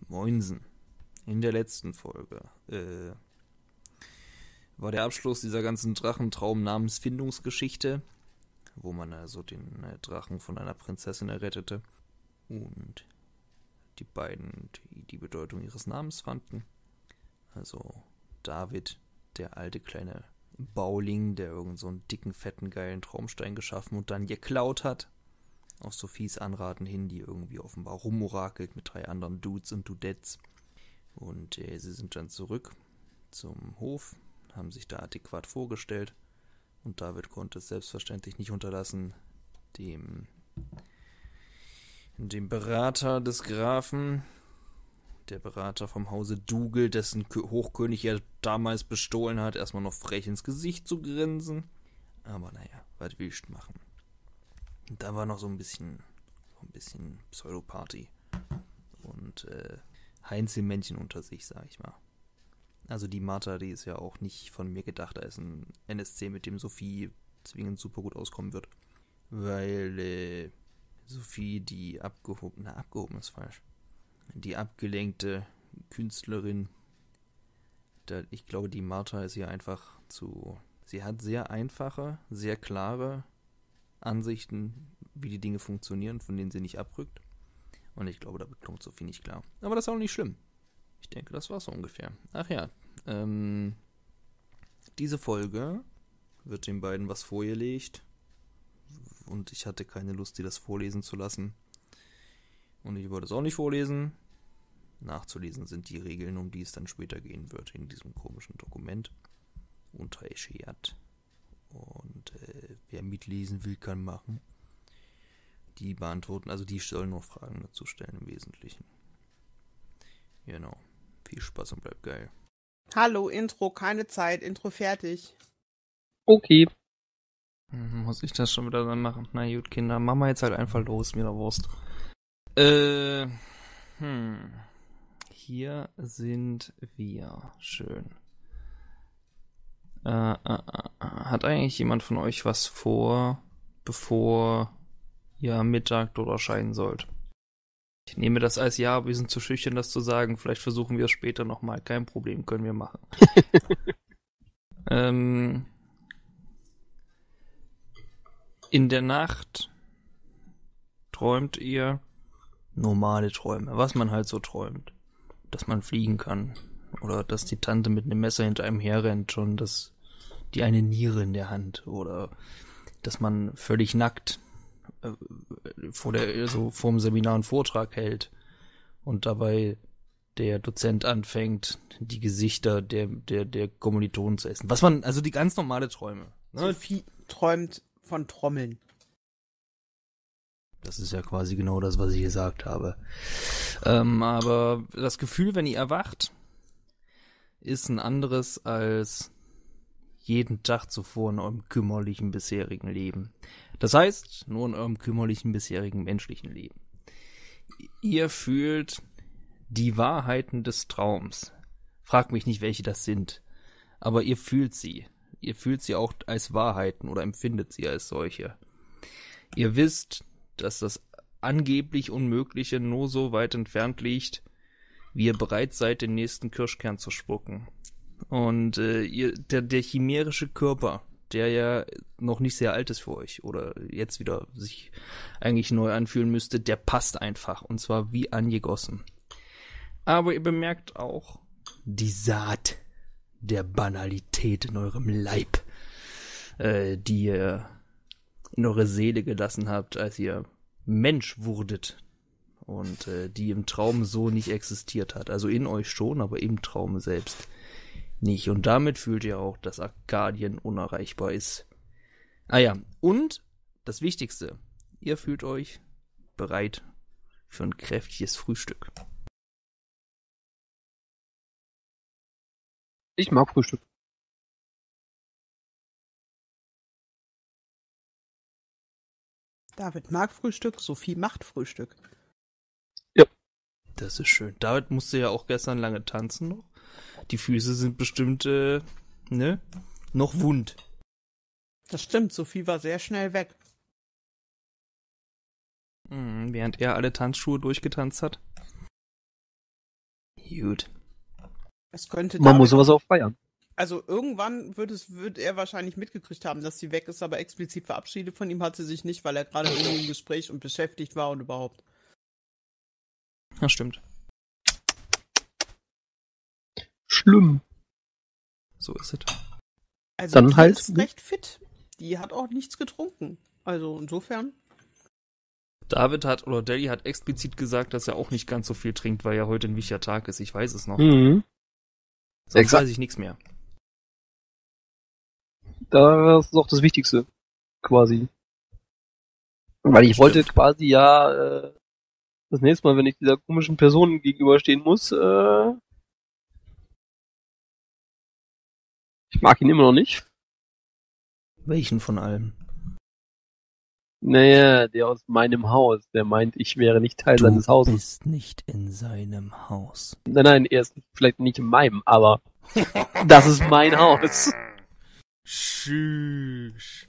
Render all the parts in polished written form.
Moinsen. In der letzten Folge war der Abschluss dieser ganzen Drachentraum-Namensfindungsgeschichte, wo man also den Drachen von einer Prinzessin errettete und die beiden die Bedeutung ihres Namens fanden. Also David, der alte kleine Bauling, der irgend so einen dicken, fetten, geilen Traumstein geschaffen und dann geklaut hat. Auf Sophies Anraten hin, die irgendwie offenbar rumorakelt mit 3 anderen Dudes und Dudettes. Und sie sind dann zurück zum Hof, haben sich da adäquat vorgestellt. Und David konnte es selbstverständlich nicht unterlassen, dem Berater des Grafen, der Berater vom Hause Dougal, dessen Hochkönig er damals bestohlen hat, erstmal noch frech ins Gesicht zu grinsen. Aber naja, was willst du machen? Und da war noch so ein bisschen Pseudoparty und Heinzelmännchen unter sich, sag ich mal. Also die Martha, die ist ja auch nicht von mir gedacht, da ist ein NSC, mit dem Sophie zwingend super gut auskommen wird. Weil Sophie die abgehoben ist falsch. Die abgelenkte Künstlerin, ich glaube, die Martha ist hier einfach sie hat sehr einfache, sehr klare Ansichten, wie die Dinge funktionieren, von denen sie nicht abrückt. Und ich glaube, da bekommt Sophie nicht klar. Aber das ist auch nicht schlimm. Ich denke, das war so ungefähr. Ach ja, diese Folge wird den beiden was vorgelegt. Und ich hatte keine Lust, dir das vorlesen zu lassen. Und ich wollte es auch nicht vorlesen. Nachzulesen sind die Regeln, um die es dann später gehen wird, in diesem komischen Dokument. Unterschert. Und wer mitlesen will, kann machen. Die beantworten, also die sollen noch Fragen dazu stellen im Wesentlichen. Genau. Viel Spaß und bleibt geil. Hallo, Intro, keine Zeit, Intro fertig. Okay. Muss ich das schon wieder dann machen? Na gut, Kinder, machen wir jetzt halt einfach los, mir da Wurst. Hier sind wir. Schön. Hat eigentlich jemand von euch was vor, bevor ihr Mittag oder scheiden sollt? Ich nehme das als Ja, wir sind zu schüchtern, das zu sagen. Vielleicht versuchen wir es später nochmal. Kein Problem, können wir machen. In der Nacht träumt ihr normale Träume, was man halt so träumt. Dass man fliegen kann. Oder dass die Tante mit einem Messer hinter einem herrennt, schon die eine Niere in der Hand. Oder dass man völlig nackt vorm Seminar einen Vortrag hält und dabei der Dozent anfängt, die Gesichter der Kommilitonen zu essen. Also die ganz normale Träume. Ne? Sophie träumt von Trommeln. Das ist ja quasi genau das, was ich gesagt habe. Aber das Gefühl, wenn ihr erwacht, ist ein anderes als jeden Tag zuvor in eurem kümmerlichen bisherigen Leben. Das heißt, nur in eurem kümmerlichen bisherigen menschlichen Leben. Ihr fühlt die Wahrheiten des Traums. Fragt mich nicht, welche das sind. Aber ihr fühlt sie. Ihr fühlt sie auch als Wahrheiten oder empfindet sie als solche. Ihr wisst, dass das angeblich Unmögliche nur so weit entfernt liegt, wie ihr bereit seid, den nächsten Kirschkern zu spucken. Und der chimärische Körper, der ja noch nicht sehr alt ist für euch oder jetzt wieder sich eigentlich neu anfühlen müsste, der passt einfach. Und zwar wie angegossen. Aber ihr bemerkt auch die Saat der Banalität in eurem Leib, die ihr in eure Seele gelassen habt, als ihr Mensch wurdet. Und die im Traum so nicht existiert hat. Also in euch schon, aber im Traum selbst nicht. Und damit fühlt ihr auch, dass Arkadien unerreichbar ist. Ah ja, und das Wichtigste, ihr fühlt euch bereit für ein kräftiges Frühstück. Ich mag Frühstück. David mag Frühstück, Sophie macht Frühstück. Das ist schön. David musste ja auch gestern lange tanzen noch. Die Füße sind bestimmt, noch wund. Das stimmt, Sophie war sehr schnell weg. Während er alle Tanzschuhe durchgetanzt hat. Gut. Es könnte Man muss David sowas auch feiern. Also irgendwann wird er wahrscheinlich mitgekriegt haben, dass sie weg ist, aber explizit verabschiedet von ihm hat sie sich nicht, weil er gerade irgendwie im Gespräch und beschäftigt war und überhaupt. Ja, stimmt. Schlimm. So ist es. Also Dann die halt- ist recht fit. Die hat auch nichts getrunken. Also insofern. Daddy hat explizit gesagt, dass er auch nicht ganz so viel trinkt, weil ja heute ein wichtiger Tag ist. Ich weiß es noch. Mhm. Sonst exakt. weiß ich nichts mehr. Das ist auch das Wichtigste. Quasi. Weil ich wollte quasi das nächste Mal, wenn ich dieser komischen Person gegenüberstehen muss, ich mag ihn immer noch nicht. Welchen von allen? Naja, der aus meinem Haus, der meint, ich wäre nicht Teil seines Hauses. bist nicht in seinem Haus. Nein, er ist vielleicht nicht in meinem, aber das ist mein Haus. Tschüss.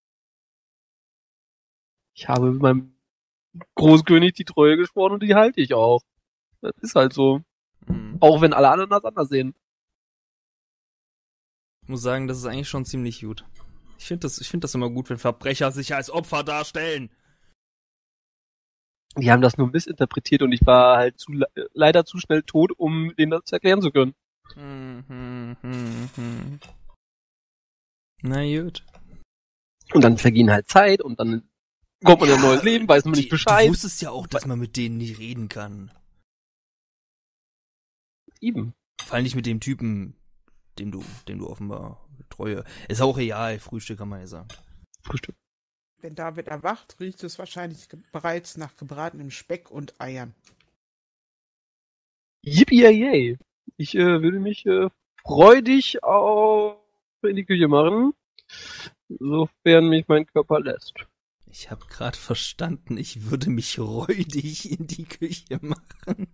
Ich habe meinem Großkönig die Treue geschworen und die halte ich auch. Das ist halt so. Hm. Auch wenn alle anderen das anders sehen. Ich muss sagen, das ist eigentlich schon ziemlich gut. Ich finde das immer gut, wenn Verbrecher sich als Opfer darstellen. Die haben das nur missinterpretiert und ich war halt leider zu schnell tot, um denen das erklären zu können. Na gut. Und dann vergehen halt Zeit und dann kommt man in ein neues Leben, weiß man nicht Bescheid. Du wusstest ja auch, dass man mit denen nicht reden kann. Eben. Vor allem nicht mit dem Typen, dem du offenbar Treue. Ist auch real, Frühstück kann man ja sagen. Frühstück. Wenn David erwacht, riecht es wahrscheinlich bereits nach gebratenem Speck und Eiern. Yippie-yay. Ich würde mich freudig auf in die Küche machen, sofern mich mein Körper lässt. Ich habe gerade verstanden, ich würde mich räudig in die Küche machen.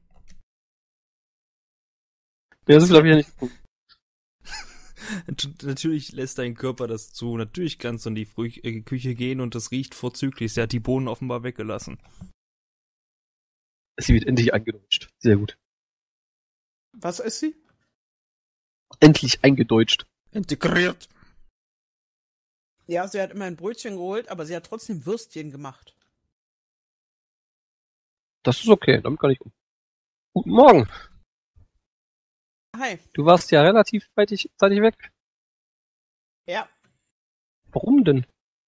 Ja, das habe ich ja nicht geguckt. Natürlich lässt dein Körper das zu. Natürlich kannst du in die Küche gehen und das riecht vorzüglich. Sie hat die Bohnen offenbar weggelassen. Sie wird endlich eingedeutscht. Sehr gut. Was ist sie? Endlich eingedeutscht. Integriert. Ja, sie hat immer ein Brötchen geholt, aber sie hat trotzdem Würstchen gemacht. Das ist okay, damit kann ich um. Guten Morgen. Hi. Du warst ja relativ zeitig weg. Ja, Warum denn?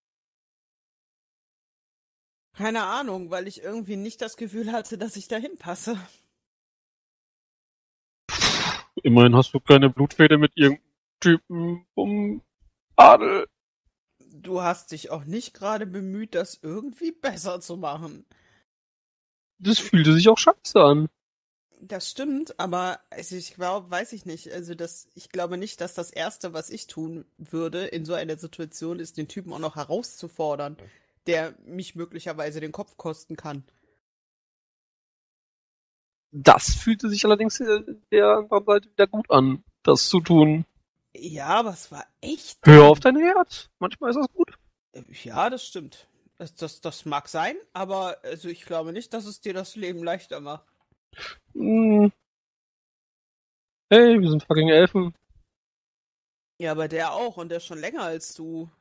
keine Ahnung, weil ich irgendwie nicht das Gefühl hatte, dass ich dahin passe. Immerhin hast du keine Blutfede mit irgendeinem Typen vom Adel. Du hast dich auch nicht gerade bemüht, das irgendwie besser zu machen. Das fühlte sich auch scheiße an. Das stimmt, aber also ich glaube, weiß ich nicht. Also ich glaube nicht, dass das Erste, was ich tun würde in so einer Situation, ist, den Typen auch noch herauszufordern, der mich möglicherweise den Kopf kosten kann. Das fühlte sich allerdings der anderen Seite wieder gut an, das zu tun. Ja, aber es war echt. Hör auf dein Herz. Manchmal ist das gut. Ja, das stimmt. Das mag sein, aber also ich glaube nicht, dass es dir das Leben leichter macht. Hm. Hey, wir sind fucking Elfen. Ja, aber der auch und der schon länger als du.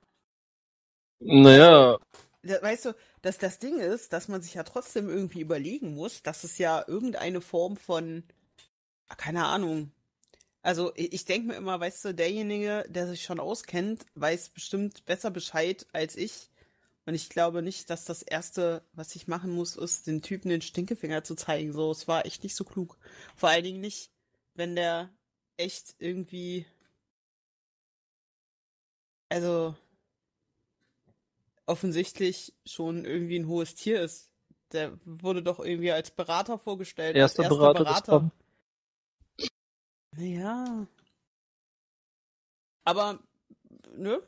Naja, Weißt du, dass das Ding ist, dass man sich ja trotzdem irgendwie überlegen muss, dass es ja irgendeine Form von, keine Ahnung. Also ich denke mir immer, weißt du, derjenige, der sich schon auskennt, weiß bestimmt besser Bescheid als ich. Und ich glaube nicht, dass das Erste, was ich machen muss, ist, den Typen den Stinkefinger zu zeigen. So, es war echt nicht so klug. Vor allen Dingen nicht, wenn der echt irgendwie, also offensichtlich schon irgendwie ein hohes Tier ist. Der wurde doch irgendwie als Berater vorgestellt, erster als erster Berater. Berater. Naja. Aber, ne?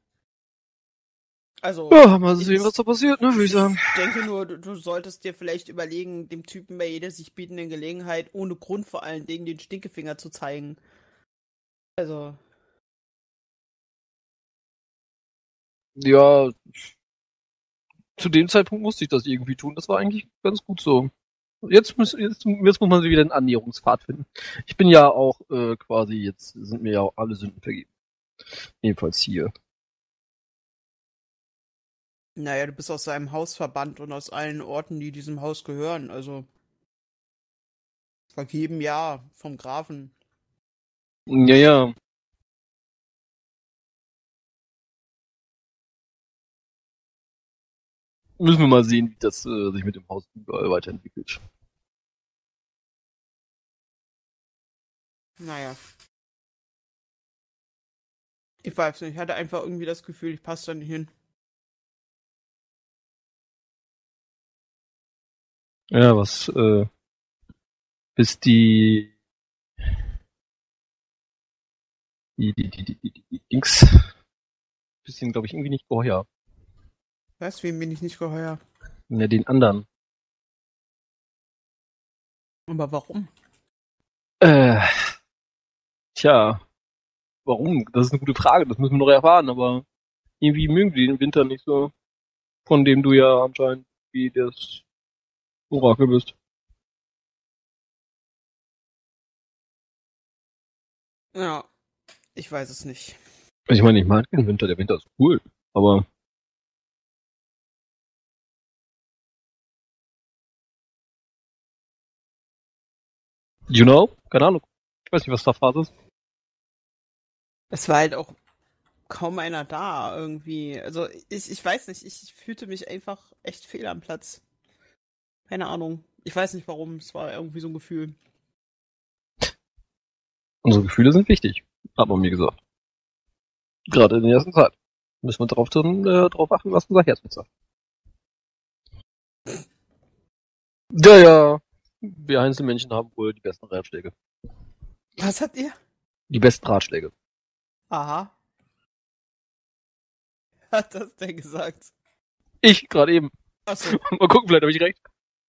Also, Ja, mal sehen, was da passiert, ne, würde ich sagen. ich denke nur, du solltest dir vielleicht überlegen, dem Typen bei jeder sich bietenden Gelegenheit, ohne Grund vor allen Dingen, den Stinkefinger zu zeigen. Also, Ja, zu dem Zeitpunkt musste ich das irgendwie tun. Das war eigentlich ganz gut so. Jetzt muss man wieder einen Annäherungspfad finden. Ich bin ja auch quasi, jetzt sind mir ja auch alle Sünden vergeben. Jedenfalls hier. Naja, du bist aus seinem Haus verbannt und aus allen Orten, die diesem Haus gehören. Also vergeben ja vom Grafen. Ja, ja. Müssen wir mal sehen, wie das sich mit dem Haus weiterentwickelt. Naja. Ich weiß nicht, ich hatte einfach irgendwie das Gefühl, ich passe da nicht hin. Ja, was bis die Dings bisschen, glaube ich, irgendwie nicht geheuer. Weißt du, wem bin ich nicht geheuer? Ja, den anderen. Aber warum? Tja, warum? Das ist eine gute Frage, das müssen wir noch erfahren, aber irgendwie mögen die den Winter nicht so, von dem du ja anscheinend wie das Orakel bist. Ja, ich weiß es nicht. Also ich meine, ich mag den Winter, der Winter ist cool, aber you know? Keine Ahnung. Ich weiß nicht, was da Phase ist. Es war halt auch kaum einer da irgendwie. Also ich weiß nicht, ich fühlte mich einfach echt fehl am Platz. Keine Ahnung. Ich weiß nicht warum, es war irgendwie so ein Gefühl. Unsere Gefühle sind wichtig, hat man mir gesagt. Gerade in der ersten Zeit. Müssen wir drauf achten, was unser Herz mit sagt. Ja, ja. Wir Einzelmännchen haben wohl die besten Ratschläge. Was habt ihr? Die besten Ratschläge. Aha. Hat das denn gesagt? Ich, gerade eben. Achso. Mal gucken, vielleicht habe ich recht.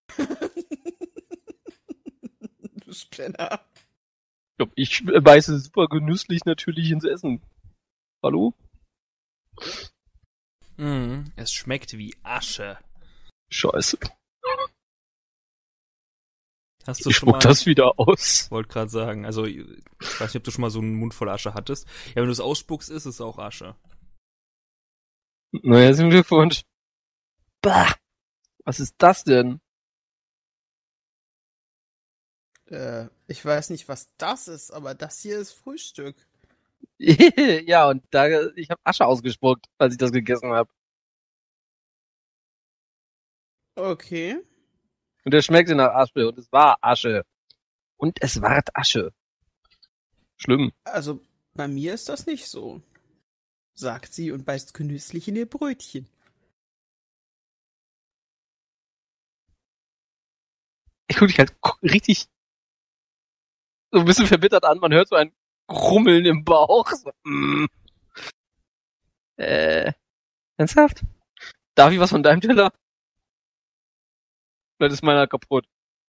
Du Spinner. Ich beiße super genüsslich natürlich ins Essen. Hallo? Es schmeckt wie Asche. Scheiße. Hast du Ich schon mal... spuck das wieder aus. Wollte gerade sagen, also ich weiß nicht, ob du schon mal so einen Mund voll Asche hattest. Ja, wenn du es ausspuckst, ist es auch Asche. Naja, herzlichen Glückwunsch. Bah! Was ist das denn? Ich weiß nicht, was das ist, aber das hier ist Frühstück. Ja, und ich habe Asche ausgespuckt, als ich das gegessen habe. Okay. Und es schmeckte nach Asche und es war Asche. Und es ward Asche. Schlimm. Also, bei mir ist das nicht so, sagt sie und beißt genüsslich in ihr Brötchen. Ich guck dich halt richtig so ein bisschen verbittert an. Man hört so ein Grummeln im Bauch. So, ernsthaft? Darf ich was von deinem Teller? Vielleicht ist meiner kaputt.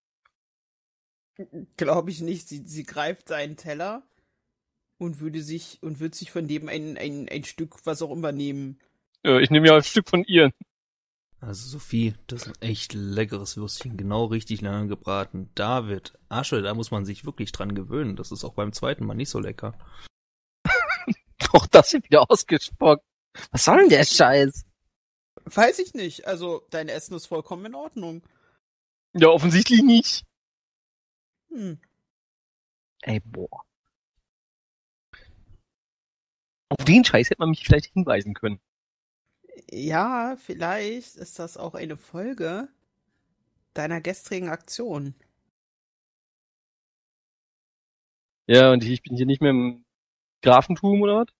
Glaube ich nicht. Sie greift seinen Teller und wird sich von dem ein Stück was auch immer nehmen. Ja, ich nehme ja ein Stück von ihr. Also Sophie, das ist ein echt leckeres Würstchen, genau richtig lange gebraten. David, Asche, da muss man sich wirklich dran gewöhnen. Das ist auch beim zweiten Mal nicht so lecker. Auch das hier wieder ausgespuckt. Was soll denn der Scheiß? Weiß ich nicht. Also, dein Essen ist vollkommen in Ordnung. Ja, offensichtlich nicht. Ey, boah. Auf den Scheiß hätte man mich vielleicht hinweisen können. Ja, vielleicht ist das auch eine Folge deiner gestrigen Aktion. Ja, und ich bin hier nicht mehr im Grafentum, oder was?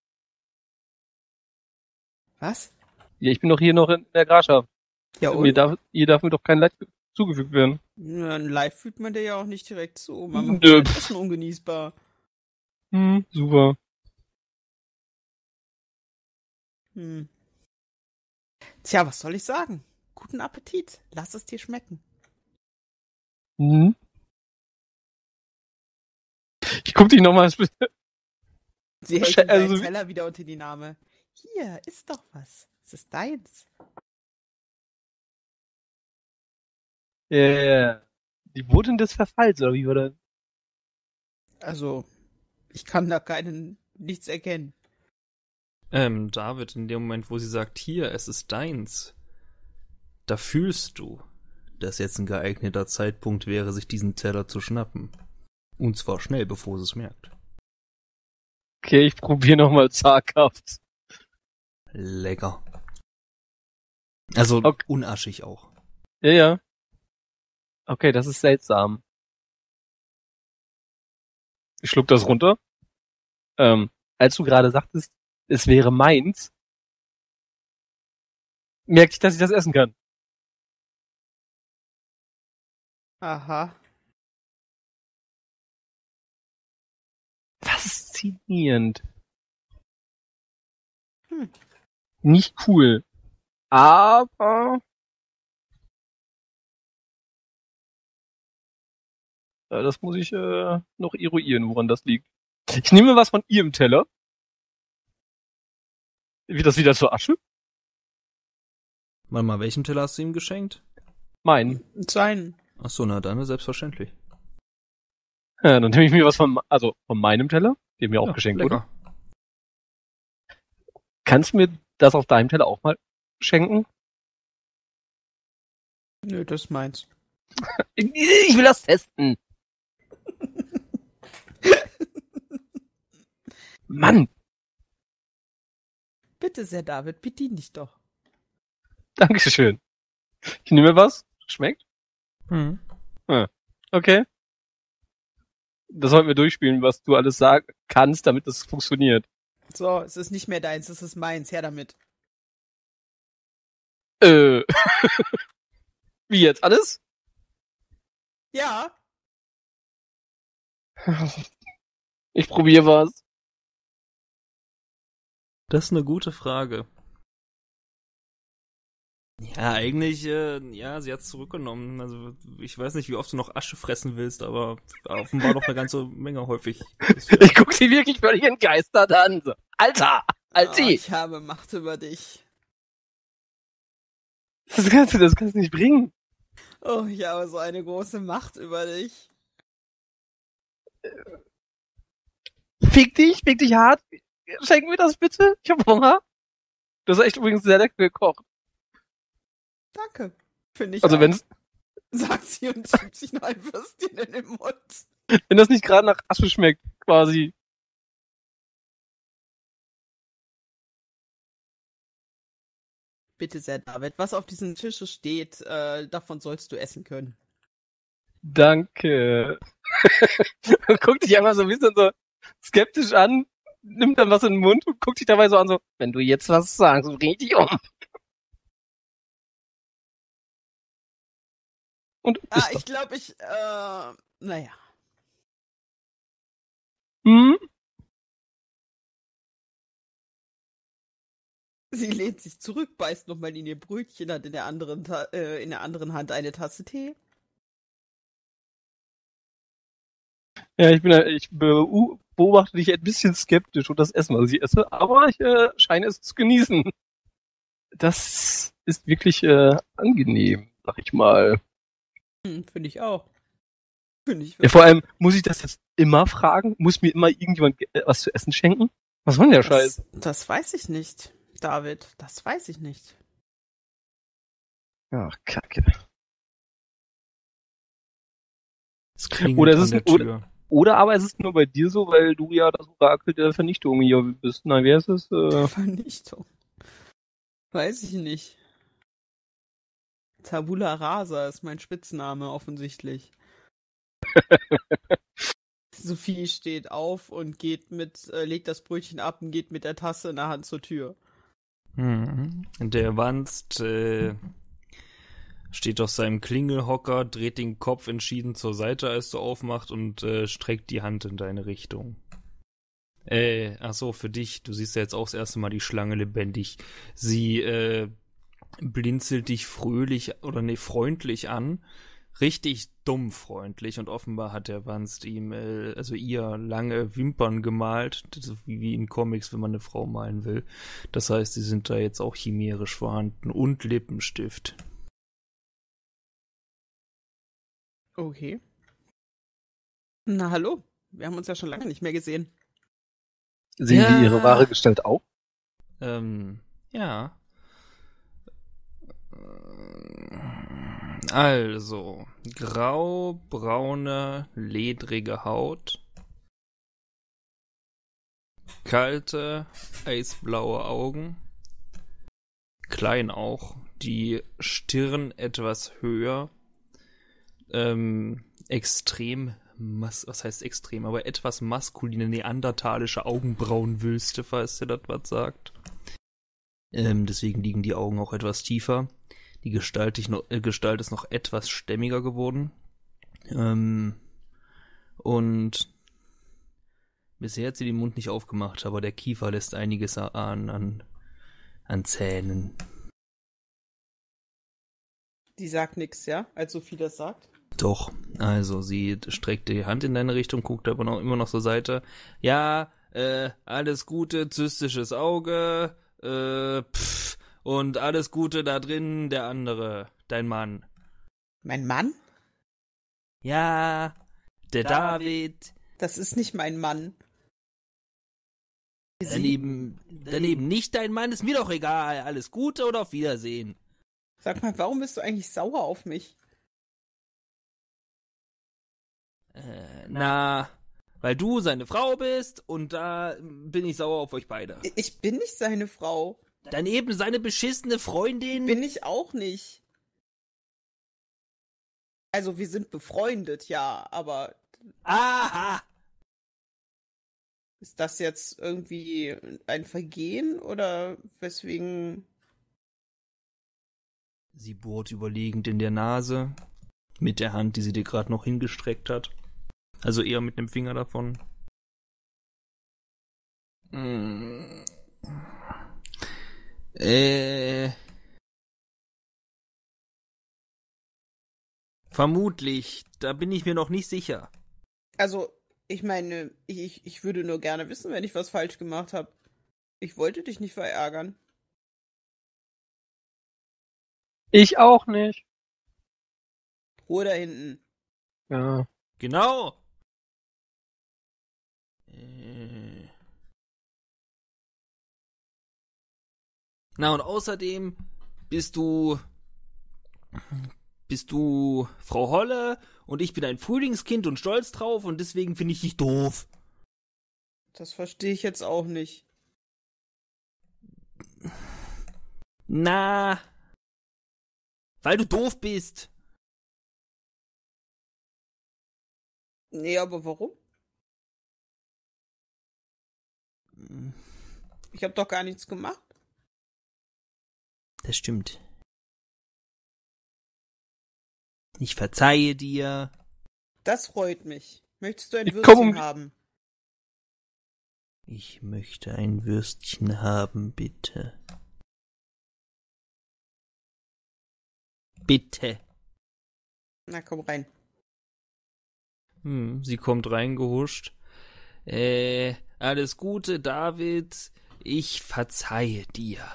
Was? Ja, ich bin doch hier noch in der Grafschaft. Ja, und? Hier darf mir doch kein Leid zugefügt werden. Ja, live fühlt man dir ja auch nicht direkt zu. Man macht Nö. das Essen ungenießbar. Super. Tja, was soll ich sagen? Guten Appetit. Lass es dir schmecken. Ich guck dich nochmal. Sie hält ihm seinen Teller wieder unter die Nase. Hier, isst doch was. Es ist deins. Ja. Die Botin des Verfalls, oder wie war das? Also, ich kann da nichts erkennen. David, in dem Moment, wo sie sagt, hier, es ist deins, da fühlst du, dass jetzt ein geeigneter Zeitpunkt wäre, sich diesen Teller zu schnappen. Und zwar schnell, bevor sie es merkt. Okay, ich probiere nochmal zaghaft. Lecker. Also Okay. unaschig auch. Ja. Okay, das ist seltsam. Ich schluck das runter. Als du gerade sagtest, es wäre meins, merkte ich, dass ich das essen kann. Aha. Faszinierend. Nicht cool. Aber das muss ich noch eruieren, woran das liegt. Ich nehme was von ihrem Teller. Wird das wieder zur Asche? Warte mal, welchen Teller hast du ihm geschenkt? Meinen. Sein. Achso, na dann, selbstverständlich. Ja, dann nehme ich mir was von meinem Teller, der mir auch geschenkt lecker. wurde. Kannst du mir das auf deinem Teller auch mal schenken? Nö, das ist meins. Ich will das testen. Mann, Bitte sehr, David, bedien dich doch. Dankeschön. Ich nehme was. Schmeckt? Hm. Okay. Das sollten wir durchspielen, was du alles sagen kannst, damit das funktioniert. So, es ist nicht mehr deins, es ist meins. Her damit. Wie jetzt? Alles? Ja. Ich probiere was. Das ist eine gute Frage. Ja, eigentlich, ja, sie hat's zurückgenommen. Also, ich weiß nicht, wie oft du noch Asche fressen willst, aber offenbar doch eine ganze Menge häufig. Ich guck sie wirklich völlig entgeistert an. So, Alter! Alti! Ich habe Macht über dich. Das kannst du nicht bringen. Oh, ich habe so eine große Macht über dich. Fick dich hart. Schenk mir das bitte. Ich hab Hunger. Du hast echt übrigens sehr lecker gekocht. Danke. Finde ich Also auch. wenn's, Sagt sie und schiebt sich noch ein Würstchen in den Mund. wenn das nicht gerade nach Asche schmeckt, quasi. Bitte sehr, David. Was auf diesen Tischen steht, davon sollst du essen können. Danke. Guck dich einfach so ein bisschen so skeptisch an, nimmt dann was in den Mund und guckt dich dabei so an, so, wenn du jetzt was sagst, bring ich dich um. Und isst Ich glaube, naja. Hm? Sie lehnt sich zurück, beißt nochmal in ihr Brötchen, hat in der anderen Hand eine Tasse Tee. Ja, ich beobachte dich ein bisschen skeptisch und das Essen, was ich esse, aber ich scheine es zu genießen. Das ist wirklich angenehm, sag ich mal. Finde ich auch. Finde ich Ja, wirklich. vor allem, muss ich das jetzt immer fragen? Muss mir immer irgendjemand was zu essen schenken? Was soll denn der Scheiß? Das weiß ich nicht, David. Das weiß ich nicht. Ach, Kacke. Es klingelt Oder es an ist der ein- Tür. Oder aber es ist nur bei dir so, weil du ja das Orakel der Vernichtung hier bist. Nein, wer ist es? Vernichtung. Weiß ich nicht. Tabula Rasa ist mein Spitzname offensichtlich. Sophie steht auf und legt das Brötchen ab und geht mit der Tasse in der Hand zur Tür. Der Wanst steht auf seinem Klingelhocker, dreht den Kopf entschieden zur Seite, als du aufmachst und streckt die Hand in deine Richtung. Ach so, für dich. Du siehst ja jetzt auch das erste Mal die Schlange lebendig. Sie blinzelt dich freundlich an. Richtig dumm freundlich, und offenbar hat der Wanst ihm, ihr lange Wimpern gemalt, wie in Comics, wenn man eine Frau malen will. Das heißt, sie sind da jetzt auch chimerisch vorhanden, und Lippenstift. Okay. Na hallo, wir haben uns ja schon lange nicht mehr gesehen. Sehen Ja. die ihre wahre Gestalt auch? Ja. Also, grau-braune, ledrige Haut, kalte, eisblaue Augen, klein auch, die Stirn etwas höher, extrem, was heißt extrem, aber etwas maskuline, neandertalische Augenbrauenwülste, falls dir das was sagt. Deswegen liegen die Augen auch etwas tiefer. Die Gestalt ist noch etwas stämmiger geworden. Und bisher hat sie den Mund nicht aufgemacht, aber der Kiefer lässt einiges erahnen an Zähnen. Die sagt nichts, ja? Als Sophie das sagt. Doch, also sie streckt die Hand in deine Richtung, guckt aber noch immer noch zur Seite. Ja, alles Gute, zystisches Auge, und alles Gute da drin, der andere, dein Mann. Mein Mann? Ja, der David. Das ist nicht mein Mann. Daneben nicht dein Mann, ist mir doch egal. Alles Gute und auf Wiedersehen. Sag mal, warum bist du eigentlich sauer auf mich? Weil du seine Frau bist und da bin ich sauer auf euch beide. Ich bin nicht seine Frau. Daneben seine beschissene Freundin. Bin ich auch nicht. Also, wir sind befreundet, ja, aber Aha! ist das jetzt irgendwie ein Vergehen oder weswegen? Sie bohrt überlegend in der Nase mit der Hand, die sie dir gerade noch hingestreckt hat. Also eher mit dem Finger davon. Vermutlich, da bin ich mir noch nicht sicher. Also, ich meine, ich würde nur gerne wissen, wenn ich was falsch gemacht habe. Ich wollte dich nicht verärgern. Ich auch nicht. Ruhe da hinten. Ja. Genau! Na und außerdem bist du Frau Holle und ich bin ein Frühlingskind und stolz drauf und deswegen finde ich dich doof. Das verstehe ich jetzt auch nicht. Na, weil du doof bist. Nee, aber warum? Ich habe doch gar nichts gemacht. Das stimmt. Ich verzeihe dir. Das freut mich. Möchtest du ein Ich Würstchen komm- haben? Ich möchte ein Würstchen haben, bitte. Bitte. Na, komm rein. Sie kommt reingehuscht. Alles Gute, David. Ich verzeihe dir.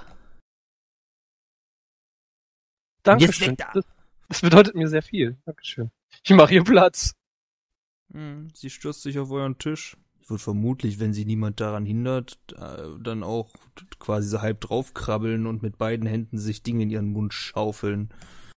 Dankeschön. Jetzt weg da. Das bedeutet mir sehr viel. Dankeschön. Ich mache hier Platz. Sie stürzt sich auf euren Tisch. Wird vermutlich, wenn sie niemand daran hindert, dann auch quasi so halb draufkrabbeln und mit beiden Händen sich Dinge in ihren Mund schaufeln.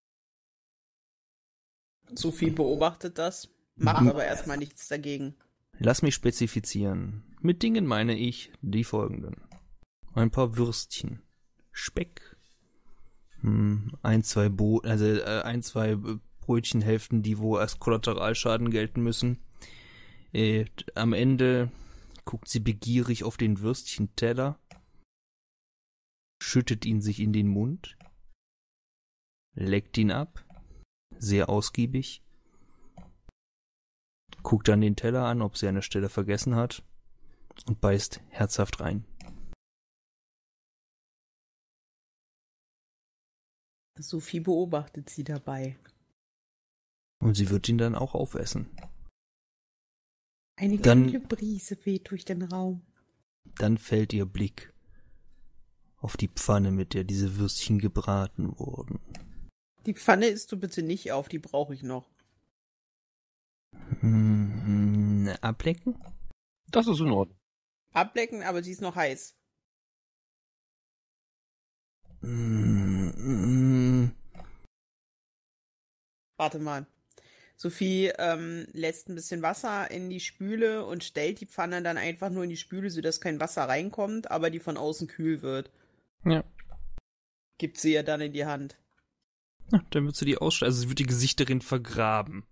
Sophie beobachtet das, macht aber erstmal nichts dagegen. Lass mich spezifizieren. Mit Dingen meine ich die folgenden. Ein paar Würstchen. Speck. Ein, zwei Brötchenhälften, die wo als Kollateralschaden gelten müssen. Am Ende guckt sie begierig auf den Würstchenteller, schüttet ihn sich in den Mund, leckt ihn ab, sehr ausgiebig, guckt dann den Teller an, ob sie eine Stelle vergessen hat und beißt herzhaft rein. Sophie beobachtet sie dabei. Und sie wird ihn dann auch aufessen. Eine Dann- kühle Brise weht durch den Raum. Dann fällt ihr Blick auf die Pfanne, mit der diese Würstchen gebraten wurden. Die Pfanne isst du bitte nicht auf, die brauche ich noch. Ablecken? Das ist in Ordnung. Ablecken, aber sie ist noch heiß. Warte mal. Sophie lässt ein bisschen Wasser in die Spüle und stellt die Pfanne dann einfach nur in die Spüle, sodass kein Wasser reinkommt, aber die von außen kühl wird. Ja. Gibt sie ihr dann in die Hand. Ja, dann wird sie die ausschneiden. Also sie wird die Gesichterin vergraben.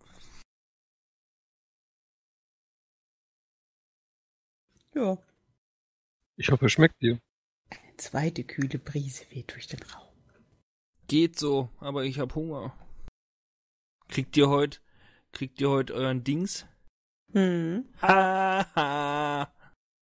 Ja. Ich hoffe, es schmeckt dir. Eine zweite kühle Brise weht durch den Raum. Geht so, aber ich hab Hunger. Kriegt ihr heute euren Dings? Ha.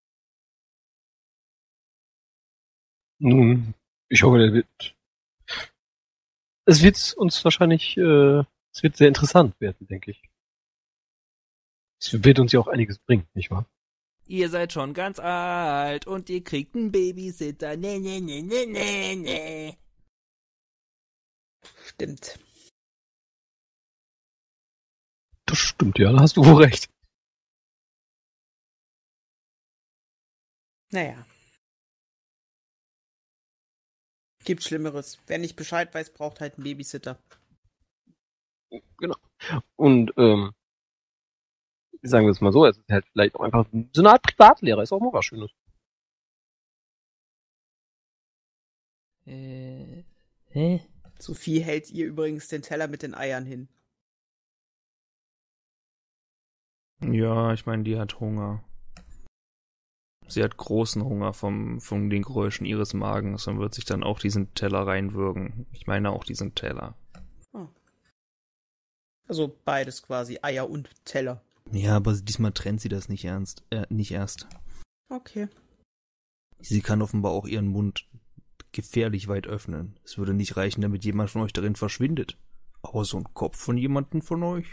Nun, ich hoffe, der wird. Es wird uns wahrscheinlich, es wird sehr interessant werden, denke ich. Es wird uns ja auch einiges bringen, nicht wahr? Ihr seid schon ganz alt und ihr kriegt einen Babysitter. Nee. Stimmt. Das stimmt, ja, da hast du wohl recht. Naja. Gibt Schlimmeres. Wer nicht Bescheid weiß, braucht halt einen Babysitter. Genau. Und, sagen wir es mal so, es ist halt vielleicht auch einfach so eine Art Privatlehrer, ist auch mal was Schönes. Hä? Sophie hält ihr übrigens den Teller mit den Eiern hin. Ja, ich meine, die hat Hunger. Sie hat großen Hunger von den Geräuschen ihres Magens und wird sich dann auch diesen Teller reinwürgen. Ich meine auch diesen Teller. Oh. Also beides quasi, Eier und Teller. Ja, aber diesmal trennt sie das nicht erst. Okay. Sie kann offenbar auch ihren Mund gefährlich weit öffnen. Es würde nicht reichen, damit jemand von euch darin verschwindet. Aber so ein Kopf von jemandem von euch?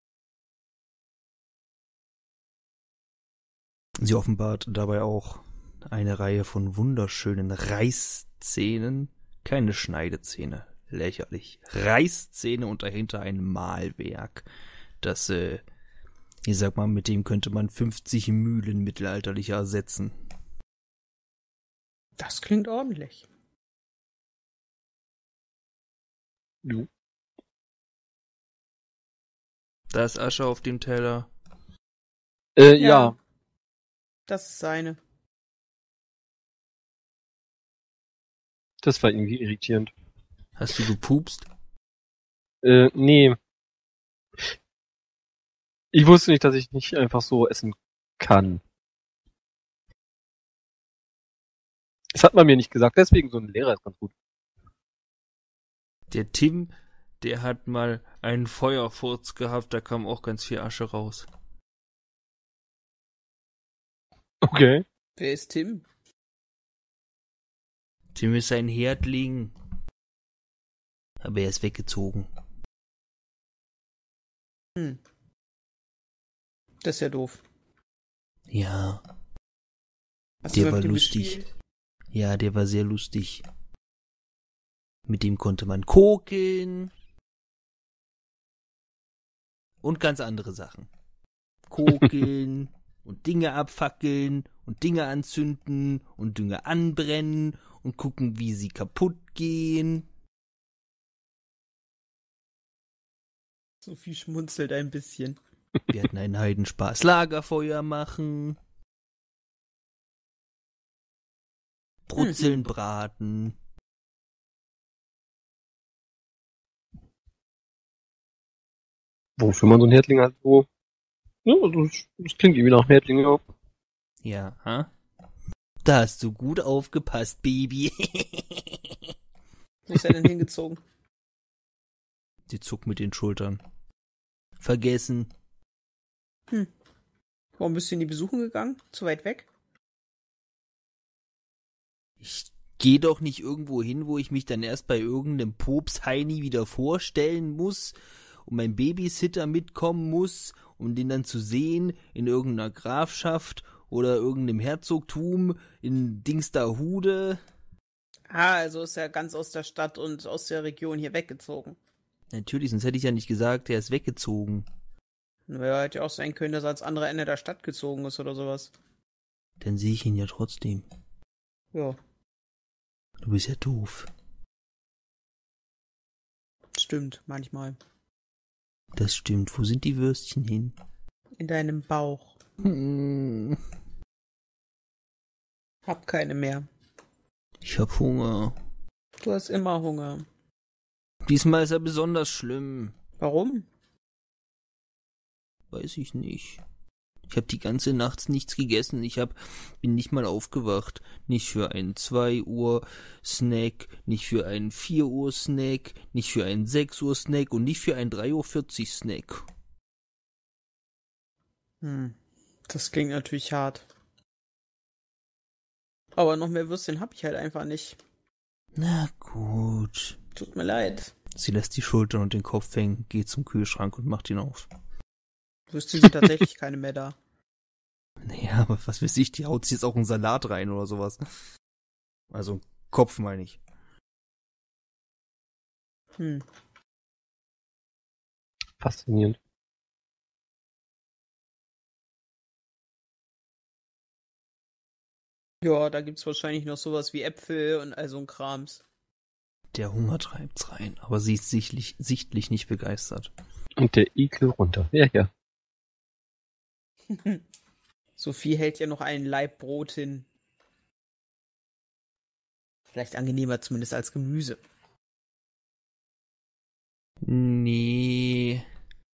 Sie offenbart dabei auch eine Reihe von wunderschönen Reißzähnen. Keine Schneidezähne. Lächerlich. Reißzähne und dahinter ein Mahlwerk. Das, ich sag mal, mit dem könnte man 50 Mühlen mittelalterlicher ersetzen. Das klingt ordentlich. Du. Da ist Asche auf dem Teller. Ja. Das ist seine. Das war irgendwie irritierend. Hast du gepupst? Nee. Ich wusste nicht, dass ich nicht einfach so essen kann. Das hat man mir nicht gesagt, deswegen so ein Lehrer ist ganz gut. Der Tim, der hat mal einen Feuerfurz gehabt, da kam auch ganz viel Asche raus. Okay. Wer ist Tim? Tim ist ein Herdling. Aber er ist weggezogen. Das ist ja doof. Ja. Hast Der du war mit dem lustig. gespielt? Ja, der war sehr lustig. Mit dem konnte man kokeln. Und ganz andere Sachen. Kokeln und Dinge abfackeln und Dinge anzünden und Dinge anbrennen und gucken, wie sie kaputt gehen. Sophie schmunzelt ein bisschen. Wir hatten einen Heidenspaß. Lagerfeuer machen. Brutzeln braten. Wofür man so ein Herdling hat, so. Ja, das klingt irgendwie nach Herdling, ja. Ja, ha? Da hast du gut aufgepasst, Baby. Wo ist er denn hingezogen? Sie zuckt mit den Schultern. Vergessen. Warum bist du in die Besuchen gegangen? Zu weit weg? Ich gehe doch nicht irgendwo hin, wo ich mich dann erst bei irgendeinem Pops-Heini wieder vorstellen muss und mein Babysitter mitkommen muss, um den dann zu sehen in irgendeiner Grafschaft oder irgendeinem Herzogtum in Dingsterhude. Ah, also ist er ganz aus der Stadt und aus der Region hier weggezogen. Natürlich, sonst hätte ich ja nicht gesagt, er ist weggezogen. Ja, hätte ja auch sein können, dass er ans andere Ende der Stadt gezogen ist oder sowas. Dann sehe ich ihn ja trotzdem. Ja, Du bist ja doof. stimmt, manchmal. Das stimmt. Wo sind die Würstchen hin? In deinem Bauch. Hab keine mehr. Ich hab Hunger. Du hast immer Hunger. Diesmal ist er besonders schlimm. Warum? Weiß ich nicht. Ich habe die ganze Nacht nichts gegessen. Bin nicht mal aufgewacht. Nicht für einen 2 Uhr Snack, nicht für einen 4 Uhr Snack, nicht für einen 6 Uhr Snack und nicht für einen 3:40 Uhr Snack. Das klingt natürlich hart. Aber noch mehr Würstchen hab ich halt einfach nicht. Na gut. Tut mir leid. Sie lässt die Schultern und den Kopf hängen, geht zum Kühlschrank und macht ihn auf. Würstchen sind tatsächlich keine mehr da. Naja, aber was weiß ich, die haut sich jetzt auch einen Salat rein oder sowas. Also, Kopf meine ich. Faszinierend. Ja, da gibt's wahrscheinlich noch sowas wie Äpfel und all so ein Krams. Der Hunger treibt's rein, aber sie ist sichtlich nicht begeistert. Und der Ekel runter. Ja, ja. Sophie hält ja noch einen Laib Brot hin. Vielleicht angenehmer zumindest als Gemüse. Nee,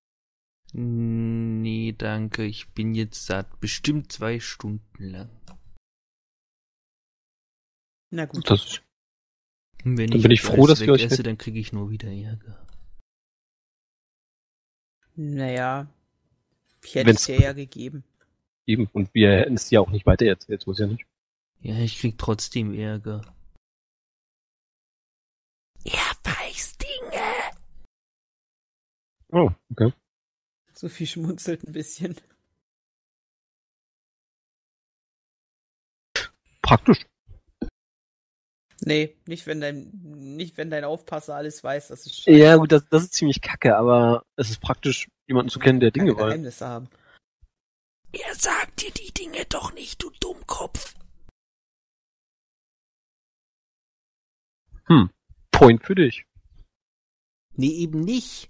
danke. Ich bin jetzt satt. Bestimmt 2 Stunden lang. Na gut. Und wenn Dann bin ich froh, dass wir euch esse, dann kriege ich nur wieder Ärger. Naja, ich hätte es dir ja gegeben. Eben. Und wir hätten es ja auch nicht weiter erzählt, so ist ja nicht. Ja, ich krieg trotzdem Ärger. Er weiß Dinge. Oh, okay. Sophie schmunzelt ein bisschen. Praktisch. Nee, nicht wenn dein Aufpasser alles weiß, das ist scheiße. Ja, gut, das ist ziemlich kacke, aber es ist praktisch, jemanden zu kennen, der Dinge Keine weiß. Geheimnisse haben. Er sagt dir die Dinge doch nicht, du Dummkopf. Point für dich. Nee, eben nicht.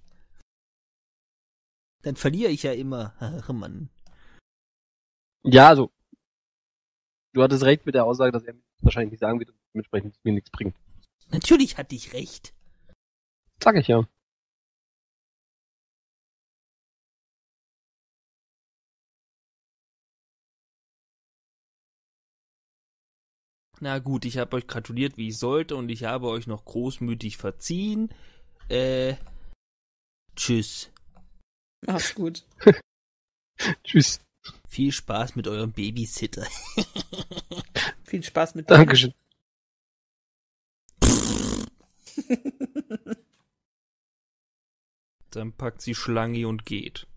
Dann verliere ich ja immer. Ach, Mann. Ja, also, du hattest recht mit der Aussage, dass er wahrscheinlich nicht sagen wird und dementsprechend mir nichts bringt. Natürlich hatte ich recht. Sag ich ja. Na gut, ich habe euch gratuliert, wie ich sollte, und ich habe euch noch großmütig verziehen. Tschüss. Mach's gut. Tschüss. Viel Spaß mit eurem Babysitter. Viel Spaß mit dir. Dankeschön. Dann packt sie Schlange und geht.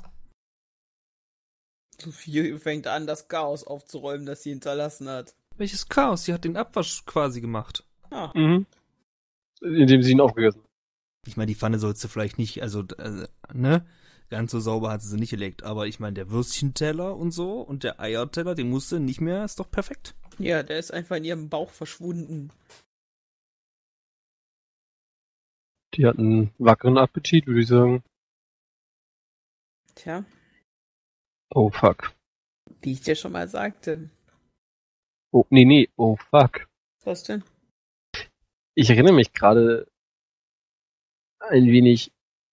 Sophie fängt an, das Chaos aufzuräumen, das sie hinterlassen hat. Welches Chaos? Sie hat den Abwasch quasi gemacht. Ah, Mhm. Indem sie ihn aufgegessen hat. Ich meine, die Pfanne sollst du vielleicht nicht, ne? Ganz so sauber hat sie nicht gelegt. Aber ich meine, der Würstchenteller und so und der Eierteller, den musste nicht mehr, ist doch perfekt. ja, der ist einfach in ihrem Bauch verschwunden. Die hat einen wackeren Appetit, würde ich sagen. Tja, Oh, fuck. wie ich dir schon mal sagte. Oh, nee. Oh, fuck. Was denn? Ich erinnere mich gerade ein wenig.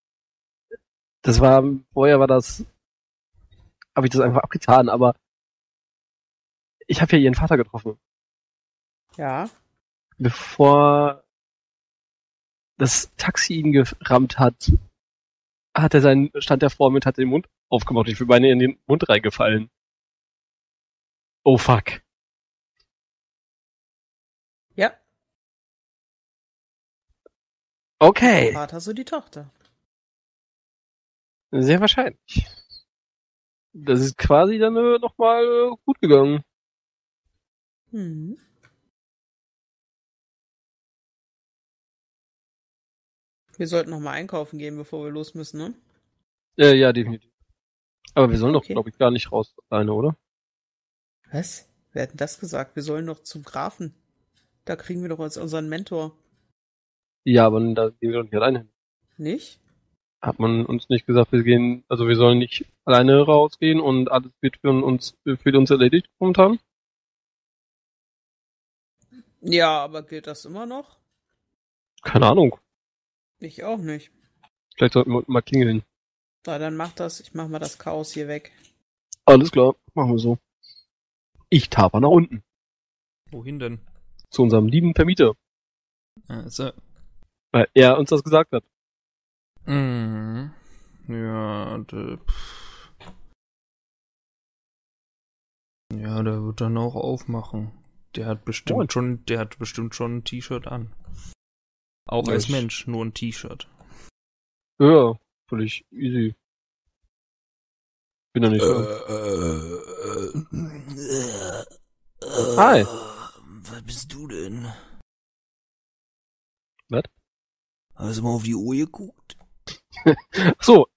Vorher habe ich das einfach abgetan, aber ich habe ja ihren Vater getroffen. Ja, Bevor das Taxi ihn gerammt hat, stand er vor mir und hat den Mund aufgemacht. Ich bin beinahe in den Mund reingefallen. Oh, fuck. ja, Okay. Vater so die Tochter. Sehr wahrscheinlich. Das ist quasi dann nochmal gut gegangen. Hm. Wir sollten noch mal einkaufen gehen, bevor wir los müssen, ne? Ja, definitiv. Aber wir sollen doch, Okay. glaube ich, gar nicht raus alleine, oder? Was? Wer hat denn das gesagt? Wir sollen doch zum Grafen. Da kriegen wir doch als unseren Mentor. Ja, aber da gehen wir doch nicht alleine hin. Nicht? Hat man uns nicht gesagt, wir sollen nicht alleine rausgehen und alles wird für uns erledigt momentan? Ja, aber gilt das immer noch? Keine Ahnung. Ich auch nicht. Vielleicht sollten wir mal klingeln. Na, dann mach das. Ich mach mal das Chaos hier weg. Alles klar, machen wir so. Ich taper nach unten. Wohin denn? Zu unserem lieben Vermieter. Also, Weil er uns das gesagt hat. ja, ja, der wird dann auch aufmachen. Der hat bestimmt schon ein T-Shirt an. Auch als Mensch, nur ein T-Shirt. Ja, völlig easy. Bin da nicht so. Hi. Was bist du denn? Was? Hast du mal auf die Uhr geguckt? Ach so,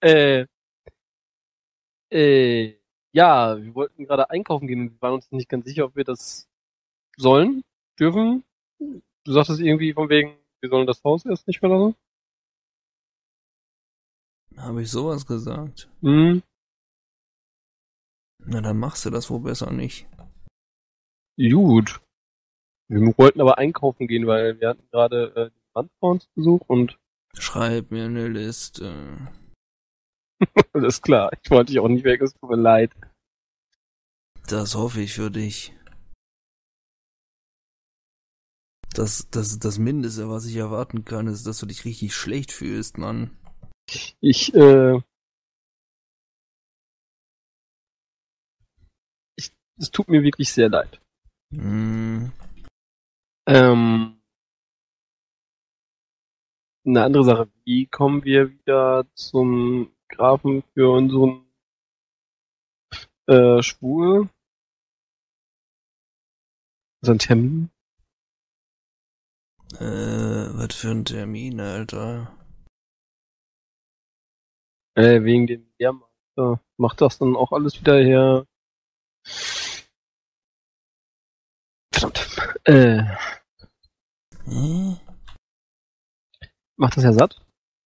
ja, wir wollten gerade einkaufen gehen und wir waren uns nicht ganz sicher, ob wir das sollen, dürfen. Du sagtest irgendwie von wegen, wir sollen das Haus erst nicht verlassen. Habe ich sowas gesagt? Hm, Na, dann machst du das wohl besser nicht. gut. Wir wollten aber einkaufen gehen, weil wir hatten gerade die Mann vor uns Besuch und Schreib mir eine Liste. alles klar. Ich wollte dich auch nicht weg, es tut mir leid. Das hoffe ich für dich. Das Mindeste, was ich erwarten kann, ist, dass du dich richtig schlecht fühlst, Mann. Es tut mir wirklich sehr leid. Hm. Eine andere Sache. Wie kommen wir wieder zum Grafen für unseren Schwur? Unseren Termin? Was für ein Termin, Alter. Wegen dem Lehrmeister. Macht das dann auch alles wieder her? Verdammt. Macht das ja satt?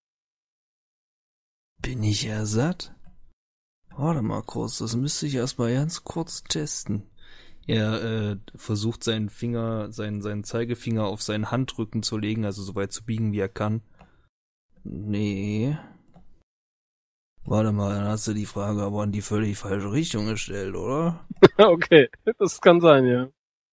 Bin ich ja satt? Warte mal kurz, das müsste ich erstmal ganz kurz testen. Er versucht seinen Zeigefinger auf seinen Handrücken zu legen, also so weit zu biegen, wie er kann. Nee. Warte mal, dann hast du die Frage aber in die völlig falsche Richtung gestellt, oder? Okay, das kann sein, ja.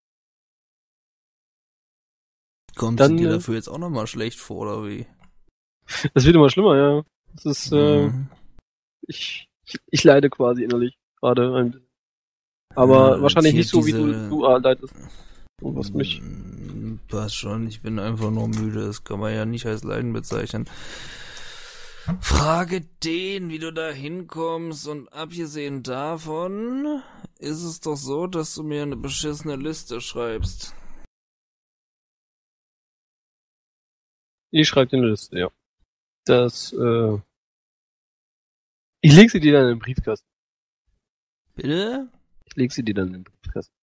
Kommst Dann, du dir dafür jetzt auch nochmal schlecht vor, oder wie? Das wird immer schlimmer, ja. Das ist, Mhm. ich leide quasi innerlich gerade ein bisschen. Aber wahrscheinlich hier nicht so, wie diese- du leidest. Du wirst mich. Passt schon, ich bin einfach nur müde. Das kann man ja nicht als Leiden bezeichnen. Frage den, wie du da hinkommst, und abgesehen davon ist es doch so, dass du mir eine beschissene Liste schreibst. Ich schreibe dir eine Liste, ja. Ich leg sie dir dann in den Briefkasten. Bitte? Ich leg sie dir dann in den Briefkasten.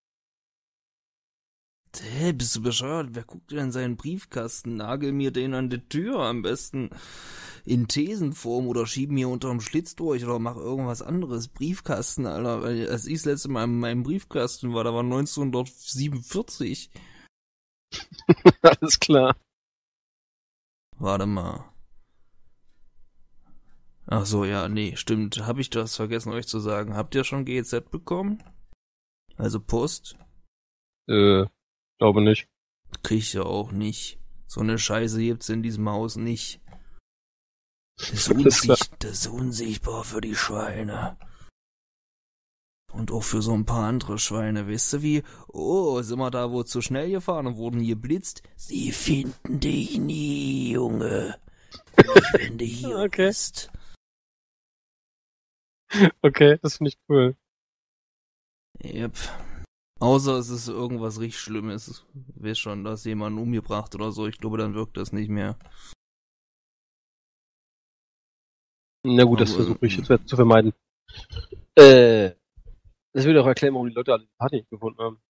Hä, bist du bescheuert? Wer guckt denn in seinen Briefkasten? Nagel mir den an die Tür, am besten in Thesenform, oder schieb mir unterm Schlitz durch oder mach irgendwas anderes. Briefkasten, Alter. Weil als ich das letzte Mal in meinem Briefkasten war, da war 1947. Alles klar. Warte mal. Ach so, ja, nee, stimmt. Hab ich das vergessen, euch zu sagen. Habt ihr schon GEZ bekommen? Also Post? Glaube nicht. Krieg ich ja auch nicht. So eine Scheiße gibt's in diesem Haus nicht. Das ist unsichtbar für die Schweine. Und auch für so ein paar andere Schweine. Weißt du wie? Oh, sind wir da wohl zu schnell gefahren und wurden geblitzt? Sie finden dich nie, Junge. Nicht, wenn du hier Okay. bist. Okay, das finde ich cool. Yep. Außer es ist irgendwas richtig Schlimmes. Weiß schon, dass jemand umgebracht oder so. Ich glaube, dann wirkt das nicht mehr. Na gut, das Aber, versuche ich jetzt zu vermeiden. Das würde auch erklären, warum die Leute alle die Party nicht gefunden haben.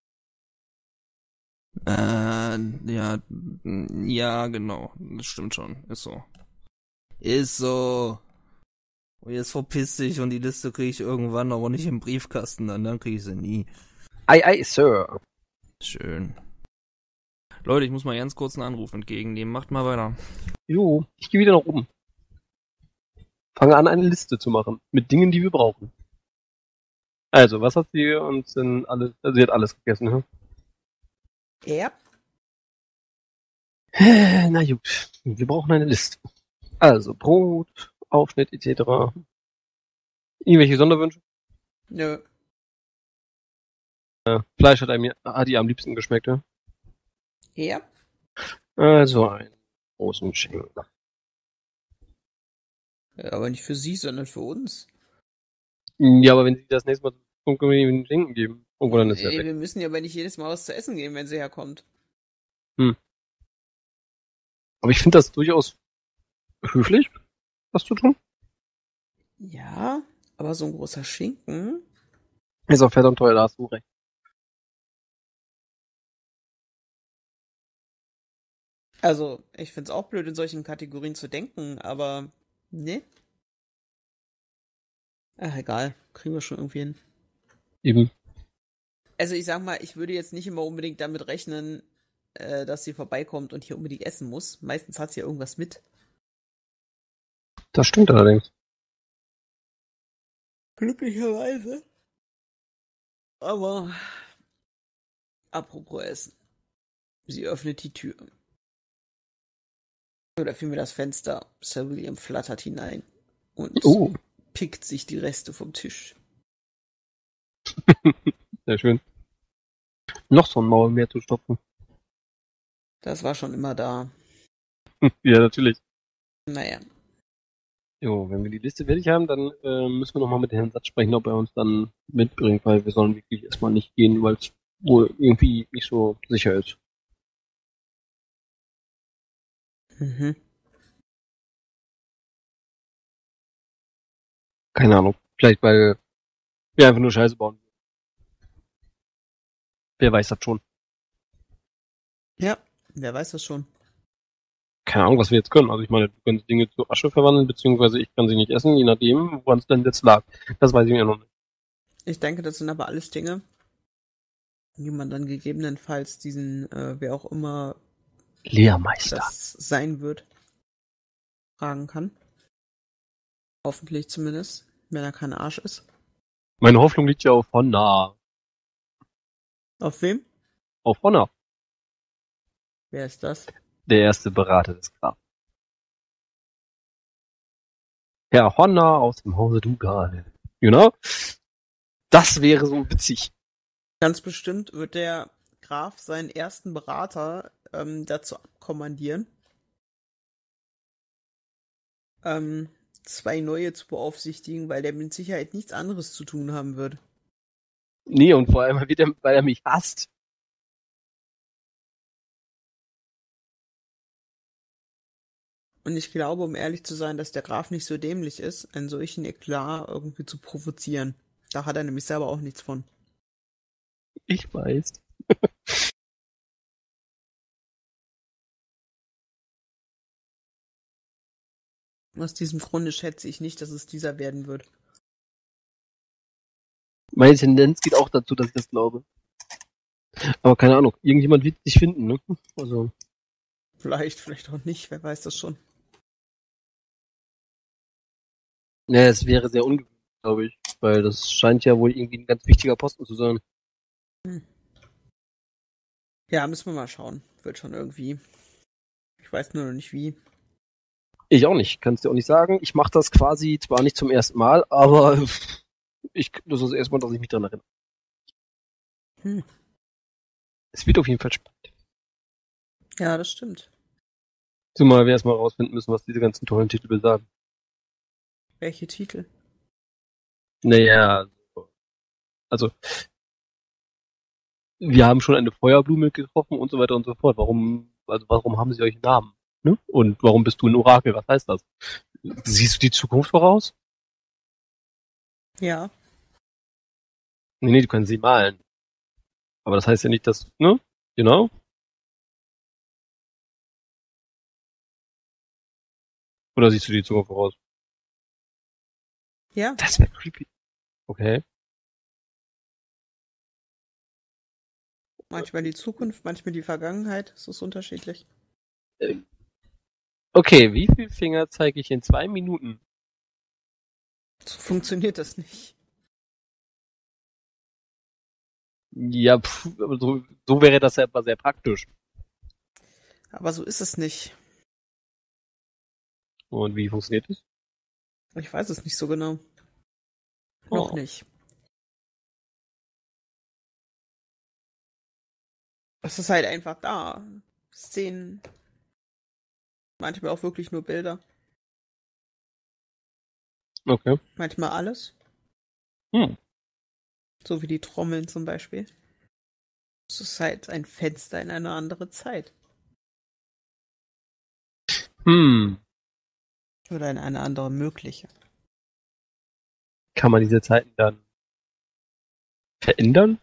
Ja, genau. Das stimmt schon. Ist so. Ist so. Und jetzt verpiss dich und die Liste kriege ich irgendwann, aber nicht im Briefkasten, dann kriege ich sie nie. Ei, Sir. Schön. Leute, ich muss mal ganz kurz einen Anruf entgegennehmen. Macht mal weiter. Jo, ich gehe wieder nach oben. Fange an, eine Liste zu machen. Mit Dingen, die wir brauchen. Also, was hat sie uns denn alles... Also, sie hat alles gegessen, ne? Ja. Na gut, wir brauchen eine Liste. Also, Brot, Aufschnitt etc. Irgendwelche Sonderwünsche? Nö. Fleisch hat ihr am liebsten geschmeckt, ja? Ja. Also, einen großen Schinken. Ja, aber nicht für sie, sondern für uns. Ja, aber wenn sie das nächste Mal kommt, können wir ihm einen Schinken geben. Irgendwo dann ist er Nee, weg. wir müssen ja aber nicht jedes Mal was zu essen geben, wenn sie herkommt. Aber ich finde das durchaus höflich, das zu tun. Ja, aber so ein großer Schinken. Ist auch fett und teuer, da hast du recht. Also, ich find's auch blöd, in solchen Kategorien zu denken, aber ne? Ach, egal. Kriegen wir schon irgendwie hin. Eben. Also, ich sag mal, ich würde jetzt nicht immer unbedingt damit rechnen, dass sie vorbeikommt und hier unbedingt essen muss. Meistens hat sie ja irgendwas mit. Das stimmt allerdings. Glücklicherweise. Aber apropos Essen. Sie öffnet die Tür. Oder vielmehr das Fenster. Sir William flattert hinein und pickt sich die Reste vom Tisch. Sehr schön. Noch so ein Maul mehr zu stopfen. Das war schon immer da. Ja, natürlich. Naja. Jo, wenn wir die Liste fertig haben, dann müssen wir nochmal mit Herrn Satz sprechen, ob er uns dann mitbringt, weil wir sollen wirklich erstmal nicht gehen, weil es wohl irgendwie nicht so sicher ist. Mhm. Keine Ahnung. Vielleicht, weil wir einfach nur Scheiße bauen. Wer weiß das schon. Ja, wer weiß das schon. Keine Ahnung, was wir jetzt können. Also ich meine, du kannst Dinge zu Asche verwandeln, beziehungsweise ich kann sie nicht essen, je nachdem, woran es denn jetzt lag. Das weiß ich mir noch nicht. Ich denke, das sind aber alles Dinge, die man dann gegebenenfalls diesen, wer auch immer Lehrmeister. das sein wird, fragen kann. Hoffentlich zumindest, wenn er kein Arsch ist. Meine Hoffnung liegt ja auf Honor. Auf wem? Auf Honor. Wer ist das? Der erste Berater des Grafs. Herr Honor aus dem Hause Dugal. You know? Das wäre so witzig. Ganz bestimmt wird der Graf seinen ersten Berater dazu abkommandieren, 2 neue zu beaufsichtigen, weil der mit Sicherheit nichts anderes zu tun haben wird. Nee, und vor allem, weil er mich hasst. Und ich glaube, um ehrlich zu sein, dass der Graf nicht so dämlich ist, einen solchen Eklat irgendwie zu provozieren. Da hat er nämlich selber auch nichts von. Ich weiß. Aus diesem Grunde schätze ich nicht, dass es dieser werden wird. Meine Tendenz geht auch dazu, dass ich das glaube. Aber keine Ahnung, irgendjemand wird sich finden, ne? Also. Vielleicht auch nicht, wer weiß das schon. Ja, es wäre sehr ungewöhnlich, glaube ich. Weil das scheint ja wohl irgendwie ein ganz wichtiger Posten zu sein. Ja, müssen wir mal schauen. Wird schon irgendwie. Ich weiß nur noch nicht wie. Ich auch nicht, kannst dir auch nicht sagen. Ich mache das quasi zwar nicht zum ersten Mal, aber das ist das erste Mal, dass ich mich daran erinnere. Es wird auf jeden Fall spannend. Ja, das stimmt. Zumal wir erstmal rausfinden müssen, was diese ganzen tollen Titel besagen. Welche Titel? Naja, also wir haben schon eine Feuerblume getroffen und so weiter und so fort. Warum haben sie solche Namen? Ne? Und warum bist du ein Orakel? Was heißt das? Siehst du die Zukunft voraus? Ja. Nee, du kannst sie malen. Aber das heißt ja nicht, dass, ne? Genau. Oder siehst du die Zukunft voraus? Ja. Das wäre creepy. Okay. Manchmal die Zukunft, manchmal die Vergangenheit. Es ist unterschiedlich. Okay, wie viel Finger zeige ich in 2 Minuten? So funktioniert das nicht. Ja, aber so wäre das ja etwa sehr praktisch. Aber so ist es nicht. Und wie funktioniert das? Ich weiß es nicht so genau. Noch Oh. nicht. Es ist halt einfach da. Szenen. Manchmal auch wirklich nur Bilder. Okay. Manchmal alles. Hm. So wie die Trommeln zum Beispiel. Es ist halt ein Fenster in eine andere Zeit. Hm. Oder in eine andere mögliche. Kann man diese Zeiten dann verändern?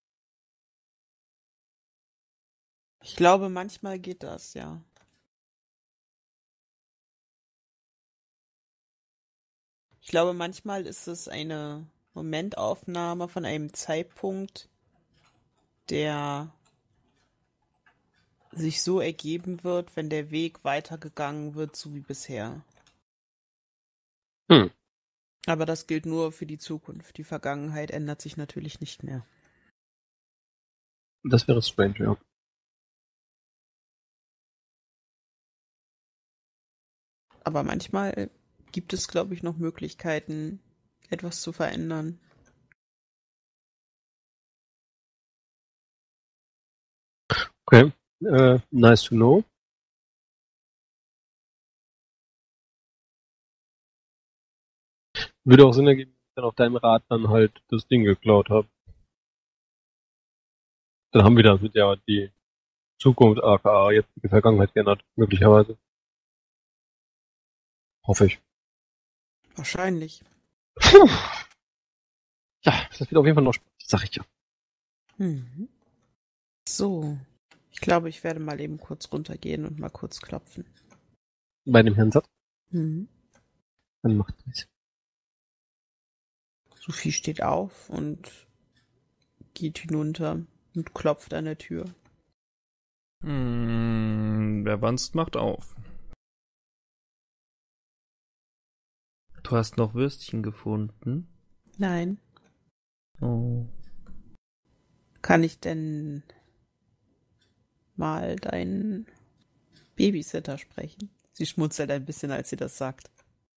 Ich glaube, manchmal geht das, ja. Ich glaube, manchmal ist es eine Momentaufnahme von einem Zeitpunkt, der sich so ergeben wird, wenn der Weg weitergegangen wird, so wie bisher. Hm. Aber das gilt nur für die Zukunft. Die Vergangenheit ändert sich natürlich nicht mehr. Das wäre strange, ja. Aber manchmal gibt es, glaube ich, noch Möglichkeiten, etwas zu verändern. Okay. Nice to know. Würde auch Sinn ergeben, wenn ich dann auf deinem Rad dann halt das Ding geklaut habe. Dann haben wir damit ja die Zukunft, aka jetzt die Vergangenheit geändert. Möglicherweise. Hoffe ich. Wahrscheinlich. Puh. Ja, das wird auf jeden Fall noch spannend, sag ich ja. Mhm. So. Ich glaube, ich werde mal eben kurz runtergehen und mal kurz klopfen. Bei dem Herrn Satz. Mhm. Dann macht das. Sophie steht auf und geht hinunter und klopft an der Tür. Wer Wanst macht auf. Du hast noch Würstchen gefunden? Nein. Oh. Kann ich denn mal deinen Babysitter sprechen? Sie schmunzelt ein bisschen, als sie das sagt.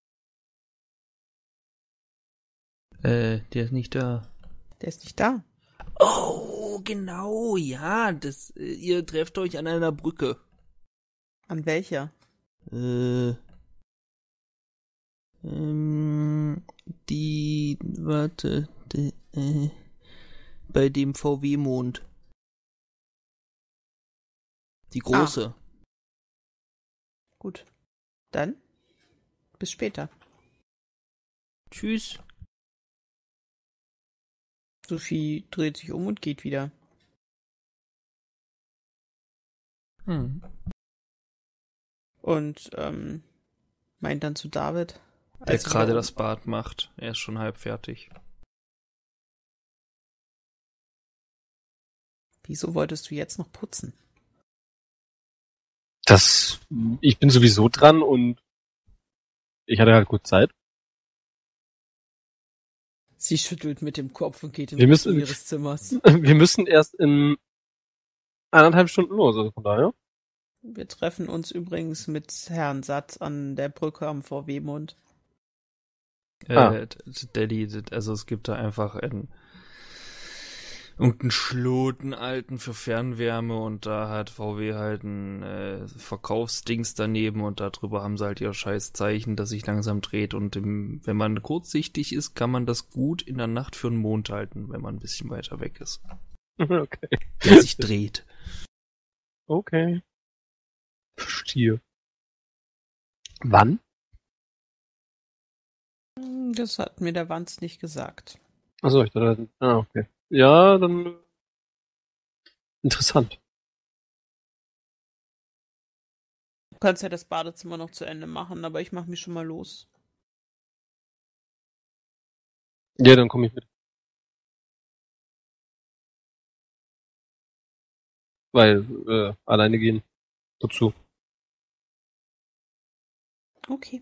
Der ist nicht da. Der ist nicht da. Oh, genau, ja, ihr trefft euch an einer Brücke. An welcher? Bei dem VW-Mond. Die große. Gut. Dann bis später. Tschüss. Sophie dreht sich um und geht wieder. Und meint dann zu David, Der als sie gerade wieder das Bad macht. Er ist schon halb fertig. Wieso wolltest du jetzt noch putzen? Ich bin sowieso dran und ich hatte halt gut Zeit. Sie schüttelt mit dem Kopf und geht in Wir Richtung müssen- ihres Zimmers. Wir müssen erst in 1,5 Stunden los, also von daher. Wir treffen uns übrigens mit Herrn Satt an der Brücke am VW-Mond. Daddy, also es gibt da einfach irgendeinen Schloten alten für Fernwärme und da hat VW halt ein Verkaufsdings daneben und darüber haben sie halt ihr scheiß Zeichen, das sich langsam dreht und wenn man kurzsichtig ist, kann man das gut in der Nacht für einen Mond halten, wenn man ein bisschen weiter weg ist. Okay. Der sich dreht. Okay. Verstehe. Wann? Das hat mir der Wanz nicht gesagt. Achso, ich dachte, okay. Ja, dann interessant. Du kannst ja das Badezimmer noch zu Ende machen, aber ich mache mich schon mal los. Ja, dann komme ich mit. Weil, alleine gehen. Dazu. Okay.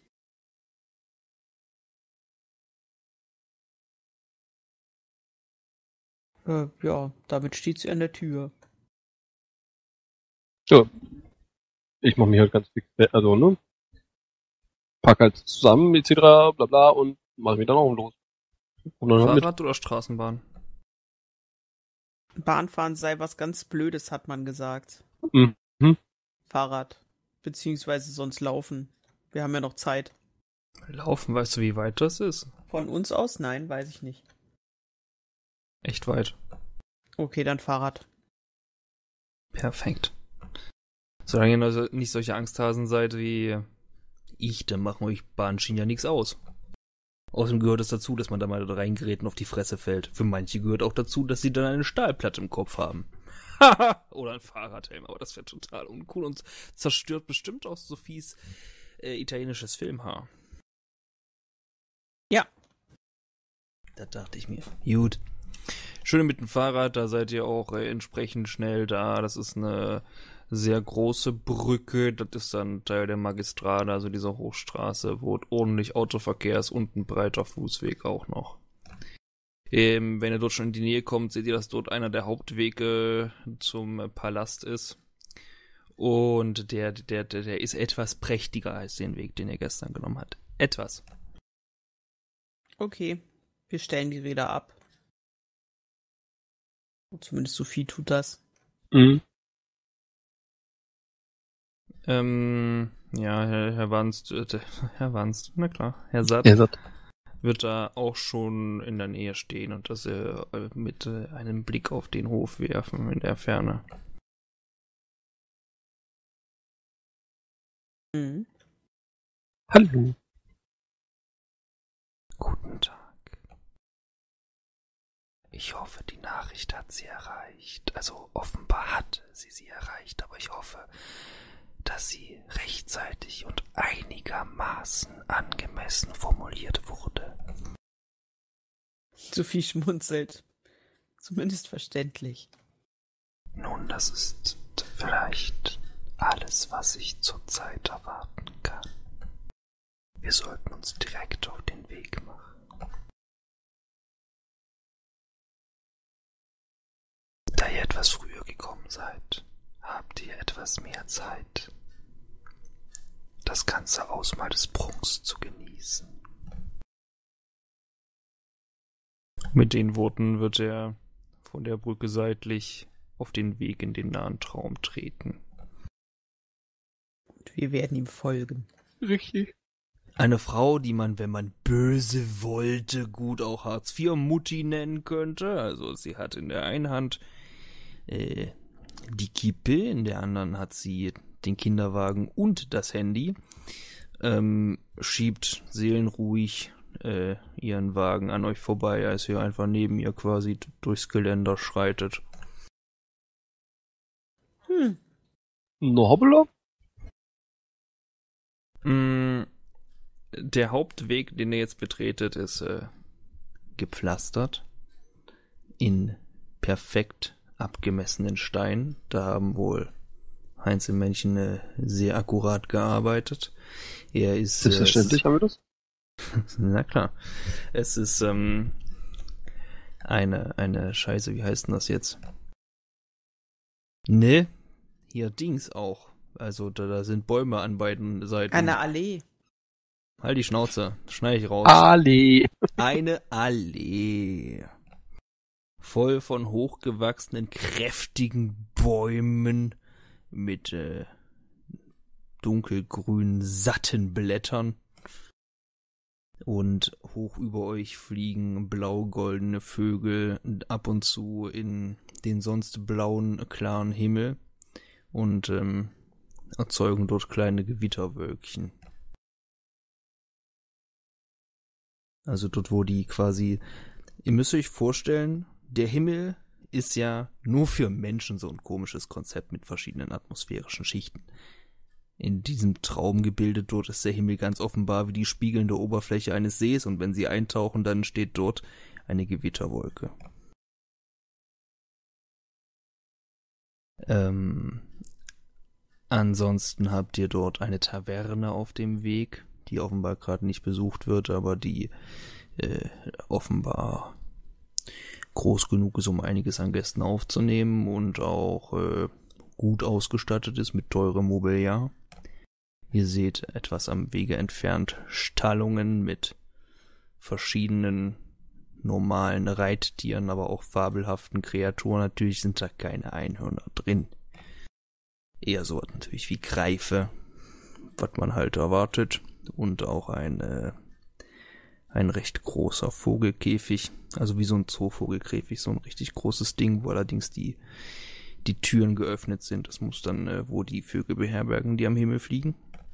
Ja, damit steht sie an der Tür. Ja. Ich mache mich halt ganz fix, also, ne? Pack halt zusammen, etc., bla bla, und mach mich dann auch los. Und dann halt mit. Fahrrad oder Straßenbahn? Bahnfahren sei was ganz Blödes, hat man gesagt. Mhm. Fahrrad. Beziehungsweise sonst laufen. Wir haben ja noch Zeit. Laufen, weißt du, wie weit das ist? Von uns aus? Nein, weiß ich nicht. Echt weit. Okay, dann Fahrrad. Perfekt. Solange ihr also nicht solche Angsthasen seid wie ich, dann machen euch Bahnschienen ja nichts aus. Außerdem gehört es dazu, dass man da mal reingerät und auf die Fresse fällt. Für manche gehört auch dazu, dass sie dann eine Stahlplatte im Kopf haben. Oder ein Fahrradhelm, aber das wäre total uncool und zerstört bestimmt auch Sophies italienisches Filmhaar. Ja. Da dachte ich mir. Gut. Schön mit dem Fahrrad, da seid ihr auch entsprechend schnell da. Das ist eine sehr große Brücke. Das ist dann Teil der Magistrale, also dieser Hochstraße, wo ordentlich Autoverkehr ist und ein breiter Fußweg auch noch. Wenn ihr dort schon in die Nähe kommt, seht ihr, dass dort einer der Hauptwege zum Palast ist. Und der ist etwas prächtiger als den Weg, den ihr gestern genommen habt. Etwas. Okay. Wir stellen die Räder ab. Zumindest Sophie tut das. Mhm. Ja, Herr Wanst, Herr Wanst, na klar, Herr Satt. Er sagt, Wird da auch schon in der Nähe stehen und das mit einem Blick auf den Hof werfen in der Ferne. Mhm. hallo. Guten Tag. Ich hoffe, die Nachricht hat Sie erreicht. Also offenbar hat sie erreicht, aber ich hoffe, dass sie rechtzeitig und einigermaßen angemessen formuliert wurde. Sophie schmunzelt. Zumindest verständlich. Nun, das ist vielleicht alles, was ich zurzeit erwarten kann. Wir sollten uns direkt auf den Weg machen. Da ihr etwas früher gekommen seid, habt ihr etwas mehr Zeit, das ganze Ausmaß des Prunks zu genießen. Mit den Worten wird er von der Brücke seitlich auf den Weg in den nahen Traum treten. Und wir werden ihm folgen. Richtig. Eine Frau, die man, wenn man böse wollte, gut auch Hartz-IV-Mutti nennen könnte. Also sie hat in der einen Hand die Kippe, in der anderen hat sie den Kinderwagen und das Handy. Schiebt seelenruhig ihren Wagen an euch vorbei, als ihr einfach neben ihr quasi durchs Geländer schreitet. No hoppala? Der Hauptweg, den ihr jetzt betretet, ist gepflastert in perfekt abgemessenen Stein. Da haben wohl Heinzelmännchen sehr akkurat gearbeitet. Er ist Selbstverständlich haben wir das. na klar. Es ist eine Scheiße, wie heißt denn das jetzt? Ne? Hier Dings auch. Also da sind Bäume an beiden Seiten. Eine Allee. Halt die Schnauze, schneide ich raus. Ali. Eine Allee. Voll von hochgewachsenen, kräftigen Bäumen mit dunkelgrünen, satten Blättern. Und hoch über euch fliegen blau-goldene Vögel ab und zu in den sonst blauen, klaren Himmel und erzeugen dort kleine Gewitterwölkchen. Also dort, wo die quasi, ihr müsst euch vorstellen, der Himmel ist ja nur für Menschen so ein komisches Konzept mit verschiedenen atmosphärischen Schichten. In diesem Traumgebilde dort ist der Himmel ganz offenbar wie die spiegelnde Oberfläche eines Sees und wenn sie eintauchen, dann steht dort eine Gewitterwolke. Ansonsten habt ihr dort eine Taverne auf dem Weg, die offenbar gerade nicht besucht wird, aber die offenbar groß genug ist, um einiges an Gästen aufzunehmen und auch gut ausgestattet ist mit teurem Mobiliar. Ihr seht etwas am Wege entfernt Stallungen mit verschiedenen normalen Reittieren, aber auch fabelhaften Kreaturen. Natürlich sind da keine Einhörner drin. Eher so natürlich wie Greife, was man halt erwartet. Und auch ein recht großer Vogelkäfig, also wie so ein Zoovogelkäfig, so ein richtig großes Ding, wo allerdings die Türen geöffnet sind. Das muss dann, wo die Vögel beherbergen, die am Himmel fliegen.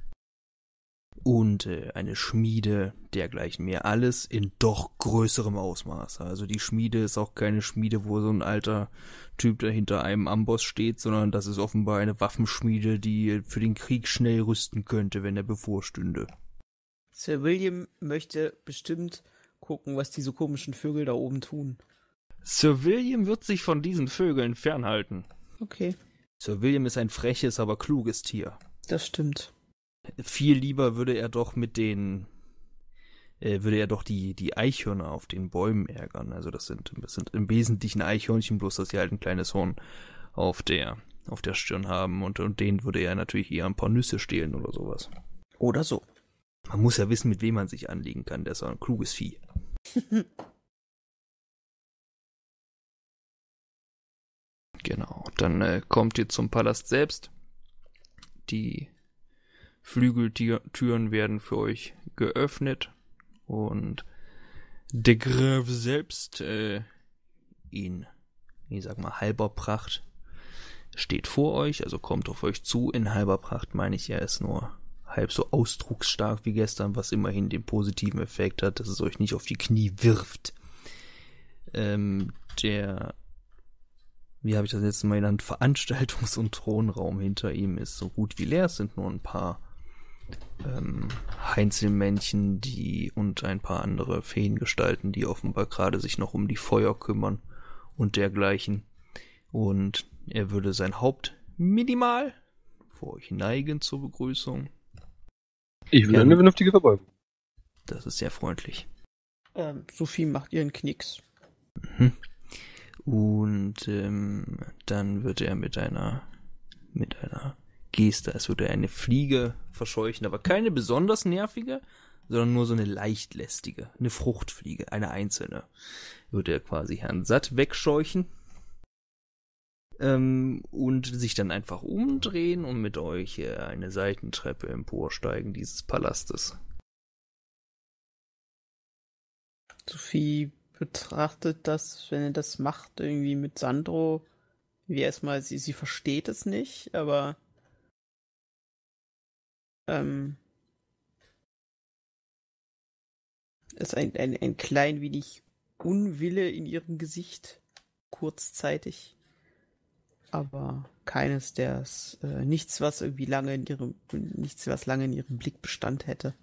Und eine Schmiede, dergleichen mehr. Alles in doch größerem Ausmaß. Also die Schmiede ist auch keine Schmiede, wo so ein alter Typ da hinter einem Amboss steht, sondern das ist offenbar eine Waffenschmiede, die für den Krieg schnell rüsten könnte, wenn er bevorstünde. Sir William möchte bestimmt gucken, was diese komischen Vögel da oben tun. Sir William wird sich von diesen Vögeln fernhalten. Okay. Sir William ist ein freches, aber kluges Tier. Das stimmt. Viel lieber würde er doch die Eichhörner auf den Bäumen ärgern. Also das sind im Wesentlichen Eichhörnchen, bloß dass sie halt ein kleines Horn auf der Stirn haben und denen würde er natürlich eher ein paar Nüsse stehlen oder sowas. Oder so. Man muss ja wissen, mit wem man sich anlegen kann. Der ist auch ein kluges Vieh. Genau, dann kommt ihr zum Palast selbst. Die Flügeltüren werden für euch geöffnet und der Graf selbst in, ich sag mal, halber Pracht steht vor euch, also kommt auf euch zu. In halber Pracht meine ich, er ist nur halb so ausdrucksstark wie gestern, was immerhin den positiven Effekt hat, dass es euch nicht auf die Knie wirft. Wie habe ich das letzte Mal genannt, Veranstaltungs- und Thronraum hinter ihm ist so gut wie leer. Es sind nur ein paar Heinzelmännchen und ein paar andere Feengestalten, die offenbar gerade sich noch um die Feuer kümmern und dergleichen. Und er würde sein Haupt minimal vor euch neigen zur Begrüßung. Ich will eine vernünftige Verbeugung. Das ist sehr freundlich. Sophie macht ihren Knicks. Mhm. Und dann wird er mit einer Geste, als würde er eine Fliege verscheuchen, aber keine besonders nervige, sondern nur so eine leicht lästige, eine Fruchtfliege, eine einzelne. Wird er quasi Herrn Satt wegscheuchen und sich dann einfach umdrehen und mit euch eine Seitentreppe emporsteigen dieses Palastes. Sophie betrachtet das, wenn er das macht, irgendwie mit Sandro, wie erstmal, sie versteht es nicht, aber ist ein klein wenig Unwille in ihrem Gesicht, kurzzeitig, aber keines, nichts, was lange in ihrem Blick Bestand hätte.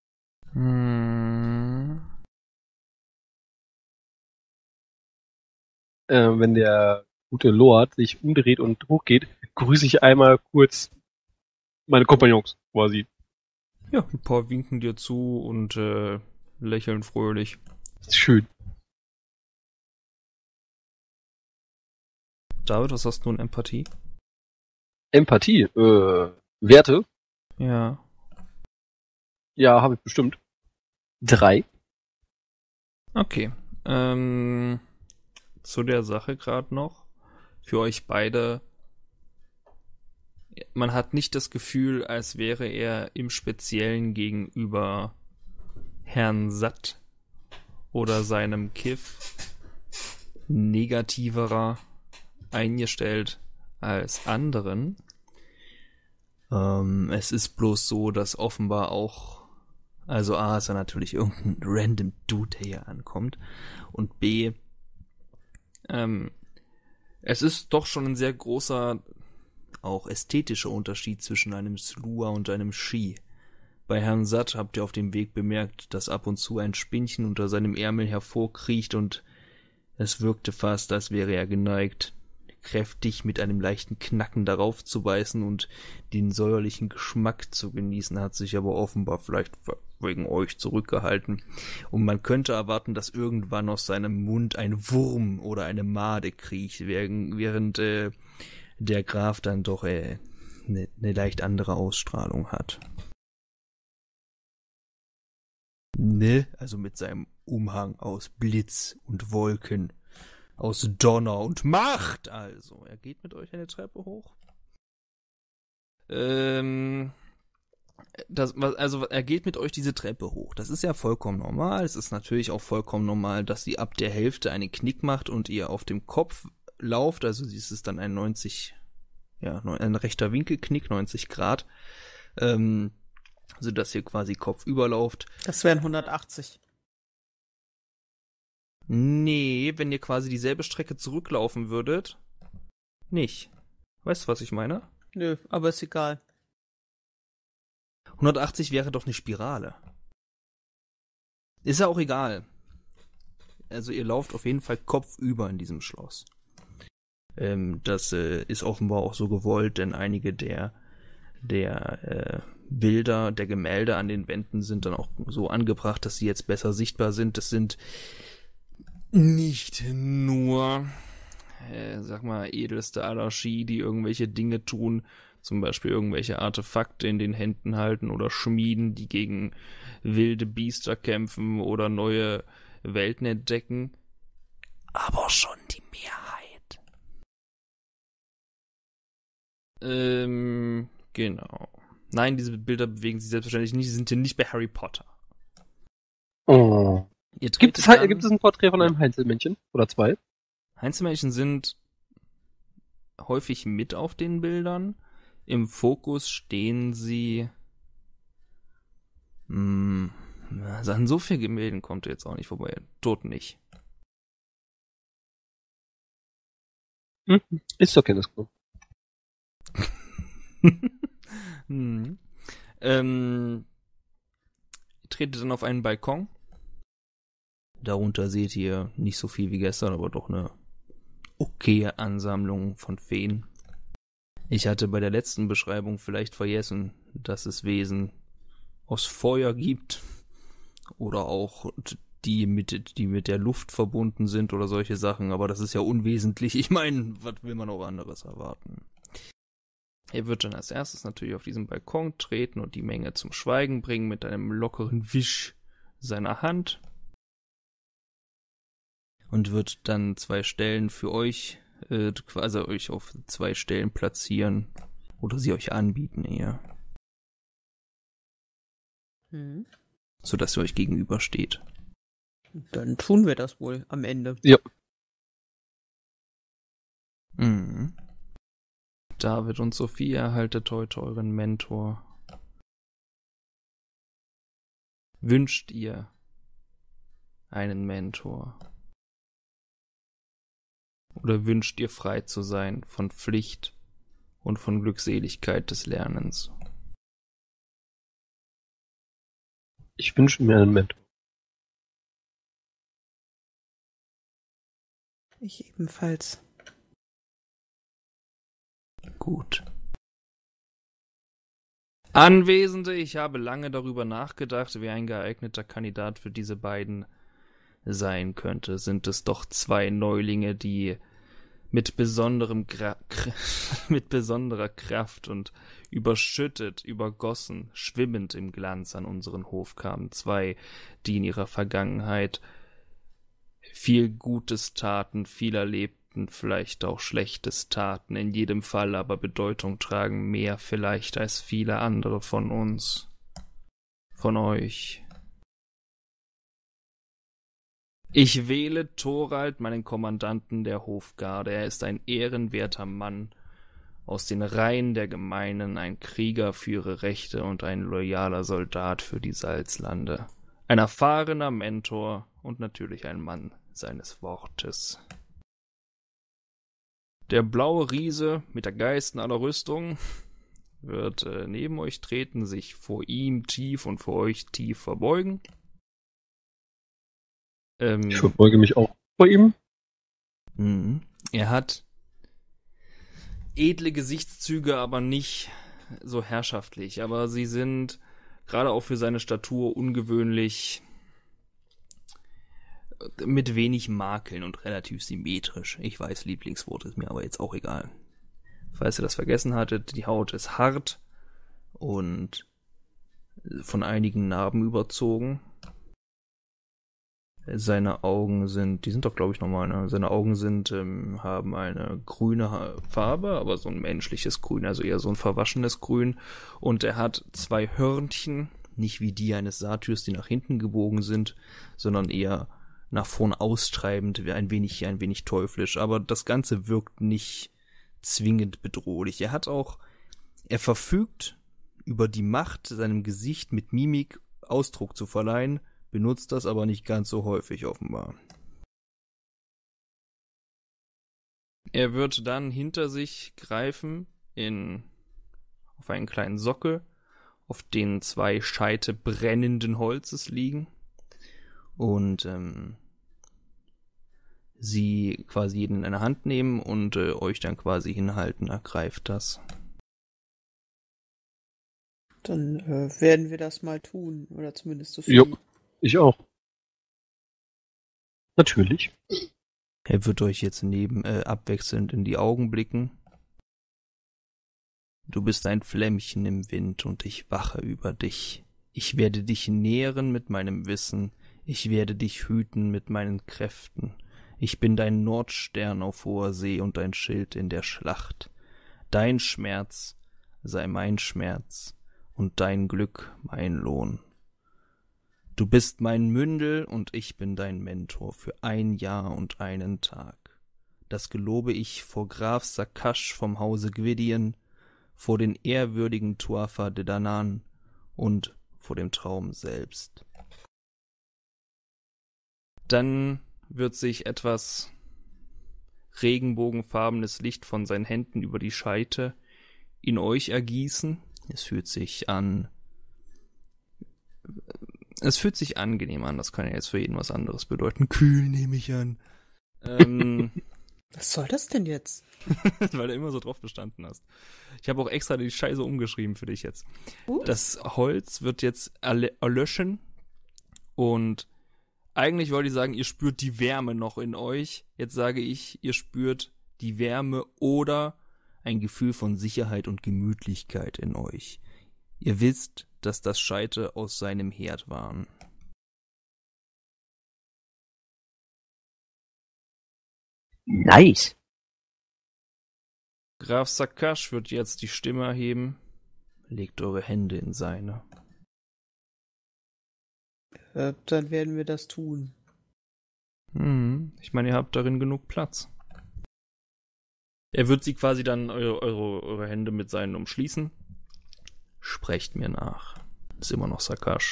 Wenn der gute Lord sich umdreht und hochgeht, grüße ich einmal kurz meine Kompagnons quasi. Ja, ein paar winken dir zu und lächeln fröhlich. Schön. David, was hast du in Empathie? Empathie, Werte? Ja. Ja, habe ich bestimmt. 3. Okay. Zu der Sache gerade noch. Für euch beide. Man hat nicht das Gefühl, als wäre er im Speziellen gegenüber Herrn Satt oder seinem Kiff negativerer eingestellt als anderen. Es ist bloß so, dass offenbar auch Also A ist er natürlich irgendein random Dude, der hier ankommt. Und B, es ist doch schon ein sehr großer, auch ästhetischer Unterschied zwischen einem Slua und einem Shi. Bei Herrn Satt habt ihr auf dem Weg bemerkt, dass ab und zu ein Spinnchen unter seinem Ärmel hervorkriecht und es wirkte fast, als wäre er geneigt, kräftig mit einem leichten Knacken darauf zu beißen und den säuerlichen Geschmack zu genießen, hat sich aber offenbar vielleicht wegen euch zurückgehalten. Und man könnte erwarten, dass irgendwann aus seinem Mund ein Wurm oder eine Made kriecht, während der Graf dann doch eine leicht andere Ausstrahlung hat. Ne? Also mit seinem Umhang aus Blitz und Wolken, aus Donner und Macht. Also, er geht mit euch eine Treppe hoch. Er geht mit euch diese Treppe hoch. Das ist ja vollkommen normal. Es ist natürlich auch vollkommen normal, dass sie ab der Hälfte einen Knick macht und ihr auf dem Kopf lauft. Also es ist dann ein ein rechter Winkelknick, 90 Grad. Also dass ihr quasi kopfüber lauft. Das wären 180. Nee, wenn ihr quasi dieselbe Strecke zurücklaufen würdet, nicht. Weißt du, was ich meine? Nö, aber ist egal. 180 wäre doch eine Spirale. Ist ja auch egal. Also ihr lauft auf jeden Fall kopfüber in diesem Schloss. Das ist offenbar auch so gewollt, denn einige der Bilder, der Gemälde an den Wänden sind dann auch so angebracht, dass sie jetzt besser sichtbar sind. Das sind nicht nur, edelste aller Shi, die irgendwelche Dinge tun, zum Beispiel irgendwelche Artefakte in den Händen halten oder Schmieden, die gegen wilde Biester kämpfen oder neue Welten entdecken, aber schon die Mehrheit. Genau. Nein, diese Bilder bewegen sich selbstverständlich nicht, sie sind hier nicht bei Harry Potter. Oh. Gibt es ein Porträt von einem Heinzelmännchen? Oder zwei? Heinzelmännchen sind häufig mit auf den Bildern. Im Fokus stehen sie. An so viel Gemälden kommt ihr jetzt auch nicht vorbei. Tot nicht. Ist okay, das gut. Ihr tretet dann auf einen Balkon. Darunter seht ihr nicht so viel wie gestern, aber doch eine okaye Ansammlung von Feen. Ich hatte bei der letzten Beschreibung vielleicht vergessen, dass es Wesen aus Feuer gibt oder auch die mit der Luft verbunden sind oder solche Sachen, aber das ist ja unwesentlich. Ich meine, was will man auch anderes erwarten? Er wird dann als erstes natürlich auf diesen Balkon treten und die Menge zum Schweigen bringen mit einem lockeren Wisch seiner Hand und wird dann 2 Stellen für euch, quasi euch auf 2 Stellen platzieren oder sie euch anbieten eher. Sodass ihr euch gegenübersteht. Dann tun wir das wohl am Ende. Ja. Mhm. David und Sophie, erhaltet heute euren Mentor. Wünscht ihr einen Mentor? Oder wünscht ihr frei zu sein von Pflicht und von Glückseligkeit des Lernens? Ich wünsche mir einen Mentor. Ich ebenfalls. Gut. Anwesende, ich habe lange darüber nachgedacht, wer ein geeigneter Kandidat für diese beiden sein könnte. Sind es doch 2 Neulinge, die mit besonderer Kraft und überschüttet, übergossen, schwimmend im Glanz an unseren Hof kamen. 2, die in ihrer Vergangenheit viel Gutes taten, viel erlebten, vielleicht auch Schlechtes taten, in jedem Fall aber Bedeutung tragen, mehr vielleicht als viele andere von uns, von euch. Ich wähle Thorald, meinen Kommandanten der Hofgarde. Er ist ein ehrenwerter Mann Aus den Reihen der Gemeinen ein Krieger für ihre Rechte und ein loyaler Soldat für die Salzlande. Ein erfahrener Mentor und natürlich ein Mann seines Wortes. Der blaue Riese mit der Geisten aller Rüstung wird neben euch treten, sich vor ihm tief und vor euch tief verbeugen. Ich verbeuge mich auch vor ihm. Er hat edle Gesichtszüge, aber nicht so herrschaftlich. Aber sie sind gerade auch für seine Statur ungewöhnlich mit wenig Makeln und relativ symmetrisch. Ich weiß, Lieblingswort ist mir aber jetzt auch egal. Falls ihr das vergessen hattet, die Haut ist hart und von einigen Narben überzogen. Seine Augen die sind doch, glaube ich, normal, ne? Seine Augen haben eine grüne Farbe, aber so ein menschliches Grün, also eher so ein verwaschenes Grün. Und er hat 2 Hörnchen, nicht wie die eines Satyrs, die nach hinten gebogen sind, sondern eher nach vorn austreibend, ein wenig teuflisch. Aber das Ganze wirkt nicht zwingend bedrohlich. Er verfügt über die Macht, seinem Gesicht mit Mimik Ausdruck zu verleihen, benutzt das aber nicht ganz so häufig offenbar. Er wird dann hinter sich greifen auf einen kleinen Sockel, auf den 2 Scheite brennenden Holzes liegen und sie quasi jeden in eine Hand nehmen und euch dann quasi hinhalten. Ergreift das. Dann werden wir das mal tun, oder zumindest so viel. Jo. Ich auch. Natürlich. Er wird euch jetzt abwechselnd in die Augen blicken. Du bist ein Flämmchen im Wind und ich wache über dich. Ich werde dich nähren mit meinem Wissen. Ich werde dich hüten mit meinen Kräften. Ich bin dein Nordstern auf hoher See und dein Schild in der Schlacht. Dein Schmerz sei mein Schmerz und dein Glück mein Lohn. Du bist mein Mündel und ich bin dein Mentor für 1 Jahr und 1 Tag. Das gelobe ich vor Graf Sakash vom Hause Gwydion, vor den ehrwürdigen Tuatha de Danann und vor dem Traum selbst. Dann wird sich etwas regenbogenfarbenes Licht von seinen Händen über die Scheite in euch ergießen. Es fühlt sich angenehm an, das kann ja jetzt für jeden was anderes bedeuten. Kühl nehme ich an. Was soll das denn jetzt? Weil du immer so drauf bestanden hast. Ich habe auch extra die Scheiße umgeschrieben für dich jetzt. Das Holz wird jetzt erlöschen und eigentlich wollte ich sagen, ihr spürt die Wärme noch in euch. Jetzt sage ich, ihr spürt die Wärme oder ein Gefühl von Sicherheit und Gemütlichkeit in euch. Ihr wisst, dass das Scheite aus seinem Herd waren. Nice. Graf Sakash wird jetzt die Stimme erheben. Legt eure Hände in seine. Dann werden wir das tun. Ich meine, ihr habt darin genug Platz. Er wird sie quasi dann eure Hände mit seinen umschließen. Sprecht mir nach. Ist immer noch Sakash.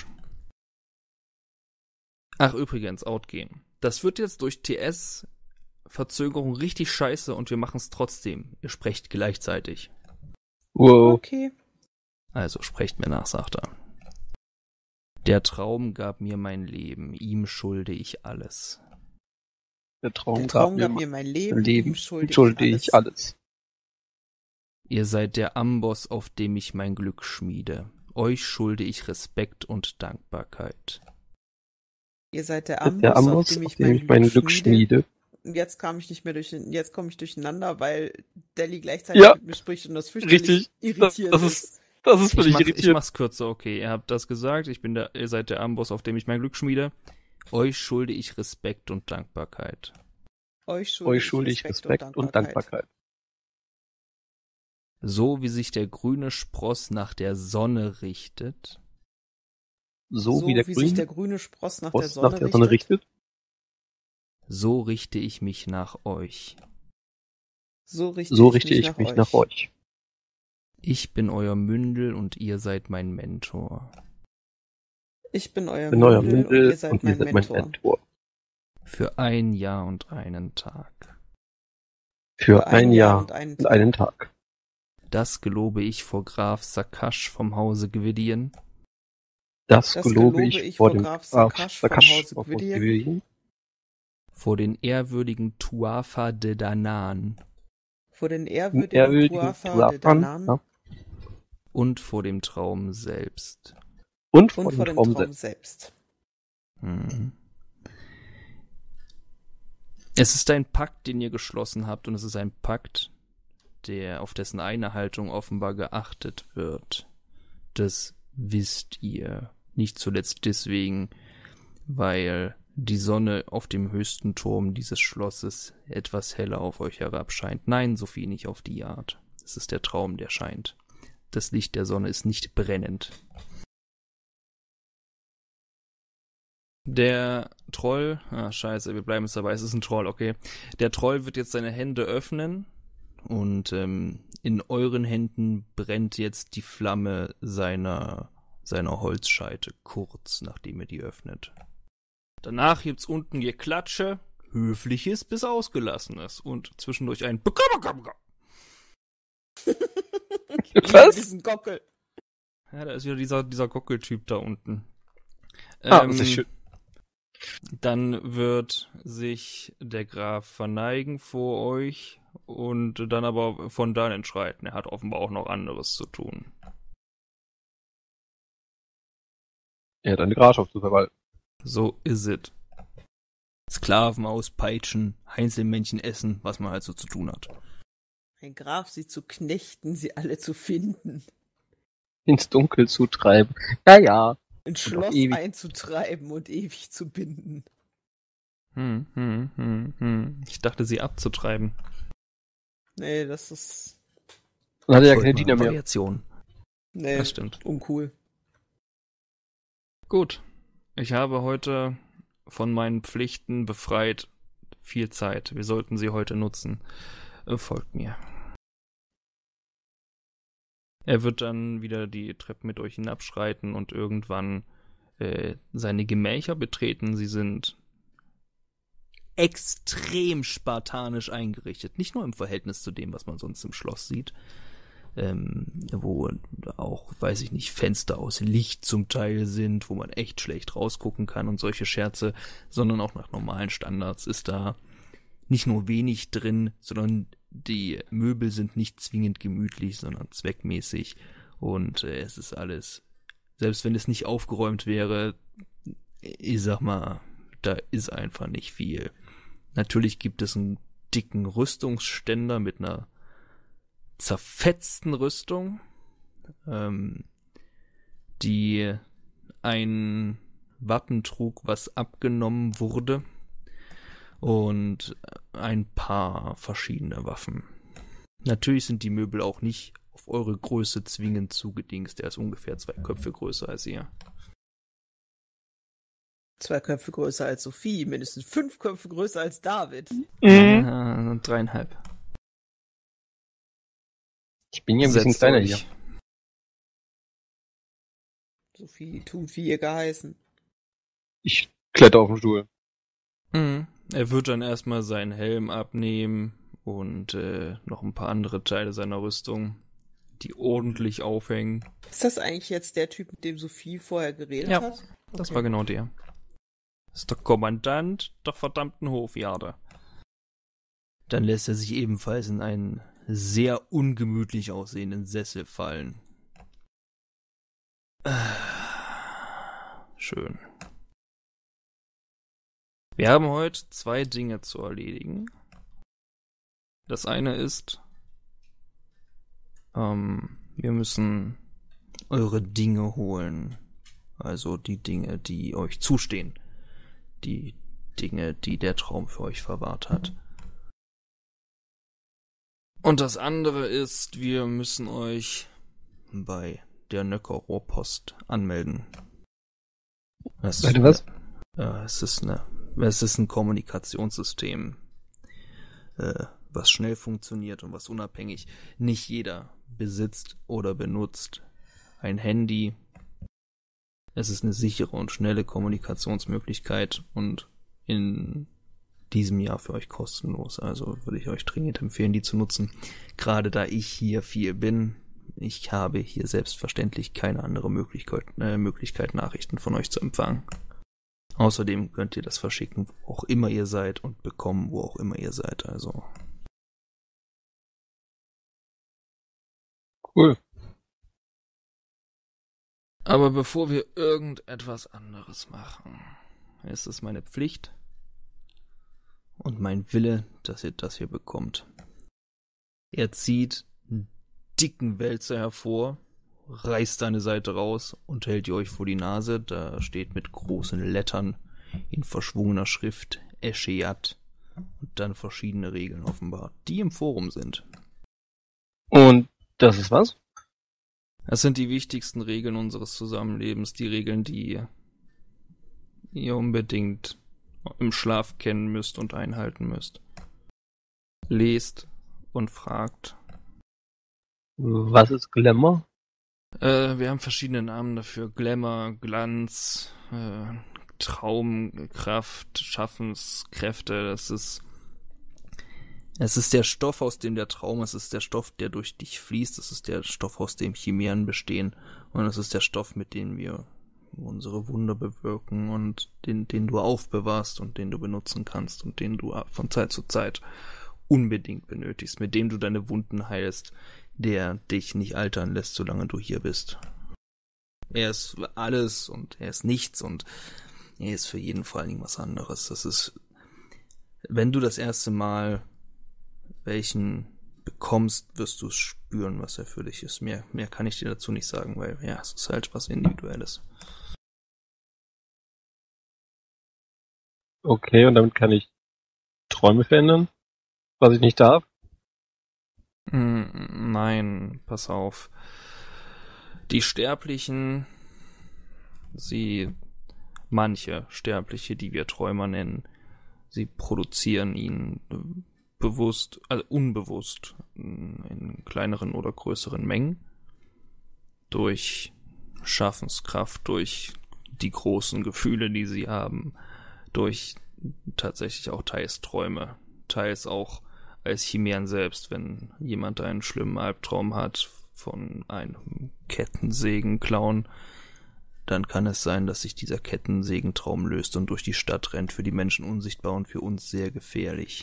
Ach, übrigens, Outgame. Das wird jetzt durch TS-Verzögerung richtig scheiße und wir machen es trotzdem. Ihr sprecht gleichzeitig. Wow. Okay. Also, sprecht mir nach, sagt er. Der Traum gab mir mein Leben, ihm schulde ich alles. Der Traum gab mir mein Leben, ihm schulde ich alles. Ihr seid der Amboss, auf dem ich mein Glück schmiede. Euch schulde ich Respekt und Dankbarkeit. Ihr seid der Amboss, auf dem ich mein Glück schmiede. Jetzt komme ich durcheinander, weil Deli gleichzeitig mit mir spricht und das fürchterlich irritierend ist. Das ist völlig irritierend. Ich mach's kürzer, okay. Ihr habt das gesagt, ihr seid der Amboss, auf dem ich mein Glück schmiede. Euch schulde ich Respekt und Dankbarkeit. Euch schulde ich Respekt und Dankbarkeit. So wie sich der grüne Spross nach der Sonne richtet. So wie sich der grüne Spross nach der Sonne richtet. So richte ich mich nach euch. So richte ich mich nach euch. Ich bin euer Mündel und ihr seid mein Mentor. Ich bin euer Mündel und ihr seid mein Mentor. Für 1 Jahr und einen Tag. Für 1 Jahr und einen Tag. Das gelobe ich vor Graf Sakash vom Hause Gwydion. Das gelobe ich vor dem Graf Sakash vom Sakash Hause Gwydion. Vor den ehrwürdigen Tuatha de Danann. Vor den ehrwürdigen Tuatha de Danann. Ja. Und vor dem Traum selbst. Und vor dem Traum selbst. Mhm. Es ist ein Pakt, den ihr geschlossen habt, und es ist ein Pakt, auf dessen Einhaltung offenbar geachtet wird. Das wisst ihr. Nicht zuletzt deswegen, weil die Sonne auf dem höchsten Turm dieses Schlosses etwas heller auf euch herabscheint. Nein, Sophie, nicht auf die Art. Es ist der Traum, der scheint. Das Licht der Sonne ist nicht brennend. Der Troll, scheiße, wir bleiben jetzt dabei, es ist ein Troll, okay. Der Troll wird jetzt seine Hände öffnen und in euren Händen brennt jetzt die Flamme seiner Holzscheite, kurz nachdem ihr die öffnet. Danach gibt's unten Geklatsche, Höfliches bis Ausgelassenes und zwischendurch ein Was? Diesen Gockel. Ja, da ist wieder dieser Gockeltyp da unten. Sehr schön. Dann wird sich der Graf verneigen vor euch und dann aber von dann entschreiten. Er hat offenbar auch noch anderes zu tun. Er hat eine Grafschaft zu verwalten. So is it. Sklaven auspeitschen, Heinzelmännchen essen, was man halt so zu tun hat. Ein Graf, sie zu knechten, sie alle zu finden. Ins Dunkel zu treiben. Ja. Ein Schloss einzutreiben und ewig zu binden. Ich dachte, sie abzutreiben. Nee, das ist... Dann hat er ja keine Diener mehr. Variation. Nee, das stimmt. Uncool. Gut. Ich habe heute von meinen Pflichten befreit viel Zeit. Wir sollten sie heute nutzen. Folgt mir. Er wird dann wieder die Treppe mit euch hinabschreiten und irgendwann seine Gemächer betreten. Sie sind extrem spartanisch eingerichtet. Nicht nur im Verhältnis zu dem, was man sonst im Schloss sieht. Wo auch, weiß ich nicht, Fenster aus Licht zum Teil sind, wo man echt schlecht rausgucken kann und solche Scherze, sondern auch nach normalen Standards ist da nicht nur wenig drin, sondern die Möbel sind nicht zwingend gemütlich, sondern zweckmäßig und es ist alles, selbst wenn es nicht aufgeräumt wäre, ich sag mal, da ist einfach nicht viel. Natürlich gibt es einen dicken Rüstungsständer mit einer zerfetzten Rüstung, die ein Wappen trug, was abgenommen wurde. Und ein paar verschiedene Waffen. Natürlich sind die Möbel auch nicht auf eure Größe zwingend zugedingst. Er ist ungefähr 2 Köpfe größer als ihr. 2 Köpfe größer als Sophie, mindestens 5 Köpfe größer als David. 3,5. Ich bin hier ein bisschen kleiner hier. Sophie tut wie ihr geheißen. Ich kletter auf den Stuhl. Er wird dann erstmal seinen Helm abnehmen und noch ein paar andere Teile seiner Rüstung, die ordentlich aufhängen. Ist das eigentlich jetzt der Typ, mit dem Sophie vorher geredet hat? Ja, das war genau der. Das ist der Kommandant der verdammten Hofjarde. Dann lässt er sich ebenfalls in einen sehr ungemütlich aussehenden Sessel fallen. Schön. Wir haben heute 2 Dinge zu erledigen. Das eine ist, wir müssen eure Dinge holen. Also die Dinge, die euch zustehen. Die Dinge, die der Traum für euch verwahrt hat. Und das andere ist, wir müssen euch bei der Nöcker Rohrpost anmelden. Bitte was? Es ist ein Kommunikationssystem, was schnell funktioniert und was unabhängig. Nicht jeder besitzt oder benutzt ein Handy. Es ist eine sichere und schnelle Kommunikationsmöglichkeit und in diesem Jahr für euch kostenlos. Also würde ich euch dringend empfehlen, die zu nutzen. Gerade da ich hier viel bin, ich habe hier selbstverständlich keine andere Möglichkeit, Nachrichten von euch zu empfangen. Außerdem könnt ihr das verschicken, wo auch immer ihr seid und bekommen, wo auch immer ihr seid. Also Cool. aber bevor wir irgendetwas anderes machen, ist es meine Pflicht und mein Wille, dass ihr das hier bekommt. Er zieht einen dicken Wälzer hervor, reißt eine Seite raus und hält ihr euch vor die Nase. Da steht mit großen Lettern in verschwungener Schrift Escheat und dann verschiedene Regeln offenbar, die im Forum sind. Und das ist was? Das sind die wichtigsten Regeln unseres Zusammenlebens, die Regeln, die ihr unbedingt im Schlaf kennen müsst und einhalten müsst. Lest und fragt. Was ist Glamour? Wir haben verschiedene Namen dafür. Glamour, Glanz, Traumkraft, Schaffenskräfte. Es ist der Stoff, aus dem der Traum ist. Es ist der Stoff, der durch dich fließt. Es ist der Stoff, aus dem Chimären bestehen. Und es ist der Stoff, mit dem wir unsere Wunder bewirken und den du aufbewahrst und den du benutzen kannst und den du von Zeit zu Zeit unbedingt benötigst, mit dem du deine Wunden heilst, der dich nicht altern lässt, solange du hier bist. Er ist alles und er ist nichts und er ist für jeden vor allen Dingen was anderes. Das ist, wenn du das erste Mal welchen bekommst, wirst du spüren, was er für dich ist. Mehr kann ich dir dazu nicht sagen, weil ja, es ist halt was Individuelles. Okay, und damit kann ich Träume verändern, was ich nicht darf? Nein, pass auf. Die Sterblichen, manche Sterbliche, die wir Träumer nennen, sie produzieren ihn bewusst, also unbewusst, in kleineren oder größeren Mengen, durch Schaffenskraft, durch die großen Gefühle, die sie haben, durch tatsächlich auch teils Träume, teils auch als Chimären selbst, wenn jemand einen schlimmen Albtraum hat von einem Kettensägenclown, dann kann es sein, dass sich dieser Kettensägentraum löst und durch die Stadt rennt, für die Menschen unsichtbar und für uns sehr gefährlich.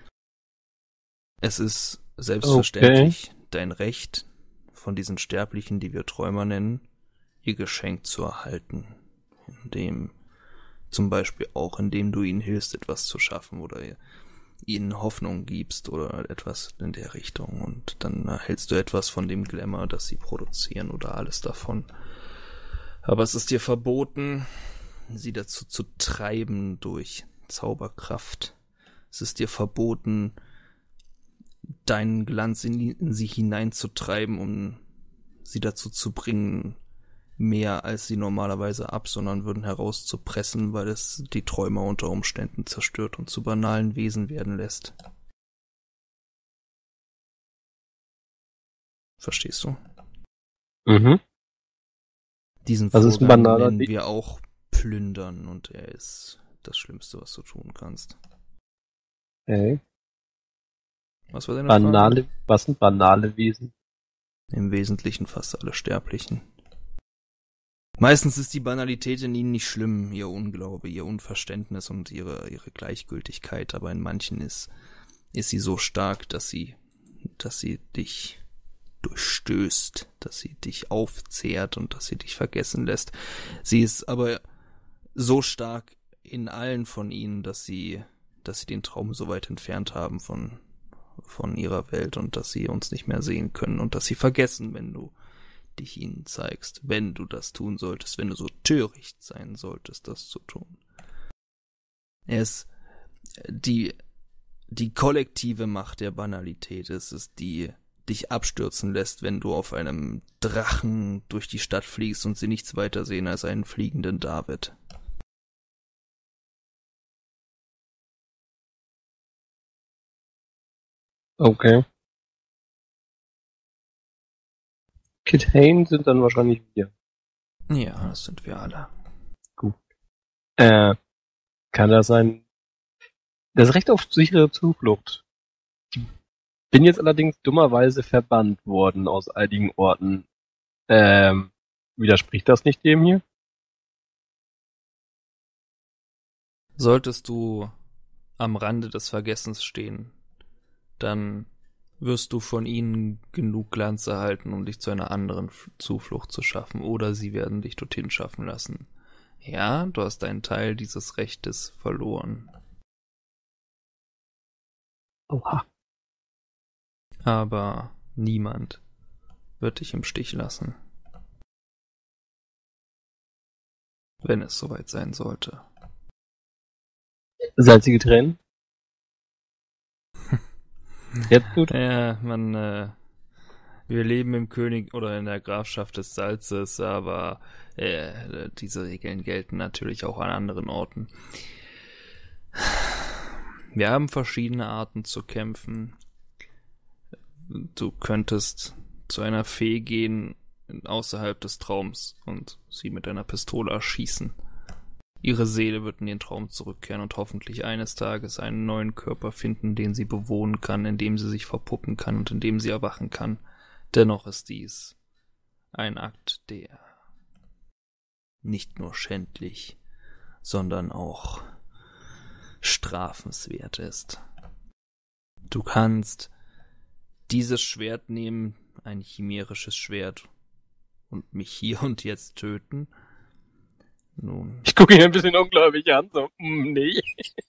Es ist selbstverständlich dein Recht, von diesen Sterblichen, die wir Träumer nennen, ihr Geschenk zu erhalten, indem du ihnen hilfst, etwas zu schaffen oder ihnen Hoffnung gibst oder etwas in der Richtung, und dann erhältst du etwas von dem Glamour, das sie produzieren, oder alles davon. Aber es ist dir verboten, sie dazu zu treiben durch Zauberkraft. Es ist dir verboten, deinen Glanz in sie hineinzutreiben, um sie dazu zu bringen, mehr als sie normalerweise sondern würden herauszupressen, weil es die Träumer unter Umständen zerstört und zu banalen Wesen werden lässt. Verstehst du? Mhm. Diesen Was ist ein Vorgang banaler nennen Weg? wir auch Plündern, und er ist das Schlimmste, was du tun kannst. Okay. Was war deine Frage? Was sind banale Wesen? Im Wesentlichen fast alle Sterblichen. Meistens ist die Banalität in ihnen nicht schlimm, ihr Unglaube, ihr Unverständnis und ihre Gleichgültigkeit, aber in manchen ist sie so stark, dass sie dich durchstößt, dass sie dich aufzehrt und dass sie dich vergessen lässt. Sie ist aber so stark in allen von ihnen, dass sie den Traum so weit entfernt haben von ihrer Welt und dass sie uns nicht mehr sehen können und dass sie vergessen, wenn du dich ihnen zeigst, wenn du das tun solltest, wenn du so töricht sein solltest, das zu tun. Die kollektive Macht der Banalität ist es, die dich abstürzen lässt, wenn du auf einem Drachen durch die Stadt fliegst und sie nichts weiter sehen als einen fliegenden David. Okay. Kid Hain sind dann wahrscheinlich wir. Ja, das sind wir alle. Gut. Kann das sein? Das Recht auf sichere Zuflucht. Bin jetzt allerdings dummerweise verbannt worden aus einigen Orten. Widerspricht das nicht dem hier? Solltest du am Rande des Vergessens stehen, dann wirst du von ihnen genug Glanz erhalten, um dich zu einer anderen Zuflucht zu schaffen, oder sie werden dich dorthin schaffen lassen. Ja, du hast einen Teil dieses Rechtes verloren. Oha. Aber niemand wird dich im Stich lassen. Wenn es soweit sein sollte. Salzige Tränen? Jetzt gut? Ja, wir leben im König oder in der Grafschaft des Salzes, aber diese Regeln gelten natürlich auch an anderen Orten. Wir haben verschiedene Arten zu kämpfen. Du könntest zu einer Fee gehen außerhalb des Traums und sie mit einer Pistole erschießen. Ihre Seele wird in den Traum zurückkehren und hoffentlich eines Tages einen neuen Körper finden, den sie bewohnen kann, in dem sie sich verpuppen kann und in dem sie erwachen kann. Dennoch ist dies ein Akt, der nicht nur schändlich, sondern auch strafenswert ist. Du kannst dieses Schwert nehmen, ein chimärisches Schwert, und mich hier und jetzt töten. Nun. Ich gucke ihn ein bisschen ungläubig an, so, nee.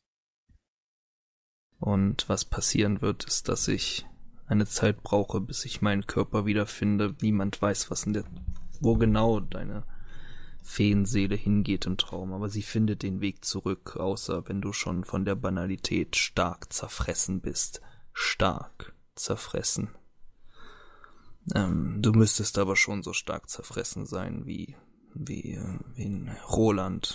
Und was passieren wird, ist, dass ich eine Zeit brauche, bis ich meinen Körper wiederfinde. Niemand weiß, wo genau deine Feenseele hingeht im Traum, aber sie findet den Weg zurück, außer wenn du schon von der Banalität stark zerfressen bist. Stark zerfressen. Du müsstest aber schon so stark zerfressen sein wie in Roland.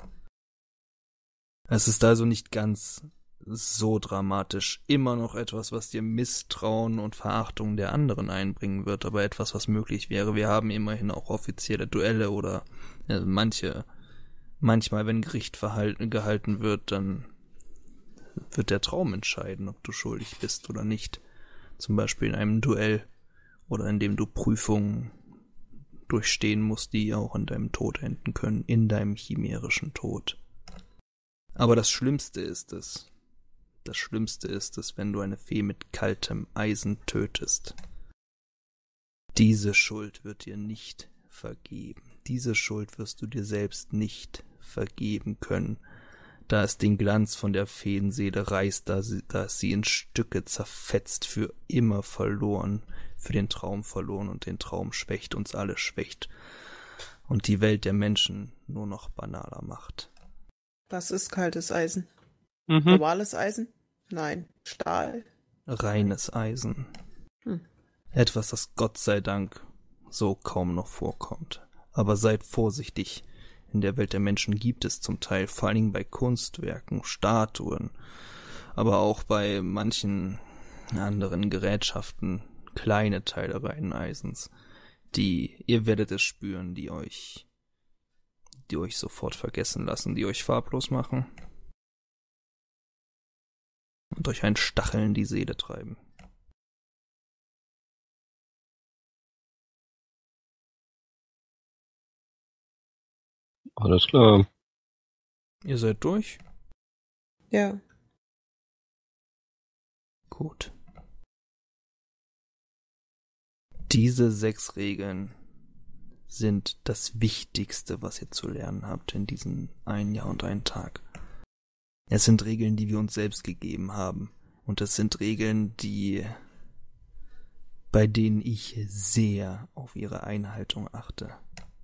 Es ist also nicht ganz so dramatisch. Immer noch etwas, was dir Misstrauen und Verachtung der anderen einbringen wird, aber etwas, was möglich wäre. Wir haben immerhin auch offizielle Duelle oder manchmal, wenn Gericht gehalten wird, dann wird der Traum entscheiden, ob du schuldig bist oder nicht. Zum Beispiel in einem Duell oder indem du Prüfungen durchstehen musst, die auch in deinem Tod enden können, in deinem chimärischen Tod. Aber das Schlimmste ist es, wenn du eine Fee mit kaltem Eisen tötest. Diese Schuld wird dir nicht vergeben. Diese Schuld wirst du dir selbst nicht vergeben können, da es den Glanz von der Feenseele reißt, da es sie in Stücke zerfetzt, für immer verloren, für den Traum verloren, und den Traum schwächt, uns alle schwächt und die Welt der Menschen nur noch banaler macht. Was ist kaltes Eisen? Mhm. Normales Eisen? Nein. Stahl? Reines Eisen. Etwas, das Gott sei Dank so kaum noch vorkommt. Aber seid vorsichtig. In der Welt der Menschen gibt es zum Teil, vor allen Dingen bei Kunstwerken, Statuen, aber auch bei manchen anderen Gerätschaften, kleine Teile reinen Eisens, ihr werdet es spüren, die euch sofort vergessen lassen, die euch farblos machen und euch ein Stacheln die Seele treiben. Alles klar. Ihr seid durch? Ja. Gut. Diese 6 Regeln sind das Wichtigste, was ihr zu lernen habt in diesen 1 Jahr und 1 Tag. Es sind Regeln, die wir uns selbst gegeben haben. Und es sind Regeln, bei denen ich sehr auf ihre Einhaltung achte.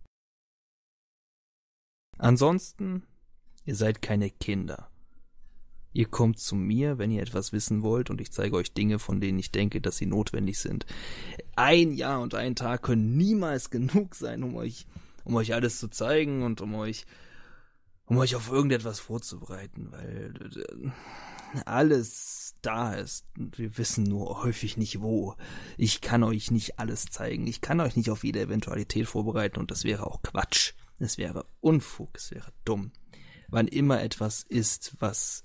Ansonsten, ihr seid keine Kinder. Ihr kommt zu mir, wenn ihr etwas wissen wollt, und ich zeige euch Dinge, von denen ich denke, dass sie notwendig sind. 1 Jahr und 1 Tag können niemals genug sein, um euch alles zu zeigen und um euch auf irgendetwas vorzubereiten, weil alles da ist. Wir wissen nur häufig nicht wo. Ich kann euch nicht alles zeigen. Ich kann euch nicht auf jede Eventualität vorbereiten und das wäre auch Quatsch. Es wäre Unfug, es wäre dumm. Wann immer etwas ist, was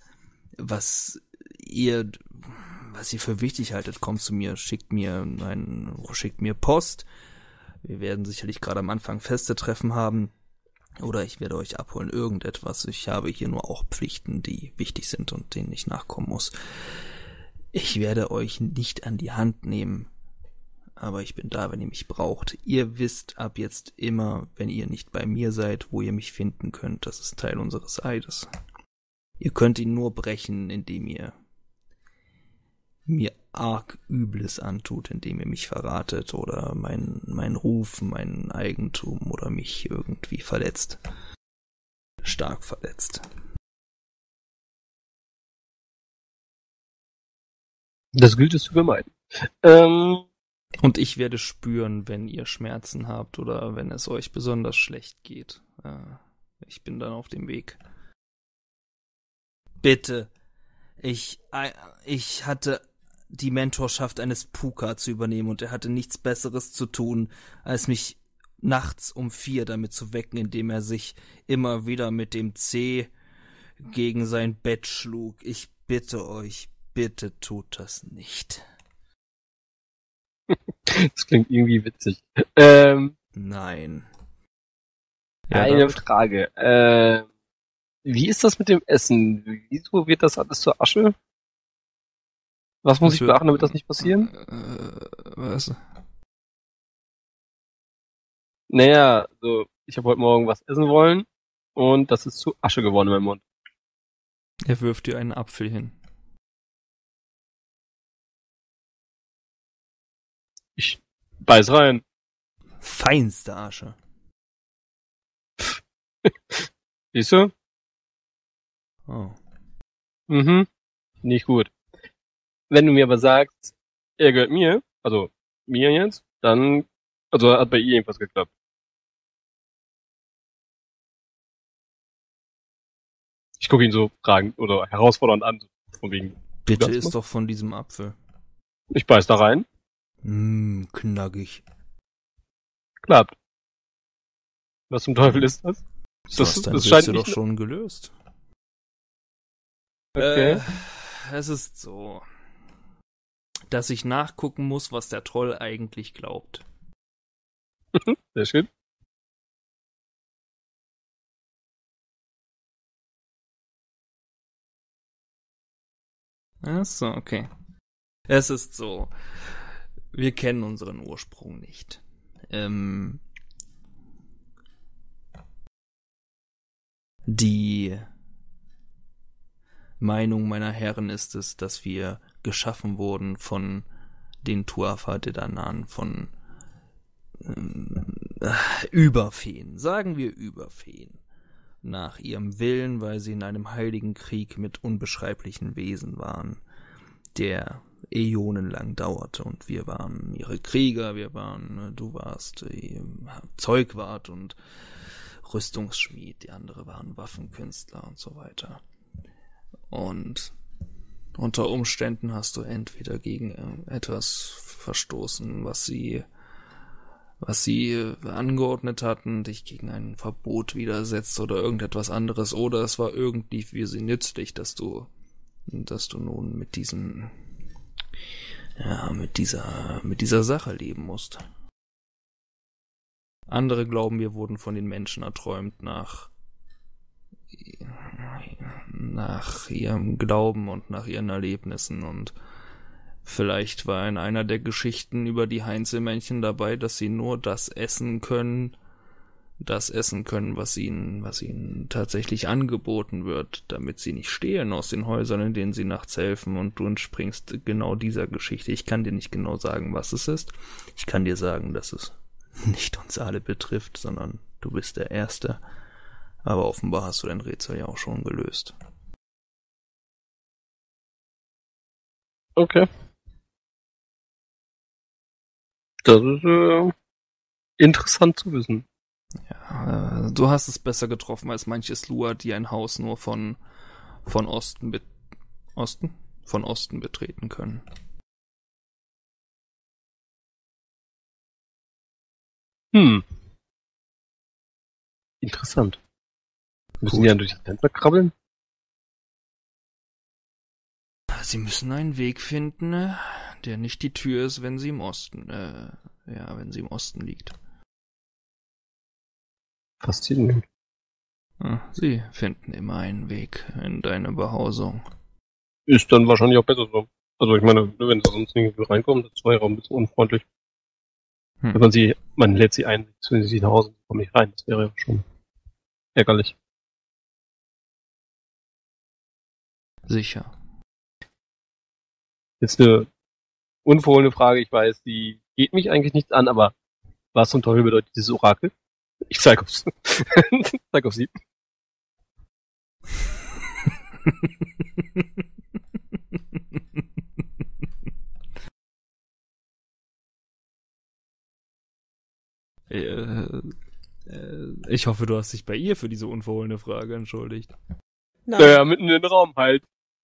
ihr für wichtig haltet, kommt zu mir, schickt mir Post. Wir werden sicherlich gerade am Anfang feste Treffen haben. Oder ich werde euch abholen, irgendetwas. Ich habe hier nur auch Pflichten, die wichtig sind und denen ich nachkommen muss. Ich werde euch nicht an die Hand nehmen, aber ich bin da, wenn ihr mich braucht. Ihr wisst ab jetzt immer, wenn ihr nicht bei mir seid, wo ihr mich finden könnt. Das ist Teil unseres Eides. Ihr könnt ihn nur brechen, indem ihr mir arg Übles antut, indem ihr mich verratet oder mein Ruf, mein Eigentum oder mich irgendwie verletzt. Stark verletzt. Das gilt es zu vermeiden. Und ich werde spüren, wenn ihr Schmerzen habt oder wenn es euch besonders schlecht geht. Ich bin dann auf dem Weg. Bitte. Ich hatte die Mentorschaft eines Puka zu übernehmen und er hatte nichts Besseres zu tun, als mich nachts um 4 damit zu wecken, indem er sich immer wieder mit dem C gegen sein Bett schlug. Ich bitte euch, bitte tut das nicht. Das klingt irgendwie witzig. Nein. Eine Frage. Wie ist das mit dem Essen? Wieso wird das alles zur Asche? Was muss ich beachten, damit das nicht passiert? Was? Naja, also ich habe heute Morgen was essen wollen und das ist zu Asche geworden in meinem Mund. Er wirft dir einen Apfel hin. Ich beiß rein. Feinste Asche. Siehst du? Oh. Nicht gut. Wenn du mir aber sagst, er gehört mir, also mir jetzt, dann, also hat bei ihr irgendwas geklappt. Ich gucke ihn so fragend oder herausfordernd an, so von wegen. Bitte isst doch von diesem Apfel. Ich beiß da rein. Knackig. Klappt. Was zum Teufel ist das? Das scheint doch schon gelöst. Okay. Es ist so, dass ich nachgucken muss, was der Troll eigentlich glaubt. Sehr schön. Ach so, okay. Es ist so, wir kennen unseren Ursprung nicht. Die Meinung meiner Herren ist es, dass wir geschaffen wurden von den Tuatha Dé Danann, von Überfeen, sagen wir Überfeen, nach ihrem Willen, weil sie in einem heiligen Krieg mit unbeschreiblichen Wesen waren, der äonenlang dauerte und wir waren ihre Krieger, du warst Zeugwart und Rüstungsschmied, die andere waren Waffenkünstler und so weiter. Und unter Umständen hast du entweder gegen etwas verstoßen, was sie angeordnet hatten, dich gegen ein Verbot widersetzt oder irgendetwas anderes, oder es war irgendwie für sie nützlich, dass du nun mit dieser Sache leben musst. Andere glauben, wir wurden von den Menschen erträumt nach ihrem Glauben und nach ihren Erlebnissen, und vielleicht war in einer der Geschichten über die Heinzelmännchen dabei, dass sie nur das essen können, was ihnen tatsächlich angeboten wird, damit sie nicht stehlen aus den Häusern, in denen sie nachts helfen, und du entspringst genau dieser Geschichte. Ich kann dir nicht genau sagen, was es ist. Ich kann dir sagen, dass es nicht uns alle betrifft, sondern du bist der Erste. Aber offenbar hast du dein Rätsel ja auch schon gelöst. Okay. Das ist interessant zu wissen. Ja, du hast es besser getroffen als manche Slua, die ein Haus nur von Osten Osten? Von Osten betreten können. Interessant. Müssen die dann durch das Fenster krabbeln? Sie müssen einen Weg finden, der nicht die Tür ist, wenn sie im Osten, wenn sie im Osten liegt. Faszinierend. Sie finden immer einen Weg in deine Behausung. Ist dann wahrscheinlich auch besser so. Also ich meine, wenn sie sonst nirgendwo reinkommen, das war ja auch ein bisschen unfreundlich. Wenn man lädt sie ein, wenn sie nach Hause kommen nicht rein, das wäre ja schon ärgerlich. Sicher. Jetzt eine unverhohlene Frage, ich weiß, die geht mich eigentlich nichts an, aber was zum Teufel bedeutet dieses Orakel? Ich zeig aufs. Zeig auf sie. Ich hoffe, du hast dich bei ihr für diese unverhohlene Frage entschuldigt. Nein. Ja, mitten in den Raum halt.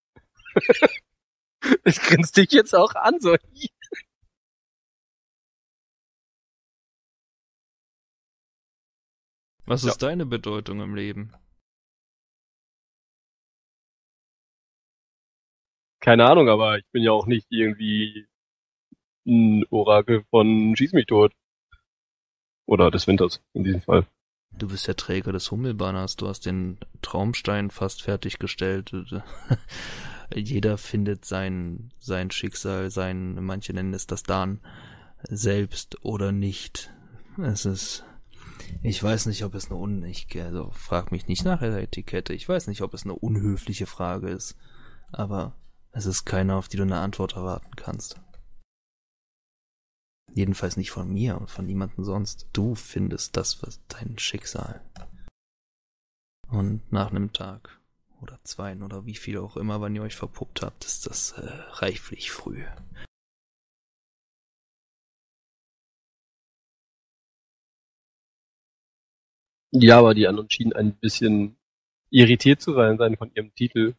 Ich grinst dich jetzt auch an, so. Was ist deine Bedeutung im Leben? Keine Ahnung, aber ich bin ja auch nicht irgendwie ein Orakel von Schieß mich tot. Oder des Winters, in diesem Fall. Du bist der Träger des Hummelbanners, du hast den Traumstein fast fertiggestellt. Jeder findet sein Schicksal, manche nennen es das Dan, selbst oder nicht. Ich weiß nicht, ob es frag mich nicht nach der Etikette, ich weiß nicht, ob es eine unhöfliche Frage ist, aber es ist keine, auf die du eine Antwort erwarten kannst. Jedenfalls nicht von mir und von niemandem sonst. Du findest was dein Schicksal. Und nach einem Tag oder 2 oder wie viel auch immer, wann ihr euch verpuppt habt, ist das reichlich früh. Ja, aber die anderen schienen ein bisschen irritiert zu sein von ihrem Titel.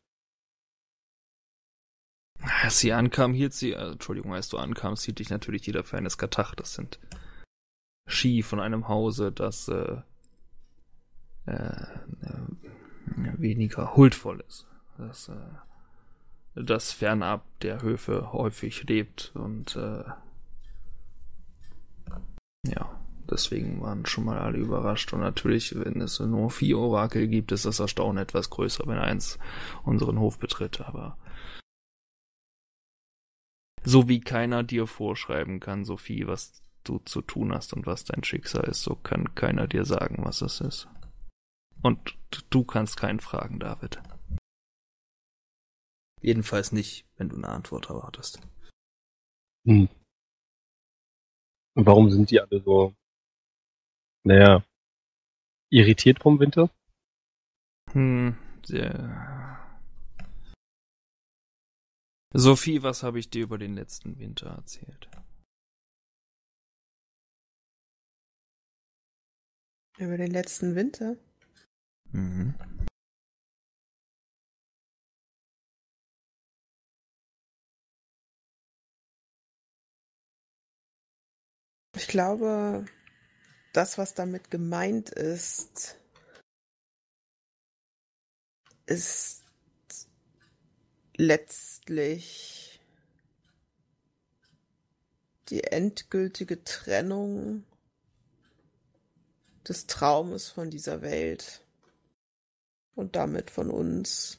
Als du ankamst, hielt dich natürlich jeder für eine Skatach. Das sind Ski von einem Hause, das weniger huldvoll ist. Das fernab der Höfe häufig lebt und deswegen waren schon mal alle überrascht. Und natürlich, wenn es nur 4 Orakel gibt, ist das Erstaunen etwas größer, wenn eins unseren Hof betritt, aber so wie keiner dir vorschreiben kann, Sophie, was du zu tun hast und was dein Schicksal ist, so kann keiner dir sagen, was es ist. Und du kannst keinen fragen, David. Jedenfalls nicht, wenn du eine Antwort erwartest. Und warum sind die alle so, irritiert vom Winter? Sophie, was habe ich dir über den letzten Winter erzählt? Über den letzten Winter? Mhm. Ich glaube, das, was damit gemeint ist letztlich die endgültige Trennung des Traumes von dieser Welt und damit von uns.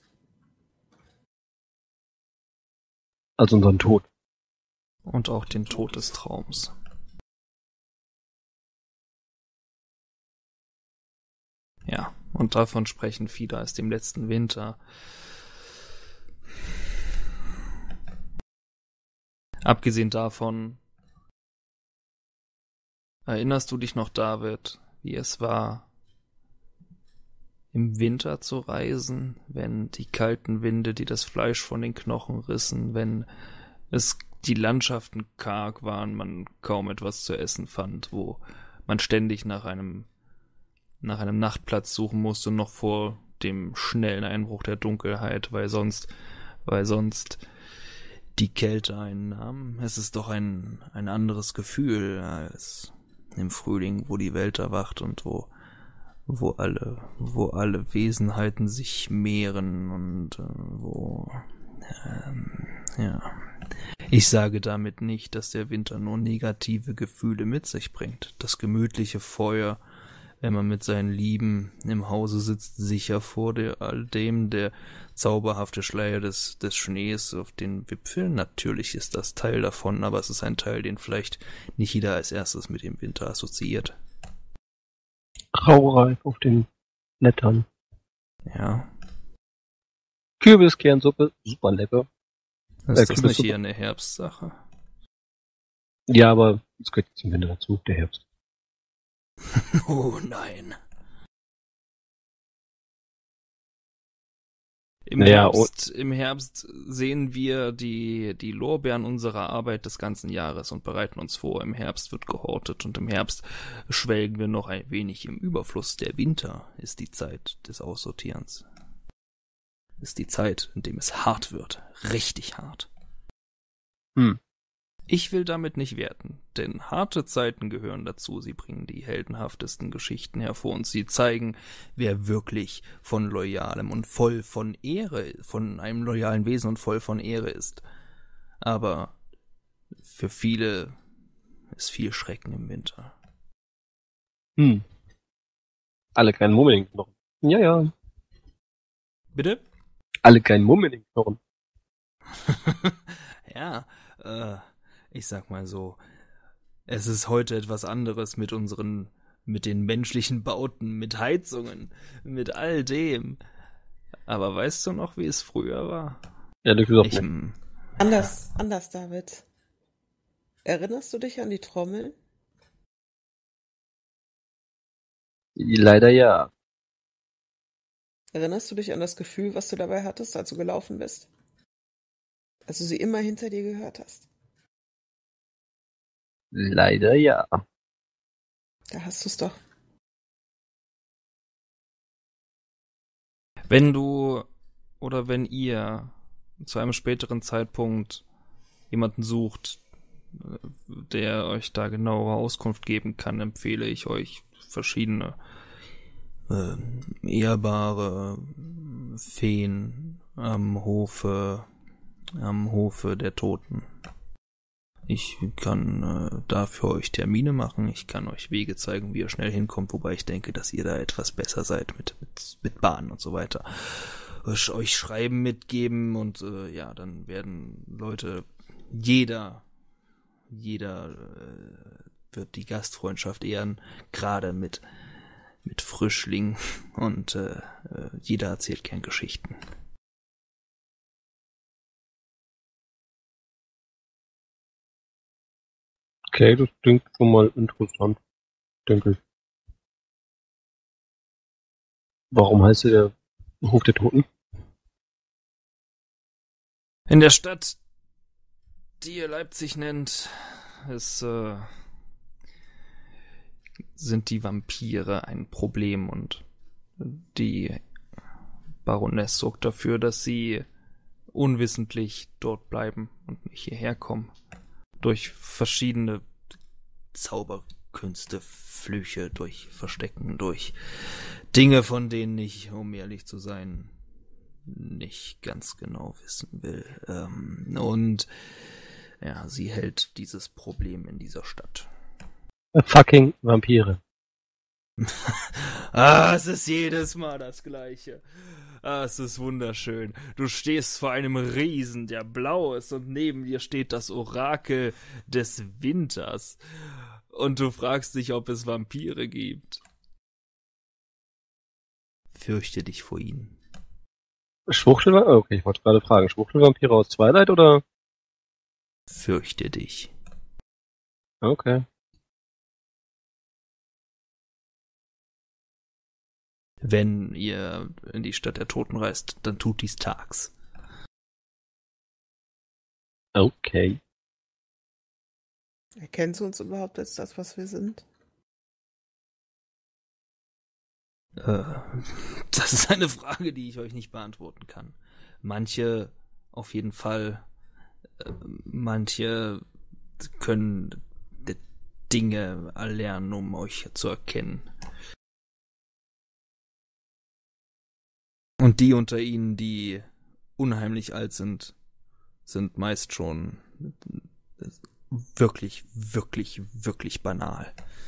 Also unseren Tod. Und auch den Tod des Traums. Ja, und davon sprechen viele als dem letzten Winter. Abgesehen davon, erinnerst du dich noch, David, wie es war, im Winter zu reisen, wenn die kalten Winde, die das Fleisch von den Knochen rissen, wenn die Landschaften karg waren, man kaum etwas zu essen fand, wo man ständig nach einem Nachtplatz suchen musste, noch vor dem schnellen Einbruch der Dunkelheit, weil sonst weil sonst die Kälte einen nahm. Es ist doch ein anderes Gefühl als im Frühling, wo die Welt erwacht und wo alle Wesenheiten sich mehren und ja. Ich sage damit nicht, dass der Winter nur negative Gefühle mit sich bringt. Das gemütliche Feuer, wenn man mit seinen Lieben im Hause sitzt, sicher vor all dem, der zauberhafte Schleier des Schnees auf den Wipfeln. Natürlich ist das Teil davon, aber es ist ein Teil, den vielleicht nicht jeder als erstes mit dem Winter assoziiert. Raureif auf den Blättern. Ja. Kürbiskernsuppe, super lecker. Ist das nicht eher eine Herbstsache? Ja, aber es gehört jetzt zum Winter dazu, der Herbst. Oh nein. Im Herbst sehen wir die Lorbeeren unserer Arbeit des ganzen Jahres und bereiten uns vor. Im Herbst wird gehortet und im Herbst schwelgen wir noch ein wenig im Überfluss. Der Winter ist die Zeit des Aussortierens. Ist die Zeit, in dem es hart wird. Richtig hart. Ich will damit nicht werten, denn harte Zeiten gehören dazu. Sie bringen die heldenhaftesten Geschichten hervor und sie zeigen, wer wirklich von loyalem und voll von Ehre, von einem loyalen Wesen und voll von Ehre ist. Aber für viele ist viel Schrecken im Winter. Alle keinen Mummel in den Knochen. Ja. Bitte? Alle keinen Mummel in den Knochen. Ja, ich sag mal so, es ist heute etwas anderes mit den menschlichen Bauten, mit Heizungen, mit all dem. Aber weißt du noch, wie es früher war? Ja, du gesagt nicht. Anders, David. Erinnerst du dich an die Trommel? Leider ja. Erinnerst du dich an das Gefühl, was du dabei hattest, als du gelaufen bist? Als du sie immer hinter dir gehört hast? Leider ja. Da hast du es doch. Wenn du oder wenn ihr zu einem späteren Zeitpunkt jemanden sucht, der euch da genauere Auskunft geben kann, empfehle ich euch verschiedene ehrbare Feen am Hofe der Toten. Ich kann da für euch Termine machen, ich kann euch Wege zeigen, wie ihr schnell hinkommt, wobei ich denke, dass ihr da etwas besser seid mit Bahn und so weiter. Euch Schreiben mitgeben und ja, dann werden Leute, jeder wird die Gastfreundschaft ehren, gerade mit Frischling und jeder erzählt gern Geschichten. Okay, das klingt schon mal interessant, denke ich. Warum heißt der Hof der Toten? In der Stadt, die ihr Leipzig nennt, sind die Vampire ein Problem und die Baroness sorgt dafür, dass sie unwissentlich dort bleiben und nicht hierher kommen. Durch verschiedene Zauberkünste, Flüche, durch Verstecken, durch Dinge, von denen ich, um ehrlich zu sein, nicht ganz genau wissen will. Und ja, sie hält dieses Problem in dieser Stadt. Fucking Vampire. Es ist jedes Mal das Gleiche. Es ist wunderschön. Du stehst vor einem Riesen, der blau ist, und neben dir steht das Orakel des Winters. Und du fragst dich, ob es Vampire gibt. Fürchte dich vor ihnen. Schwuchtelvampire? Okay, ich wollte gerade fragen. Schwuchtelvampire aus Twilight oder? Fürchte dich. Okay. Wenn ihr in die Stadt der Toten reist, dann tut dies tags. Okay. Erkennst du uns überhaupt als das, was wir sind? Das ist eine Frage, die ich euch nicht beantworten kann. Manche auf jeden Fall. Manche können Dinge erlernen, um euch zu erkennen. Und die unter ihnen, die unheimlich alt sind, sind meist schon wirklich, wirklich, wirklich banal.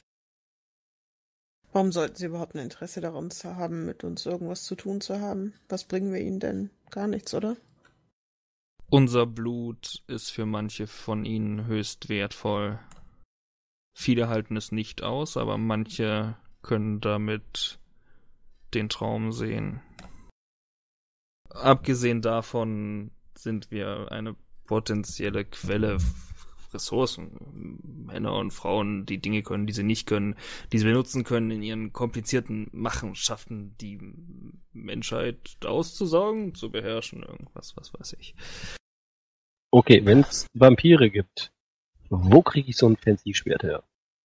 Warum sollten sie überhaupt ein Interesse daran zu haben, mit uns irgendwas zu tun zu haben? Was bringen wir ihnen denn? Gar nichts, oder? Unser Blut ist für manche von ihnen höchst wertvoll. Viele halten es nicht aus, aber manche können damit den Traum sehen. Abgesehen davon sind wir eine potenzielle Quelle Ressourcen. Männer und Frauen, die Dinge können, die sie nicht können, die sie benutzen können in ihren komplizierten Machenschaften, die Menschheit auszusaugen, zu beherrschen, irgendwas, was weiß ich. Okay, wenn es Vampire gibt, wo kriege ich so ein fancy Schwert her?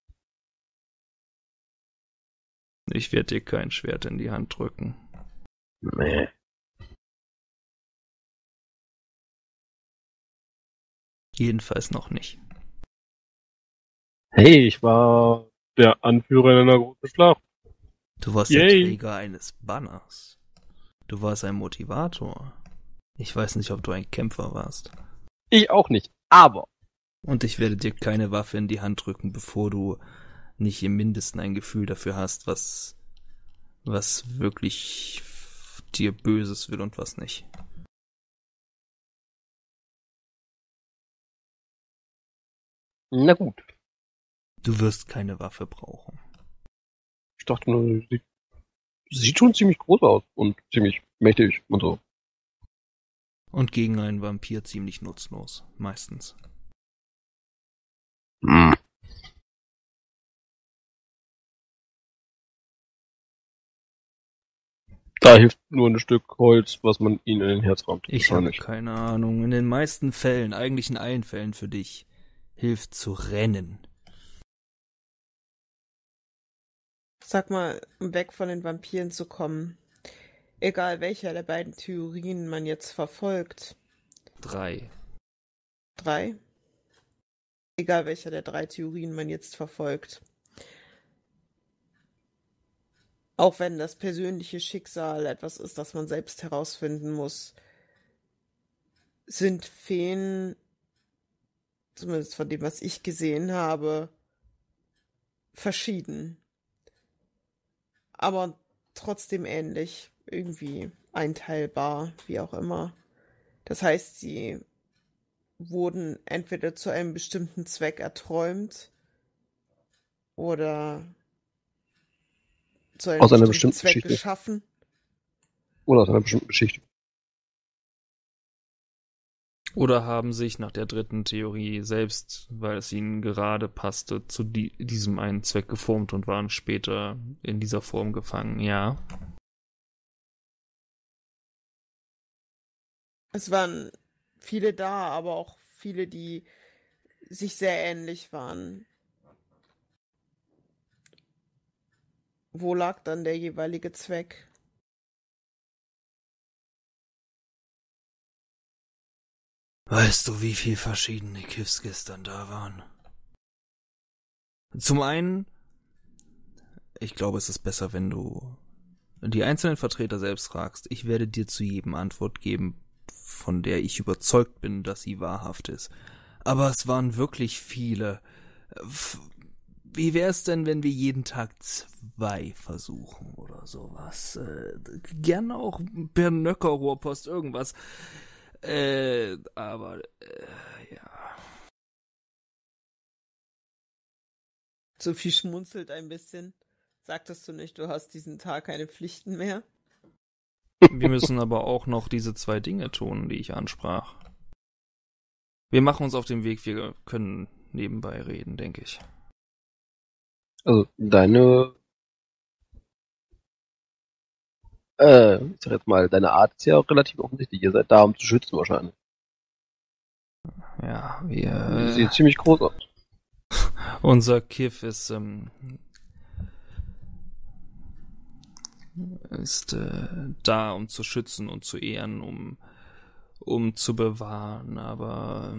Ich werde dir kein Schwert in die Hand drücken. Nee. Jedenfalls noch nicht. Hey, ich war der Anführer in einer großen Schlacht. Du warst der Träger eines Banners. Du warst ein Motivator. Ich weiß nicht, ob du ein Kämpfer warst. Ich auch nicht, aber... Und ich werde dir keine Waffe in die Hand drücken, bevor du nicht im Mindesten ein Gefühl dafür hast, was wirklich dir Böses will und was nicht. Na gut. Du wirst keine Waffe brauchen. Ich dachte nur, sie sieht schon ziemlich groß aus und ziemlich mächtig und so. Und gegen einen Vampir ziemlich nutzlos, meistens. Hm. Da hilft nur ein Stück Holz, was man ihnen in den Herz rammt. Ich habe keine Ahnung. In den meisten Fällen, eigentlich in allen Fällen für dich, hilft zu rennen. Sag mal, um weg von den Vampiren zu kommen. Egal welcher der beiden Theorien man jetzt verfolgt. 3. 3? Egal welcher der 3 Theorien man jetzt verfolgt. Auch wenn das persönliche Schicksal etwas ist, das man selbst herausfinden muss, sind Feen, zumindest von dem, was ich gesehen habe, verschieden. Aber trotzdem ähnlich, irgendwie einteilbar, wie auch immer. Das heißt, sie wurden entweder zu einem bestimmten Zweck erträumt oder zu einem aus einer bestimmten bestimmten Zweck Geschichte. geschaffen. Oder aus einer bestimmten Geschichte. Oder haben sich nach der 3. Theorie selbst, weil es ihnen gerade passte, zu diesem einen Zweck geformt und waren später in dieser Form gefangen, ja. Es waren viele da, aber auch viele, die sich sehr ähnlich waren. Wo lag dann der jeweilige Zweck? Weißt du, wie viele verschiedene Kiffs gestern da waren? Zum einen, ich glaube, es ist besser, wenn du die einzelnen Vertreter selbst fragst. Ich werde dir zu jedem Antwort geben, von der ich überzeugt bin, dass sie wahrhaft ist. Aber es waren wirklich viele. Wie wär's denn, wenn wir jeden Tag 2 versuchen oder sowas? Gerne auch per Nöckerrohrpost, irgendwas. Aber ja. Sophie schmunzelt ein bisschen. Sagtest du nicht, du hast diesen Tag keine Pflichten mehr? Wir müssen aber auch noch diese 2 Dinge tun, die ich ansprach. Wir machen uns auf den Weg, wir können nebenbei reden, denke ich. Also, ich sag jetzt mal, deine Art ist ja auch relativ offensichtlich. Ihr seid da, um zu schützen wahrscheinlich. Ja, Sieht ziemlich groß aus. unser Kiff ist da, um zu schützen und zu ehren, um zu bewahren, aber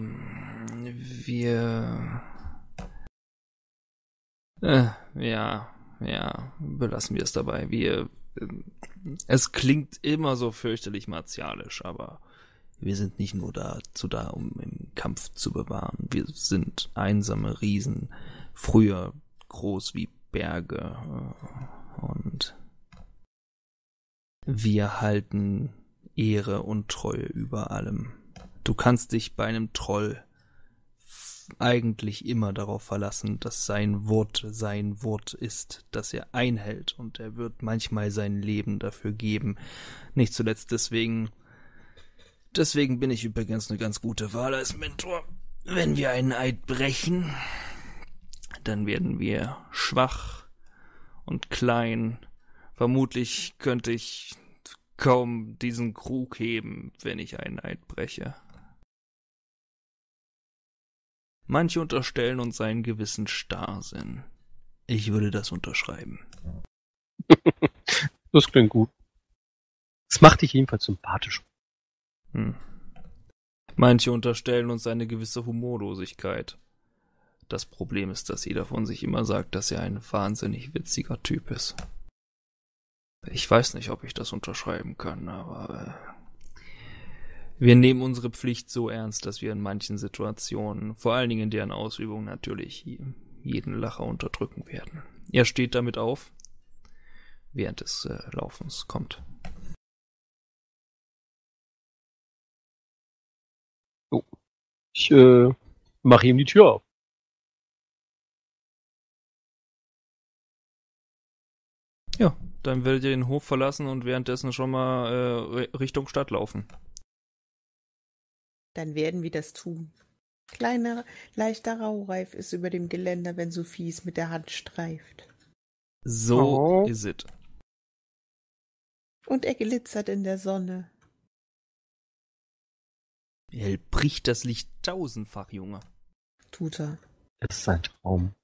belassen wir es dabei. Es klingt immer so fürchterlich martialisch, aber wir sind nicht nur dazu da, um im Kampf zu bewahren. Wir sind einsame Riesen, früher groß wie Berge, und wir halten Ehre und Treue über allem. Du kannst dich bei einem Troll eigentlich immer darauf verlassen, dass sein Wort ist, das er einhält, und er wird manchmal sein Leben dafür geben. Nicht zuletzt deswegen bin ich übrigens eine ganz gute Wahl als Mentor. Wenn wir einen Eid brechen, dann werden wir schwach und klein. Vermutlich könnte ich kaum diesen Krug heben, wenn ich einen Eid breche. Manche unterstellen uns einen gewissen Starrsinn. Ich würde das unterschreiben. Das klingt gut. Das macht dich jedenfalls sympathisch. Manche unterstellen uns eine gewisse Humorlosigkeit. Das Problem ist, dass jeder von sich immer sagt, dass er ein wahnsinnig witziger Typ ist. Ich weiß nicht, ob ich das unterschreiben kann, aber wir nehmen unsere Pflicht so ernst, dass wir in manchen Situationen, vor allen Dingen in deren Ausübung, natürlich jeden Lacher unterdrücken werden. Er steht damit auf, während des Laufens kommt. Oh. Ich mache ihm die Tür auf. Ja, dann werdet ihr den Hof verlassen und währenddessen schon mal Richtung Stadt laufen. Dann werden wir das tun. Kleiner, leichter Raureif ist über dem Geländer, wenn Sophie es mit der Hand streift. So is it. Und er glitzert in der Sonne. Er bricht das Licht tausendfach, Junge. Tut er. Das ist ein Traum.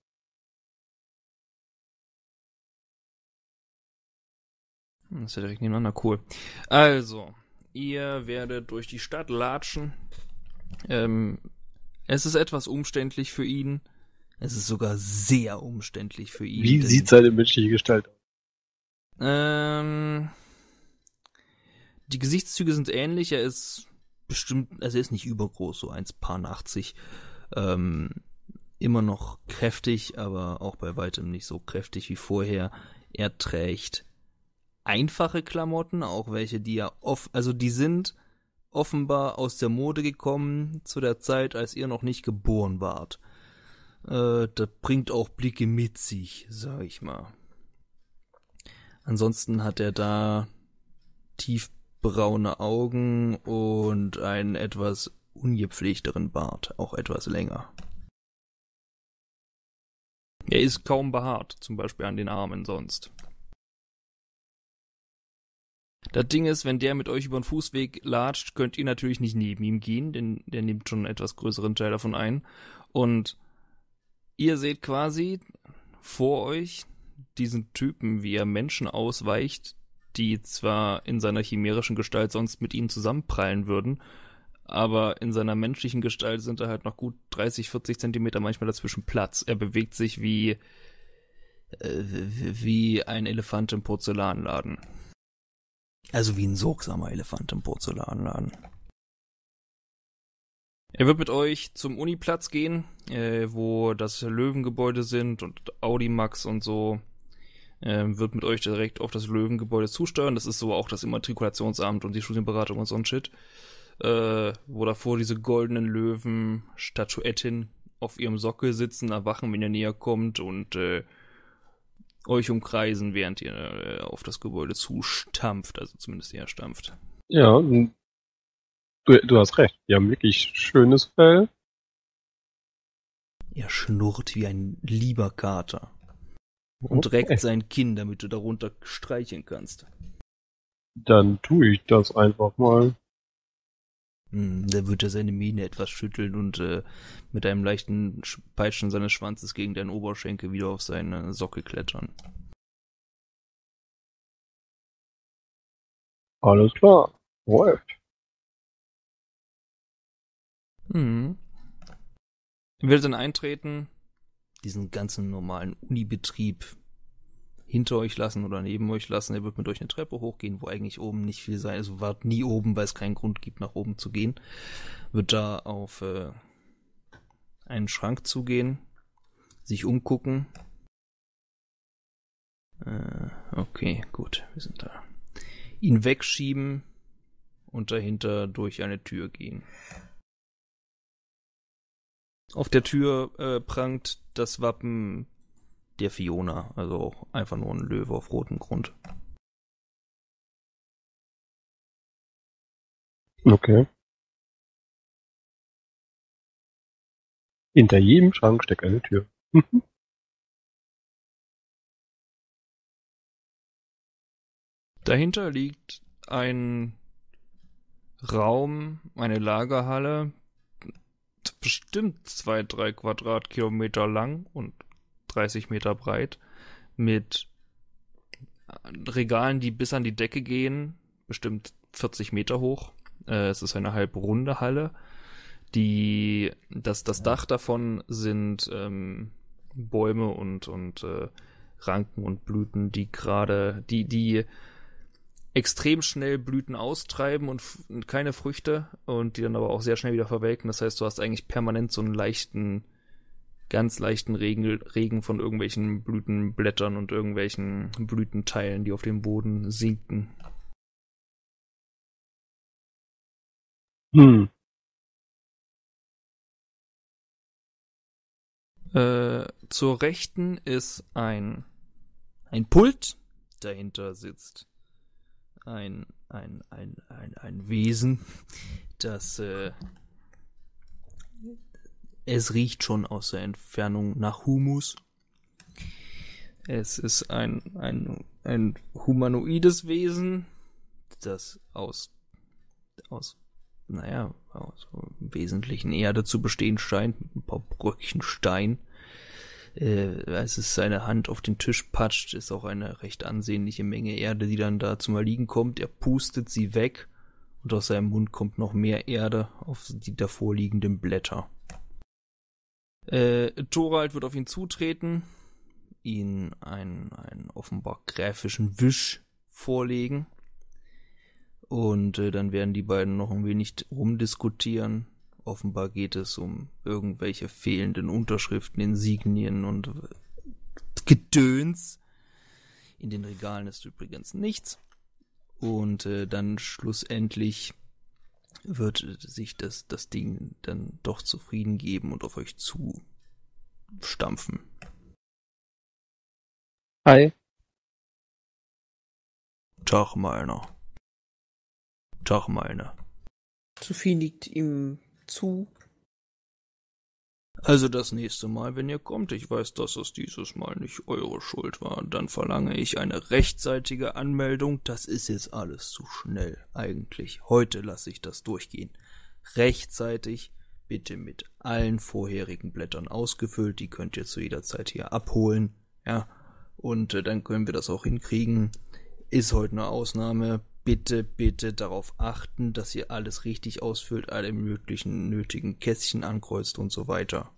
Das ist ja direkt nebeneinander, cool. Also, ihr werdet durch die Stadt latschen. Es ist etwas umständlich für ihn. Es ist sogar sehr umständlich für ihn. Wie sieht seine menschliche Gestalt aus? Die Gesichtszüge sind ähnlich. Er ist bestimmt, also er ist nicht übergroß, so 1,80. Immer noch kräftig, aber auch bei weitem nicht so kräftig wie vorher. Er trägt einfache Klamotten, auch welche, die die sind offenbar aus der Mode gekommen zu der Zeit, als ihr noch nicht geboren wart. Das bringt auch Blicke mit sich, sag ich mal. Ansonsten hat er da tiefbraune Augen und einen etwas ungepflegteren Bart, auch etwas länger. Er ist kaum behaart, zum Beispiel an den Armen sonst. Das Ding ist, wenn der mit euch über den Fußweg latscht, könnt ihr natürlich nicht neben ihm gehen, denn der nimmt schon einen etwas größeren Teil davon ein. Und ihr seht quasi vor euch diesen Typen, wie er Menschen ausweicht, die zwar in seiner chimärischen Gestalt sonst mit ihm zusammenprallen würden, aber in seiner menschlichen Gestalt sind da halt noch gut 30, 40 Zentimeter manchmal dazwischen Platz. Er bewegt sich wie ein Elefant im Porzellanladen. Also wie ein sorgsamer Elefant im Porzellanladen. Er wird mit euch zum Uniplatz gehen, wo das Löwengebäude sind und Audimax und so. Wird mit euch direkt auf das Löwengebäude zusteuern. Das ist so auch das Immatrikulationsamt und die Studienberatung und so ein Shit. Wo davor diese goldenen Löwen-Statuetten auf ihrem Sockel sitzen, erwachen, wenn ihr näher kommt und euch umkreisen, während ihr auf das Gebäude zustampft, also zumindest er stampft. Ja, du hast recht. Die haben wirklich schönes Fell. Er schnurrt wie ein lieber Kater und reckt sein Kinn, damit du darunter streicheln kannst. Dann tue ich das einfach mal. Da wird er seine Mähne etwas schütteln und mit einem leichten Peitschen seines Schwanzes gegen deinen Oberschenkel wieder auf seine Socke klettern. Alles klar. Läuft. Mhm. Ihr werdet dann eintreten, diesen ganzen normalen Unibetrieb hinter euch lassen oder neben euch lassen. Er wird mit euch eine Treppe hochgehen, wo eigentlich oben nicht viel sein. Also wart nie oben, weil es keinen Grund gibt, nach oben zu gehen. Wird da auf einen Schrank zugehen, sich umgucken. Okay, gut, wir sind da. Ihn wegschieben und dahinter durch eine Tür gehen. Auf der Tür prangt das Wappen der Fiona, also auch einfach nur ein Löwe auf rotem Grund. Okay. Hinter jedem Schrank steckt eine Tür. Dahinter liegt ein Raum, eine Lagerhalle, bestimmt 2-3 Quadratkilometer lang und 30 Meter breit, mit Regalen, die bis an die Decke gehen, bestimmt 40 Meter hoch. Es ist eine halbrunde Halle. Das Dach davon sind Bäume und Ranken und Blüten, die extrem schnell Blüten austreiben und keine Früchte und die dann aber auch sehr schnell wieder verwelken. Das heißt, du hast eigentlich permanent so einen ganz leichten Regen von irgendwelchen Blütenblättern und irgendwelchen Blütenteilen, die auf dem Boden sinken. Zur Rechten ist ein Pult. Dahinter sitzt ein Wesen, das es riecht schon aus der Entfernung nach Humus. Es ist ein humanoides Wesen, das aus im Wesentlichen Erde zu bestehen scheint, mit ein paar Bröckchen Stein. Als es seine Hand auf den Tisch patscht, ist auch eine recht ansehnliche Menge Erde, die dann da zum Erliegen kommt. Er pustet sie weg und aus seinem Mund kommt noch mehr Erde auf die davor liegenden Blätter. Thorald wird auf ihn zutreten, ihn einen offenbar gräfischen Wisch vorlegen und dann werden die beiden noch ein wenig rumdiskutieren. Offenbar geht es um irgendwelche fehlenden Unterschriften, Insignien und Gedöns. In den Regalen ist übrigens nichts. Und dann schlussendlich wird sich das Ding dann doch zufrieden geben und auf euch zu stampfen. Hi. Tag, Meiner. Tag, Meiner. Sophie liegt ihm zu. Also das nächste Mal, wenn ihr kommt, ich weiß, dass es dieses Mal nicht eure Schuld war, dann verlange ich eine rechtzeitige Anmeldung. Das ist jetzt alles zu schnell eigentlich. Heute lasse ich das durchgehen. Rechtzeitig, bitte mit allen vorherigen Blättern ausgefüllt. Die könnt ihr zu jeder Zeit hier abholen. Ja, und dann können wir das auch hinkriegen. Ist heute eine Ausnahme. Bitte, bitte darauf achten, dass ihr alles richtig ausfüllt, alle möglichen nötigen Kästchen ankreuzt und so weiter.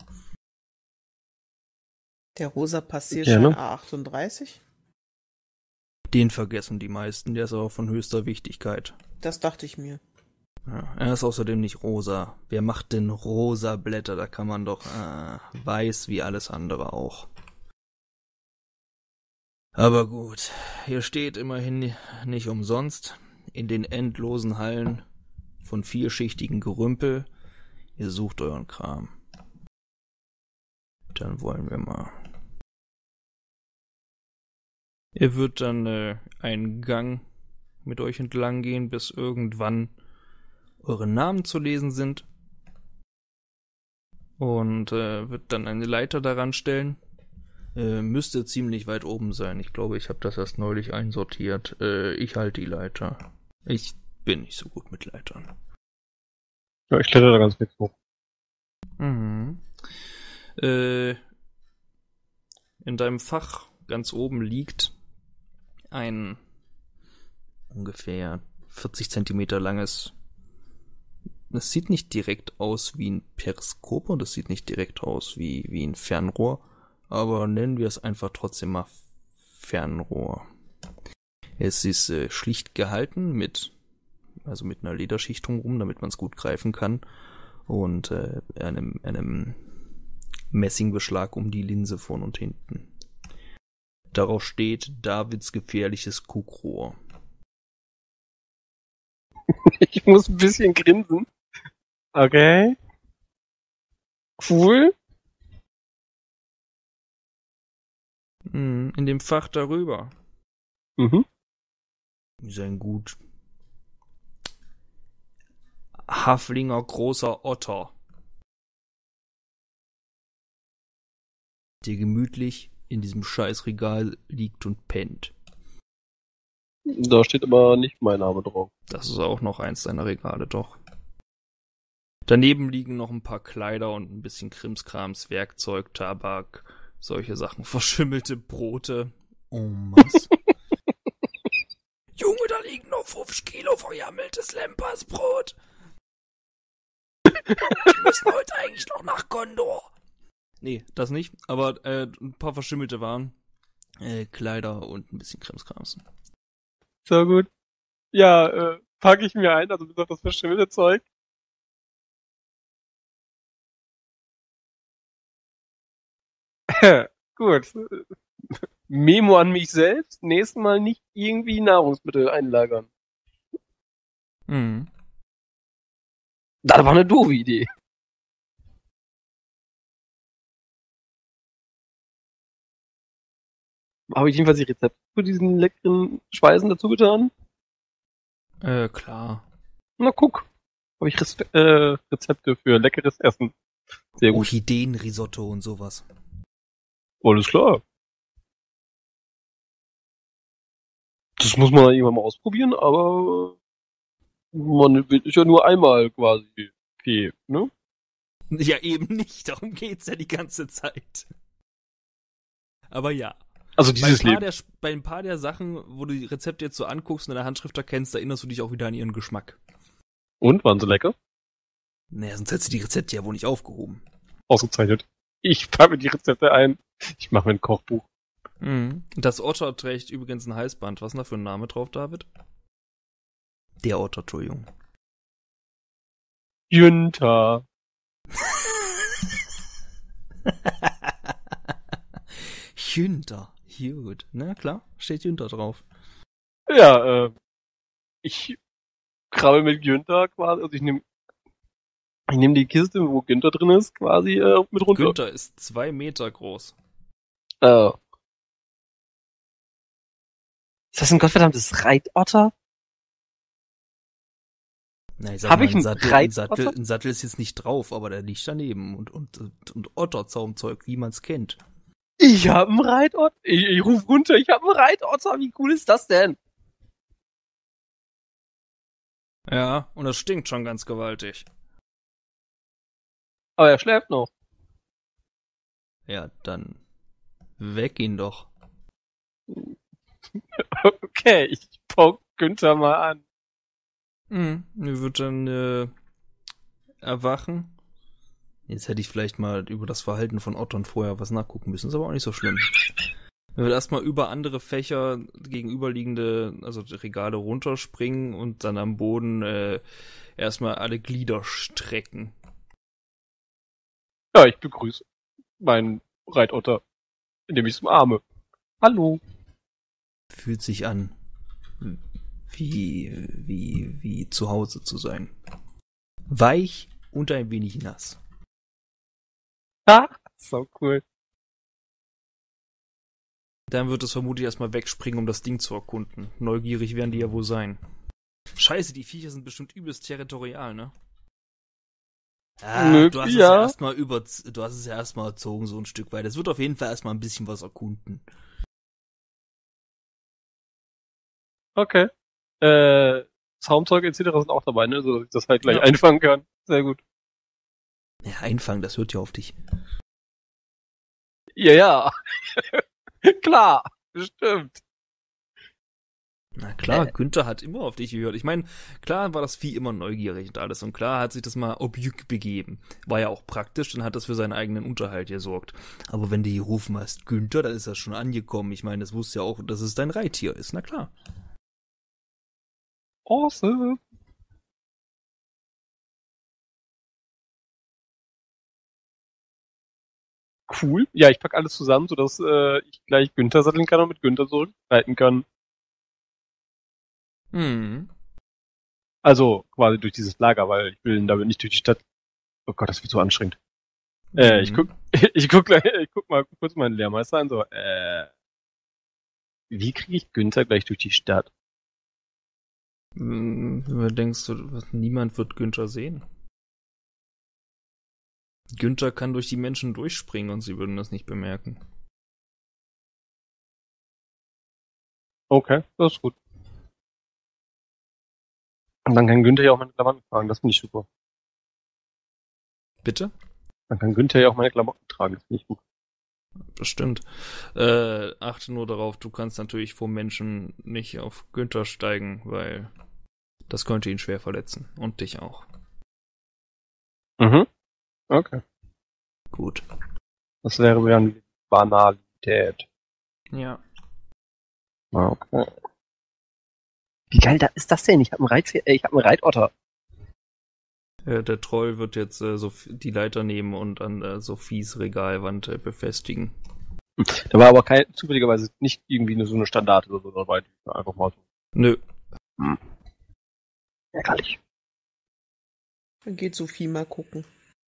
Der rosa Passierschein A38? Den vergessen die meisten, der ist aber von höchster Wichtigkeit. Das dachte ich mir. Ja, er ist außerdem nicht rosa. Wer macht denn rosa Blätter? Da kann man doch weiß wie alles andere auch. Aber gut, ihr steht immerhin nicht umsonst in den endlosen Hallen von vielschichtigen Gerümpel. Ihr sucht euren Kram. Dann wollen wir mal. Ihr wird dann einen Gang mit euch entlang gehen, bis irgendwann eure Namen zu lesen sind. Und wird dann eine Leiter daran stellen. Müsste ziemlich weit oben sein. Ich glaube, ich habe das erst neulich einsortiert. Ich halte die Leiter. Ich bin nicht so gut mit Leitern. Ja, ich kletter da ganz fix hoch. Mhm. In deinem Fach ganz oben liegt ein ungefähr 40 Zentimeter langes das sieht nicht direkt aus wie ein Periskop und das sieht nicht direkt aus wie ein Fernrohr, aber nennen wir es einfach trotzdem mal Fernrohr. Es ist schlicht gehalten mit einer Lederschicht drumherum, damit man es gut greifen kann und einem Messingbeschlag um die Linse vorn und hinten. Darauf steht Davids gefährliches Kuckrohr. Ich muss ein bisschen grinsen. Okay. Cool. In dem Fach darüber Mhm. ist ein gut Haflinger großer Otter, der gemütlich in diesem Scheißregal liegt und pennt. Da steht aber nicht mein Name drauf. Das ist auch noch eins seiner Regale, doch. Daneben liegen noch ein paar Kleider und ein bisschen Krimskrams, Werkzeug, Tabak, solche Sachen, verschimmelte Brote. Oh, was? Junge, da liegen noch 5 Kilo verjammeltes Lempersbrot. Wir müssen heute eigentlich noch nach Gondor. Nee, das nicht, aber ein paar verschimmelte Waren, Kleider und ein bisschen Krimskrams. So gut. Ja, packe ich mir ein, also wie gesagt, das verschimmelte Zeug. Gut. Memo an mich selbst. Nächstes Mal nicht irgendwie Nahrungsmittel einlagern. Mhm. Das war eine doofe Idee. Habe ich jedenfalls die Rezepte für diesen leckeren Speisen dazu getan? Klar. Na guck. Habe ich Rezepte für leckeres Essen. Sehr gut. Orchideenrisotto und sowas. Alles klar. Das muss man irgendwann mal ausprobieren, aber man ist ja nur einmal quasi okay, ne? Ja, eben nicht. Darum geht's ja die ganze Zeit. Aber ja. Also dieses Leben. Bei ein paar der Sachen, wo du die Rezepte jetzt so anguckst und in der Handschrift erkennst, erinnerst du dich auch wieder an ihren Geschmack. Und, waren sie lecker? Naja, sonst hättest du die Rezepte ja wohl nicht aufgehoben. Ausgezeichnet. Ich packe die Rezepte ein. Ich mache mir ein Kochbuch. Mhm. Das Otter trägt übrigens ein Halsband. Was ist denn da für ein Name drauf, David? Der Otter, Entschuldigung. Günther. Günther. Gut. Na klar, steht Günther drauf. Ja, ich krabbel mit Günther quasi, also ich nehme die Kiste, wo Günther drin ist, quasi mit runter. Günther ist 2 Meter groß. Ist das ein gottverdammtes Reitotter? Na, ich sag Hab mal, ich einen Reitotter? ein Sattel ist jetzt nicht drauf, aber der liegt daneben und Otterzaumzeug, wie man's kennt. Ich hab einen Reitotter. Ich ruf runter, ich hab einen Reitotter. Wie cool ist das denn? Ja, und das stinkt schon ganz gewaltig. Aber er schläft noch. Ja, dann weck ihn doch. Okay, ich poke Günther mal an. Er wird dann erwachen. Jetzt hätte ich vielleicht mal über das Verhalten von Ottern vorher was nachgucken müssen. Ist aber auch nicht so schlimm. Er wird erstmal über andere Fächer gegenüberliegende, also Regale runterspringen und dann am Boden erstmal alle Glieder strecken. Ja, ich begrüße meinen Reitotter, indem ich es umarme. Hallo. Fühlt sich an, wie zu Hause zu sein. Weich und ein wenig nass. Ha, so cool. Dann wird es vermutlich erstmal wegspringen, um das Ding zu erkunden. Neugierig werden die ja wohl sein. Scheiße, die Viecher sind bestimmt übelst territorial, ne? Du hast es ja erstmal du hast es ja erstmal erzogen, so ein Stück weit. Es wird auf jeden Fall erstmal ein bisschen was erkunden. Okay. Zaumzeug etc. sind auch dabei, ne? So dass ich das halt gleich Ja. einfangen kann. Sehr gut. Ja, einfangen, das hört ja auf dich. Ja. Klar, bestimmt. Na klar, Günther hat immer auf dich gehört. Ich meine, klar war das Vieh immer neugierig und alles. Und klar hat sich das mal objück begeben. War ja auch praktisch und hat das für seinen eigenen Unterhalt gesorgt. Aber wenn du gerufen hast, Günther, dann ist das schon angekommen. Ich meine, das wusste ja auch, dass es dein Reittier ist. Na klar. Awesome. Cool. Ja, ich pack alles zusammen, sodass ich gleich Günther satteln kann und mit Günther zurückreiten kann. Hm. Also quasi durch dieses Lager, weil ich will damit nicht durch die Stadt. Oh Gott, das wird so anstrengend. Ich guck, ich guck mal kurz meinen Lehrmeister an, so, wie kriege ich Günther gleich durch die Stadt? Denkst du, niemand wird Günther sehen? Günther kann durch die Menschen durchspringen und sie würden das nicht bemerken. Okay, das ist gut. Und dann kann Günther ja auch meine Klamotten tragen, das finde ich super. Bitte? Dann kann Günther ja auch meine Klamotten tragen, das finde ich gut. Bestimmt. Achte nur darauf, du kannst natürlich vor Menschen nicht auf Günther steigen, weil das könnte ihn schwer verletzen. Und dich auch. Mhm. Okay. Gut. Das wäre mir eine Banalität. Ja. Okay. Wie geil ist das denn? Ich habe einen Reitotter. Der Troll wird jetzt die Leiter nehmen und an Sophies Regalwand befestigen. Da war aber zufälligerweise nicht irgendwie so eine Standarte oder so dabei. Einfach mal so. Nö. Ärgerlich. Dann geht Sophie mal gucken.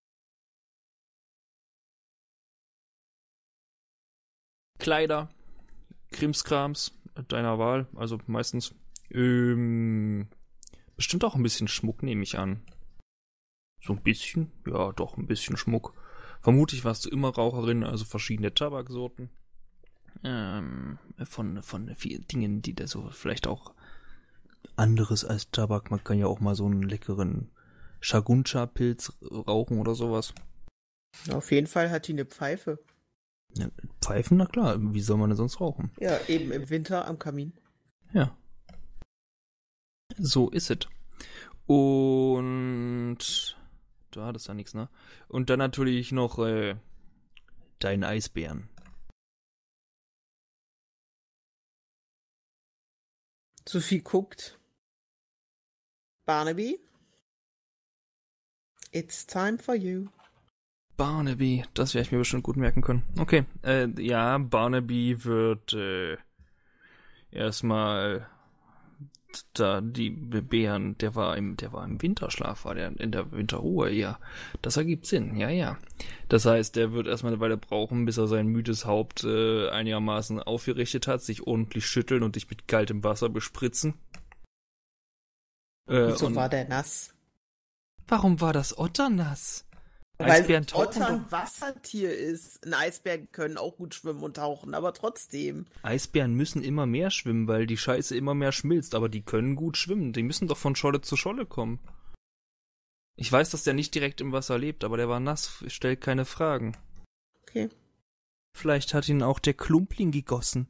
Kleider, Krimskrams deiner Wahl, also meistens. Bestimmt auch ein bisschen Schmuck, nehme ich an. So ein bisschen? Ja, doch, ein bisschen Schmuck. Vermutlich warst du immer Raucherin, also verschiedene Tabaksorten. Von vielen Dingen, die da so vielleicht auch anderes als Tabak. Man kann ja auch mal so einen leckeren Shaguncha-Pilz rauchen oder sowas. Auf jeden Fall hat die eine Pfeife. Ja, Pfeifen, na klar, wie soll man denn sonst rauchen? Ja, eben im Winter am Kamin. Ja. So ist es. Und du hattest ja nichts, ne? Und dann natürlich noch deinen Eisbären. Sophie guckt. Barnaby? It's time for you. Barnaby, das werde ich mir bestimmt gut merken können. Okay, ja, Barnaby wird erstmal da die Bären, der war im Winterschlaf, war der in der Winterruhe, ja. Das ergibt Sinn, ja. Das heißt, der wird erstmal eine Weile brauchen, bis er sein müdes Haupt einigermaßen aufgerichtet hat, sich ordentlich schütteln und dich mit kaltem Wasser bespritzen. Wieso war der nass? Warum war das Otter nass? Weil Otter ein Wassertier ist. Ein Eisbären können auch gut schwimmen und tauchen, aber trotzdem. Eisbären müssen immer mehr schwimmen, weil die Scheiße immer mehr schmilzt, aber die können gut schwimmen. Die müssen doch von Scholle zu Scholle kommen. Ich weiß, dass der nicht direkt im Wasser lebt, aber der war nass, stellt keine Fragen. Okay. Vielleicht hat ihn auch der Klumpling gegossen.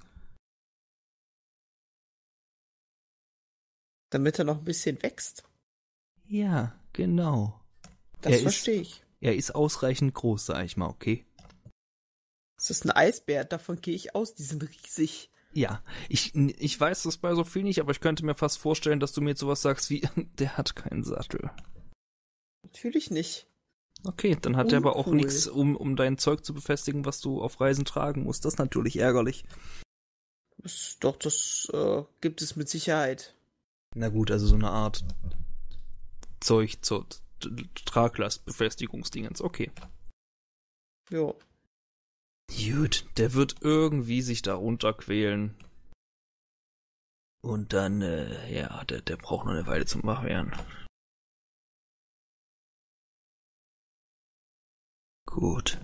Damit er noch ein bisschen wächst. Ja, genau. Das verstehe ich. Er ist ausreichend groß, sag ich mal, okay? Das ist ein Eisbär, davon gehe ich aus, die sind riesig. Ja, ich weiß das bei so viel nicht, aber ich könnte mir fast vorstellen, dass du mir jetzt sowas sagst wie, der hat keinen Sattel. Natürlich nicht. Okay, dann hat er aber auch nichts, um dein Zeug zu befestigen, was du auf Reisen tragen musst. Das ist natürlich ärgerlich. Das gibt es mit Sicherheit. Na gut, also so eine Art Zeug zur Traglastbefestigungsdingens, okay. Jo. Gut, der wird irgendwie sich da runterquälen. Und dann, der braucht noch eine Weile zum Wachwerden. Gut.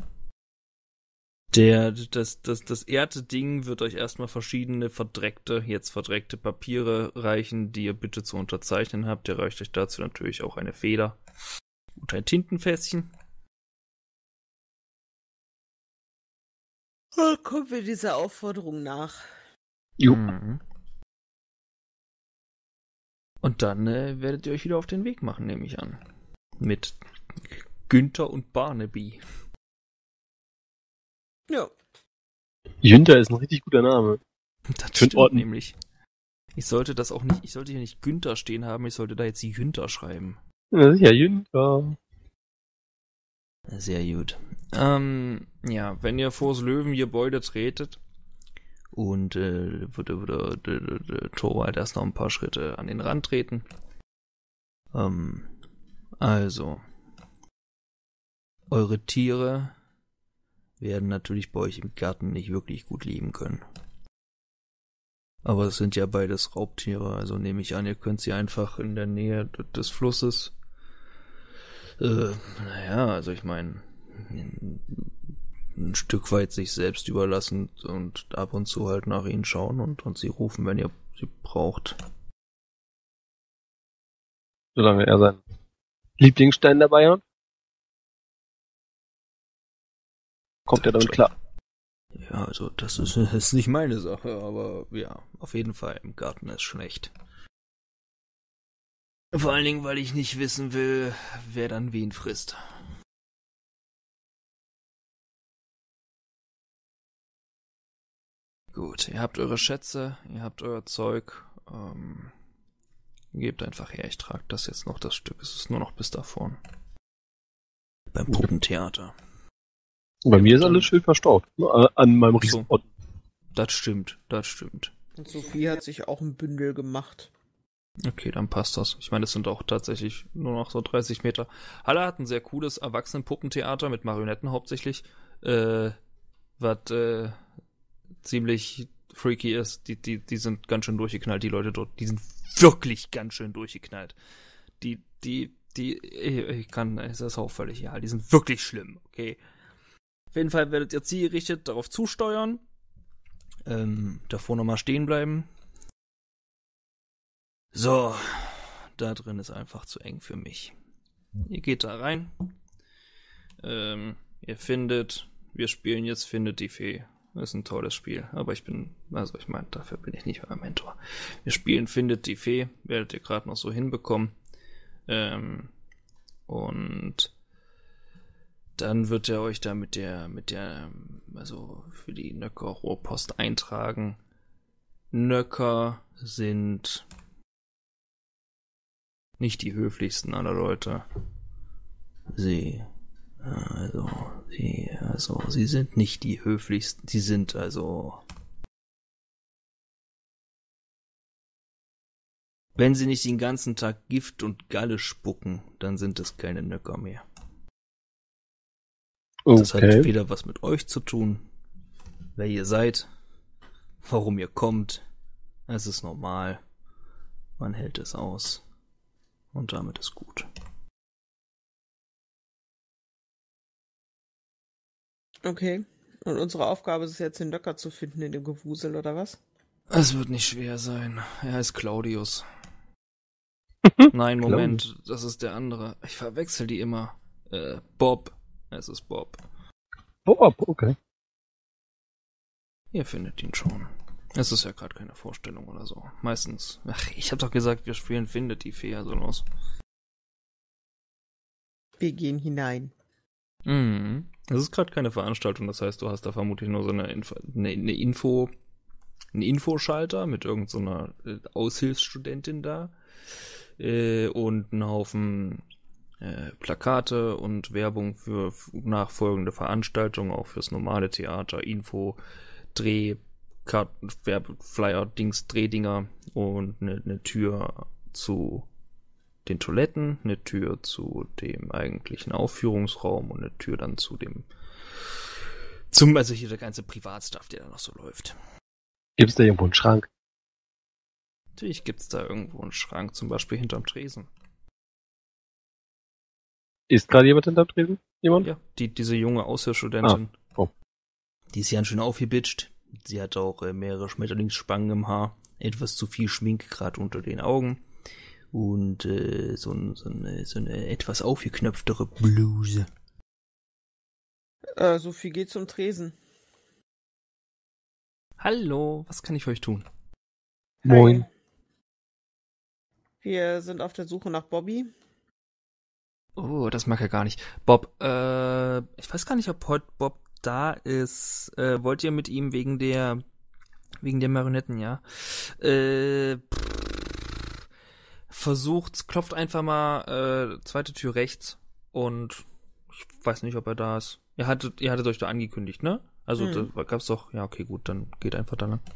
Das Erde-Ding wird euch erstmal verschiedene verdreckte Papiere reichen, die ihr bitte zu unterzeichnen habt. Der reicht euch dazu natürlich auch eine Feder und ein Tintenfässchen. Kommen wir dieser Aufforderung nach. Jo. Mhm. Und dann werdet ihr euch wieder auf den Weg machen, nehme ich an. Mit Günther und Barnaby. Ja. Günther ist ein richtig guter Name. Das Stimmt stimmt nämlich. Ich sollte hier nicht Günther stehen haben, ich sollte da jetzt die Günther schreiben. Ja, sicher, Günther. Sehr gut. Ja, wenn ihr vors Löwengebäude tretet und würde Torwald erst noch ein paar Schritte an den Rand treten. Also, eure Tiere werden natürlich bei euch im Garten nicht wirklich gut leben können. Aber es sind ja beides Raubtiere, also nehme ich an, ihr könnt sie einfach in der Nähe des Flusses also ich meine, ein Stück weit sich selbst überlassen und ab und zu halt nach ihnen schauen und sie rufen, wenn ihr sie braucht. Solange er seinen Lieblingsstein dabei hat, kommt er damit klar. Ja, also das ist nicht meine Sache, aber ja, auf jeden Fall im Garten ist schlecht. Vor allen Dingen, weil ich nicht wissen will, wer dann wen frisst. Gut, ihr habt eure Schätze, ihr habt euer Zeug. Gebt einfach her, ich trage das jetzt noch, das Stück. Es ist nur noch bis da vorn. Beim Puppentheater. Bei mir ist alles schön verstaut. An meinem Riesenort. Das stimmt. Und Sophie hat sich auch ein Bündel gemacht. Okay, dann passt das. Ich meine, es sind auch tatsächlich nur noch so 30 Meter. Halle hat ein sehr cooles Erwachsenenpuppentheater mit Marionetten hauptsächlich, was ziemlich freaky ist. Die sind ganz schön durchgeknallt, die Leute dort. Die sind wirklich ganz schön durchgeknallt. Es ist auch völlig egal. Die sind wirklich schlimm, okay. Auf jeden Fall werdet ihr zielgerichtet darauf zusteuern. Davor nochmal stehen bleiben. So, da drin ist einfach zu eng für mich. Ihr geht da rein. Wir spielen jetzt Findet die Fee. Das ist ein tolles Spiel. Aber ich meine, dafür bin ich nicht euer Mentor. Wir spielen Findet die Fee. Werdet ihr gerade noch so hinbekommen. Und dann wird er euch da also für die Nöcker Rohrpost eintragen. Nöcker sind nicht die höflichsten aller Leute. Sie sind nicht die höflichsten. Sie sind wenn sie nicht den ganzen Tag Gift und Galle spucken, dann sind es keine Nöcker mehr. Okay. Das hat weder was mit euch zu tun, wer ihr seid, warum ihr kommt. Es ist normal. Man hält es aus. Und damit ist gut. Okay. Und unsere Aufgabe ist es jetzt, den Nöcker zu finden in dem Gewusel, oder was? Es wird nicht schwer sein. Er heißt Claudius. Nein, Moment, das ist der andere. Ich verwechsel die immer. Bob. Es ist Bob. Bob, okay. Ihr findet ihn schon. Es ist ja gerade keine Vorstellung oder so. Meistens. Ach, ich hab doch gesagt, wir spielen Findet die Fee, also los. Wir gehen hinein. Das ist gerade keine Veranstaltung, das heißt, du hast da vermutlich nur so einen Infoschalter mit irgendeiner Aushilfsstudentin da und einen Haufen Plakate und Werbung für nachfolgende Veranstaltungen, auch fürs normale Theater, Info, Drehkarten, Werbeflyer, Drehdinger und eine Tür zu den Toiletten, eine Tür zu dem eigentlichen Aufführungsraum und eine Tür dann also hier der ganze Privatstuff, der da noch so läuft. Gibt es da irgendwo einen Schrank? Natürlich gibt es da irgendwo einen Schrank, zum Beispiel hinterm Tresen. Ist gerade jemand hinterm Tresen? Jemand? Ja, diese junge Aushilfsstudentin. Oh. Die ist ganz schön aufgebitscht. Sie hat auch mehrere Schmetterlingsspangen im Haar, etwas zu viel Schmink gerade unter den Augen und so eine etwas aufgeknöpftere Bluse. Sophie geht zum Tresen. Hallo, was kann ich für euch tun? Moin. Wir sind auf der Suche nach Bobby. Oh, das mag er gar nicht. Bob, ich weiß gar nicht, ob heute Bob da ist. Wollt ihr mit ihm wegen der Marionetten, ja? Versucht's, klopft einfach mal zweite Tür rechts und ich weiß nicht, ob er da ist. Ihr hattet euch da angekündigt, ne? Also da gab's doch, ja, okay, gut, dann geht einfach da lang.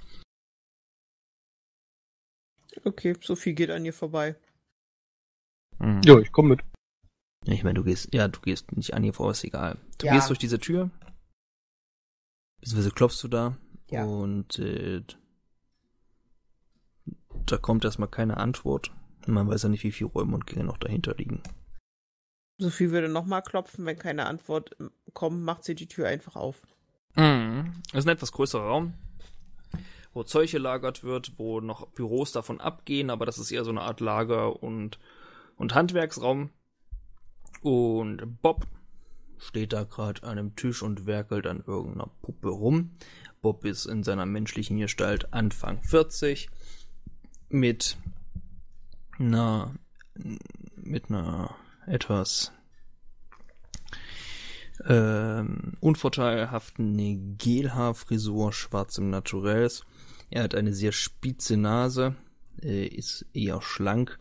Okay, Sophie geht an ihr vorbei. Ja, ich komme mit. Ich meine, du gehst nicht an ihr vor, ist egal. Du Ja. gehst durch diese Tür, beziehungsweise klopfst du da Ja. und da kommt erstmal keine Antwort. Man weiß ja nicht, wie viele Räume und Gänge noch dahinter liegen. Sophie würde nochmal klopfen, wenn keine Antwort kommt, macht sie die Tür einfach auf. Es ist ein etwas größerer Raum, wo Zeug gelagert wird, wo noch Büros davon abgehen, aber das ist eher so eine Art Lager- und Handwerksraum. Und Bob steht da gerade an einem Tisch und werkelt an irgendeiner Puppe rum. Bob ist in seiner menschlichen Gestalt Anfang 40 mit einer etwas unvorteilhaften Gelhaarfrisur, schwarzem Naturells. Er hat eine sehr spitze Nase, ist eher schlank,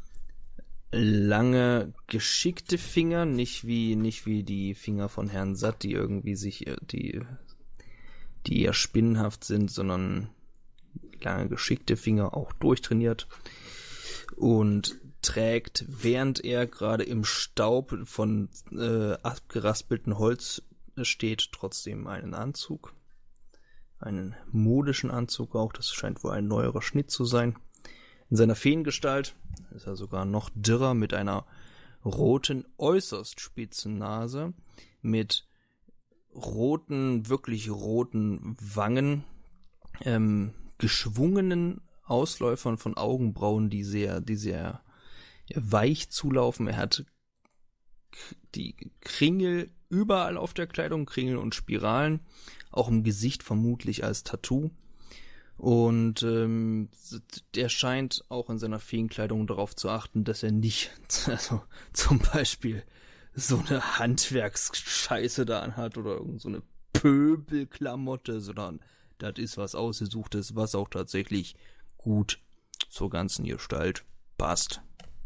lange geschickte Finger, nicht wie die Finger von Herrn Satt, die irgendwie die eher spinnenhaft sind, sondern lange geschickte Finger, auch durchtrainiert, und trägt, während er gerade im Staub von abgeraspelten Holz steht, trotzdem einen Anzug. Einen modischen Anzug auch, das scheint wohl ein neuerer Schnitt zu sein. In seiner Feengestalt ist er sogar noch dürrer, mit einer roten, äußerst spitzen Nase, mit wirklich roten Wangen, geschwungenen Ausläufern von Augenbrauen, die sehr weich zulaufen. Er hat die Kringel überall auf der Kleidung, Kringel und Spiralen, auch im Gesicht vermutlich als Tattoo. Und der scheint auch in seiner Feenkleidung darauf zu achten, dass er nicht, also zum Beispiel so eine Handwerksscheiße da anhat oder irgend so eine Pöbelklamotte, sondern das ist was Ausgesuchtes, was auch tatsächlich gut zur ganzen Gestalt passt.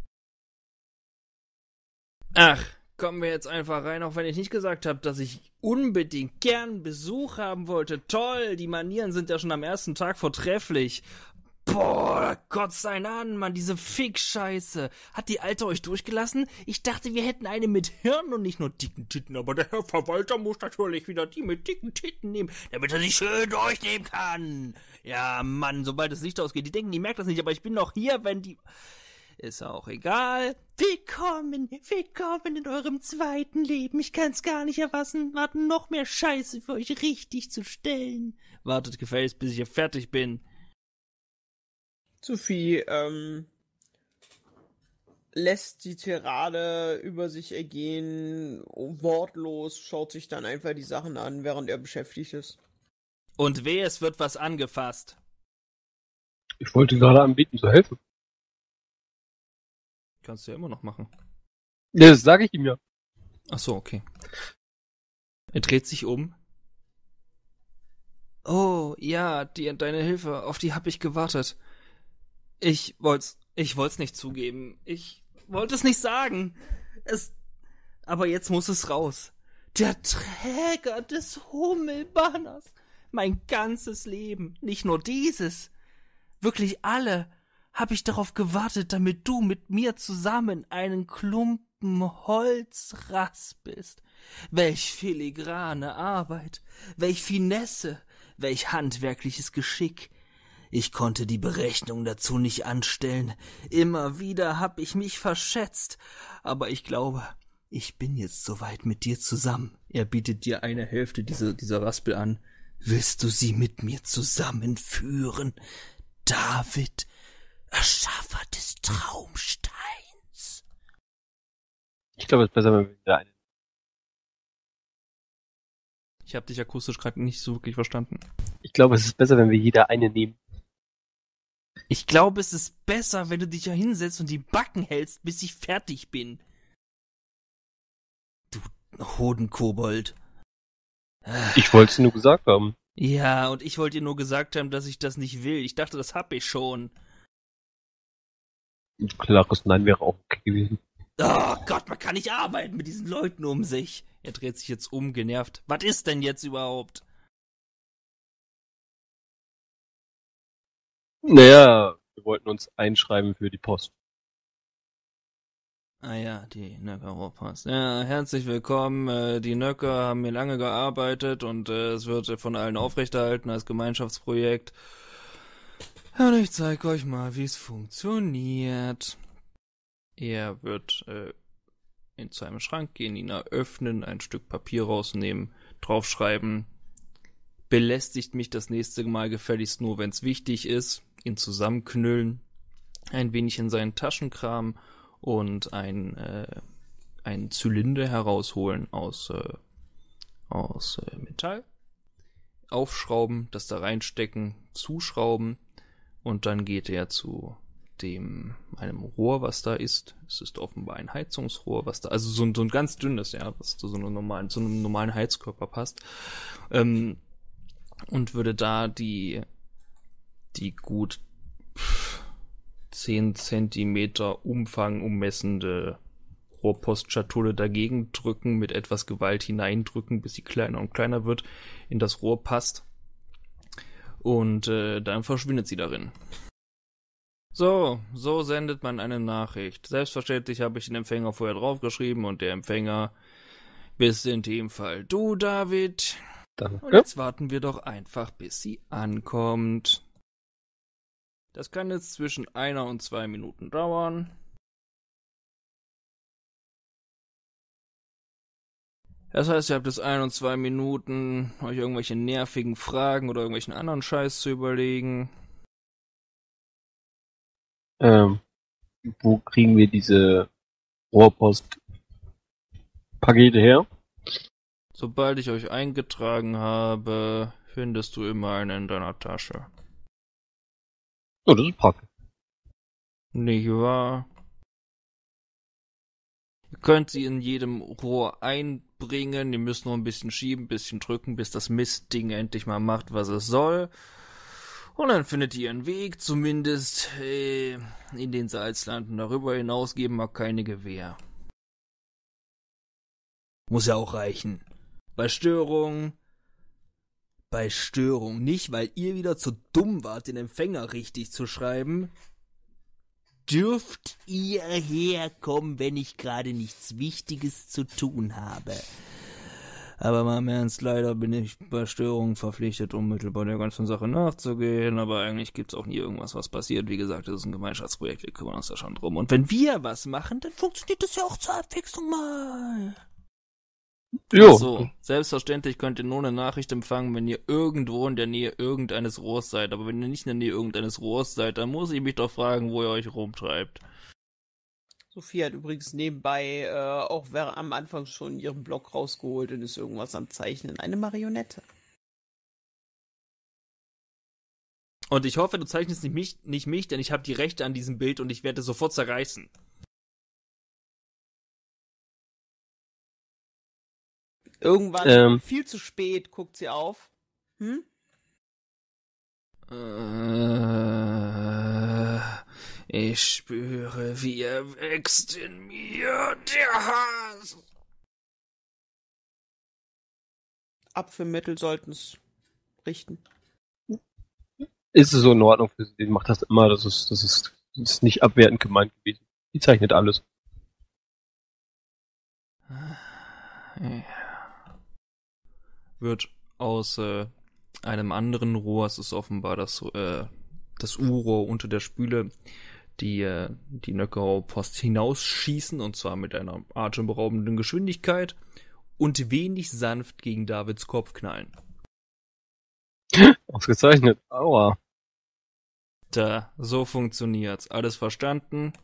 Ach, kommen wir jetzt einfach rein, auch wenn ich nicht gesagt habe, dass ich unbedingt gern Besuch haben wollte. Toll, die Manieren sind ja schon am ersten Tag vortrefflich. Boah, Gott sei Dank, Mann, diese Fick-Scheiße. Hat die Alte euch durchgelassen? Ich dachte, wir hätten eine mit Hirn und nicht nur dicken Titten, aber der Herr Verwalter muss natürlich wieder die mit dicken Titten nehmen, damit er sie schön durchnehmen kann. Ja, Mann, sobald das Licht ausgeht, die denken, die merkt das nicht, aber ich bin noch hier, wenn die... Ist auch egal. Willkommen in eurem zweiten Leben. Ich kann's gar nicht erwarten, noch mehr Scheiße für euch richtig zu stellen. Wartet gefälligst, bis ich hier fertig bin. Sophie lässt die Tirade über sich ergehen, wortlos, schaut sich dann einfach die Sachen an, während er beschäftigt ist. Und wehe, es wird was angefasst. Ich wollte gerade anbieten zu helfen. Kannst du ja immer noch machen. Ja, das sage ich ihm ja. Ach so, okay. Er dreht sich um. Oh, ja, deine Hilfe, auf die hab ich gewartet. Ich wollt's nicht zugeben. Ich wollte es nicht sagen. Aber jetzt muss es raus. Der Träger des Hummelbanners. Mein ganzes Leben, nicht nur dieses. Wirklich alle hab ich darauf gewartet, damit du mit mir zusammen einen Klumpen Holz raspelst. Welch filigrane Arbeit, welch Finesse, welch handwerkliches Geschick. Ich konnte die Berechnung dazu nicht anstellen. Immer wieder hab ich mich verschätzt. Aber ich glaube, ich bin jetzt soweit mit dir zusammen. Er bietet dir eine Hälfte dieser Raspel an. Willst du sie mit mir zusammenführen? David, Erschaffer des Traumsteins. Ich glaube, es ist besser, wenn wir wieder eine. Ich habe dich akustisch gerade nicht so wirklich verstanden. Ich glaube, es ist besser, wenn wir jeder eine nehmen. Ich glaube, es ist besser, wenn du dich ja hinsetzt und die Backen hältst, bis ich fertig bin. Du Hodenkobold. Ich wollte es nur gesagt haben. Ja, und ich wollte dir nur gesagt haben, dass ich das nicht will. Ich dachte, das hab ich schon. Ein klares Nein wäre auch okay gewesen. Oh Gott, man kann nicht arbeiten mit diesen Leuten um sich. Er dreht sich jetzt um, genervt. Was ist denn jetzt überhaupt? Naja, wir wollten uns einschreiben für die Post. Ah ja, die Nöcker Rohrpost. Ja, herzlich willkommen. Die Nöcker haben hier lange gearbeitet und es wird von allen aufrechterhalten als Gemeinschaftsprojekt. Und ich zeige euch mal, wie es funktioniert. Er wird zu einem Schrank gehen, ihn eröffnen, ein Stück Papier rausnehmen, draufschreiben. Belästigt mich das nächste Mal gefälligst nur, wenn es wichtig ist. Ihn zusammenknüllen, ein wenig in seinen Taschenkram und einen Zylinder herausholen aus Metall. Aufschrauben, das da reinstecken, zuschrauben und dann geht er zu einem Rohr, was da ist. Es ist offenbar ein Heizungsrohr, was da, also so ein ganz dünnes, ja, was zu so einem normalen Heizkörper passt. Und würde da die gut 10 Zentimeter Umfang ummessende Rohrpostschatulle dagegen drücken, mit etwas Gewalt hineindrücken, bis sie kleiner und kleiner wird, in das Rohr passt. Und dann verschwindet sie darin. So sendet man eine Nachricht. Selbstverständlich habe ich den Empfänger vorher draufgeschrieben und der Empfänger bist in dem Fall du, David. Danke. Und jetzt warten wir doch einfach, bis sie ankommt. Das kann jetzt zwischen 1 und 2 Minuten dauern. Das heißt, ihr habt jetzt 1 und 2 Minuten, euch irgendwelche nervigen Fragen oder irgendwelchen anderen Scheiß zu überlegen. Wo kriegen wir diese Rohrpost-Pakete her? Sobald ich euch eingetragen habe, findest du immer einen in deiner Tasche. Oh, das ist praktisch. Nicht wahr? Ihr könnt sie in jedem Rohr einbringen, ihr müsst nur ein bisschen schieben, ein bisschen drücken, bis das Mistding endlich mal macht, was es soll. Und dann findet ihr ihren Weg, zumindest in den Salzlanden. Darüber hinaus geben wir keine Gewähr. Muss ja auch reichen. Bei Störung, nicht, weil ihr wieder zu dumm wart, den Empfänger richtig zu schreiben, dürft ihr herkommen, wenn ich gerade nichts Wichtiges zu tun habe. Aber mal im Ernst, leider bin ich bei Störungen verpflichtet, unmittelbar der ganzen Sache nachzugehen. Aber eigentlich gibt's auch nie irgendwas, was passiert. Wie gesagt, das ist ein Gemeinschaftsprojekt, wir kümmern uns da schon drum. Und wenn wir was machen, dann funktioniert das ja auch zur Abwechslung mal. Jo. So, selbstverständlich könnt ihr nur eine Nachricht empfangen, wenn ihr irgendwo in der Nähe irgendeines Rohrs seid. Aber wenn ihr nicht in der Nähe irgendeines Rohrs seid, dann muss ich mich doch fragen, wo ihr euch rumtreibt. Sophie hat übrigens nebenbei auch am Anfang schon ihren Blog rausgeholt und ist irgendwas am Zeichnen. Eine Marionette. Und ich hoffe, du zeichnest nicht mich, denn ich habe die Rechte an diesem Bild und ich werde es sofort zerreißen. Irgendwann, viel zu spät, guckt sie auf. Ich spüre, wie er wächst in mir, der Hass. Abführmittel sollten es richten. Ist es so in Ordnung für sie? Die macht das immer, das ist nicht abwertend gemeint gewesen. Die zeichnet alles. Wird aus einem anderen Rohr, es ist offenbar das U-Rohr unter der Spüle, die Nöckerauer Post hinausschießen, und zwar mit einer atemberaubenden Geschwindigkeit und wenig sanft gegen Davids Kopf knallen. Ausgezeichnet. Aua. So funktioniert's. Alles verstanden?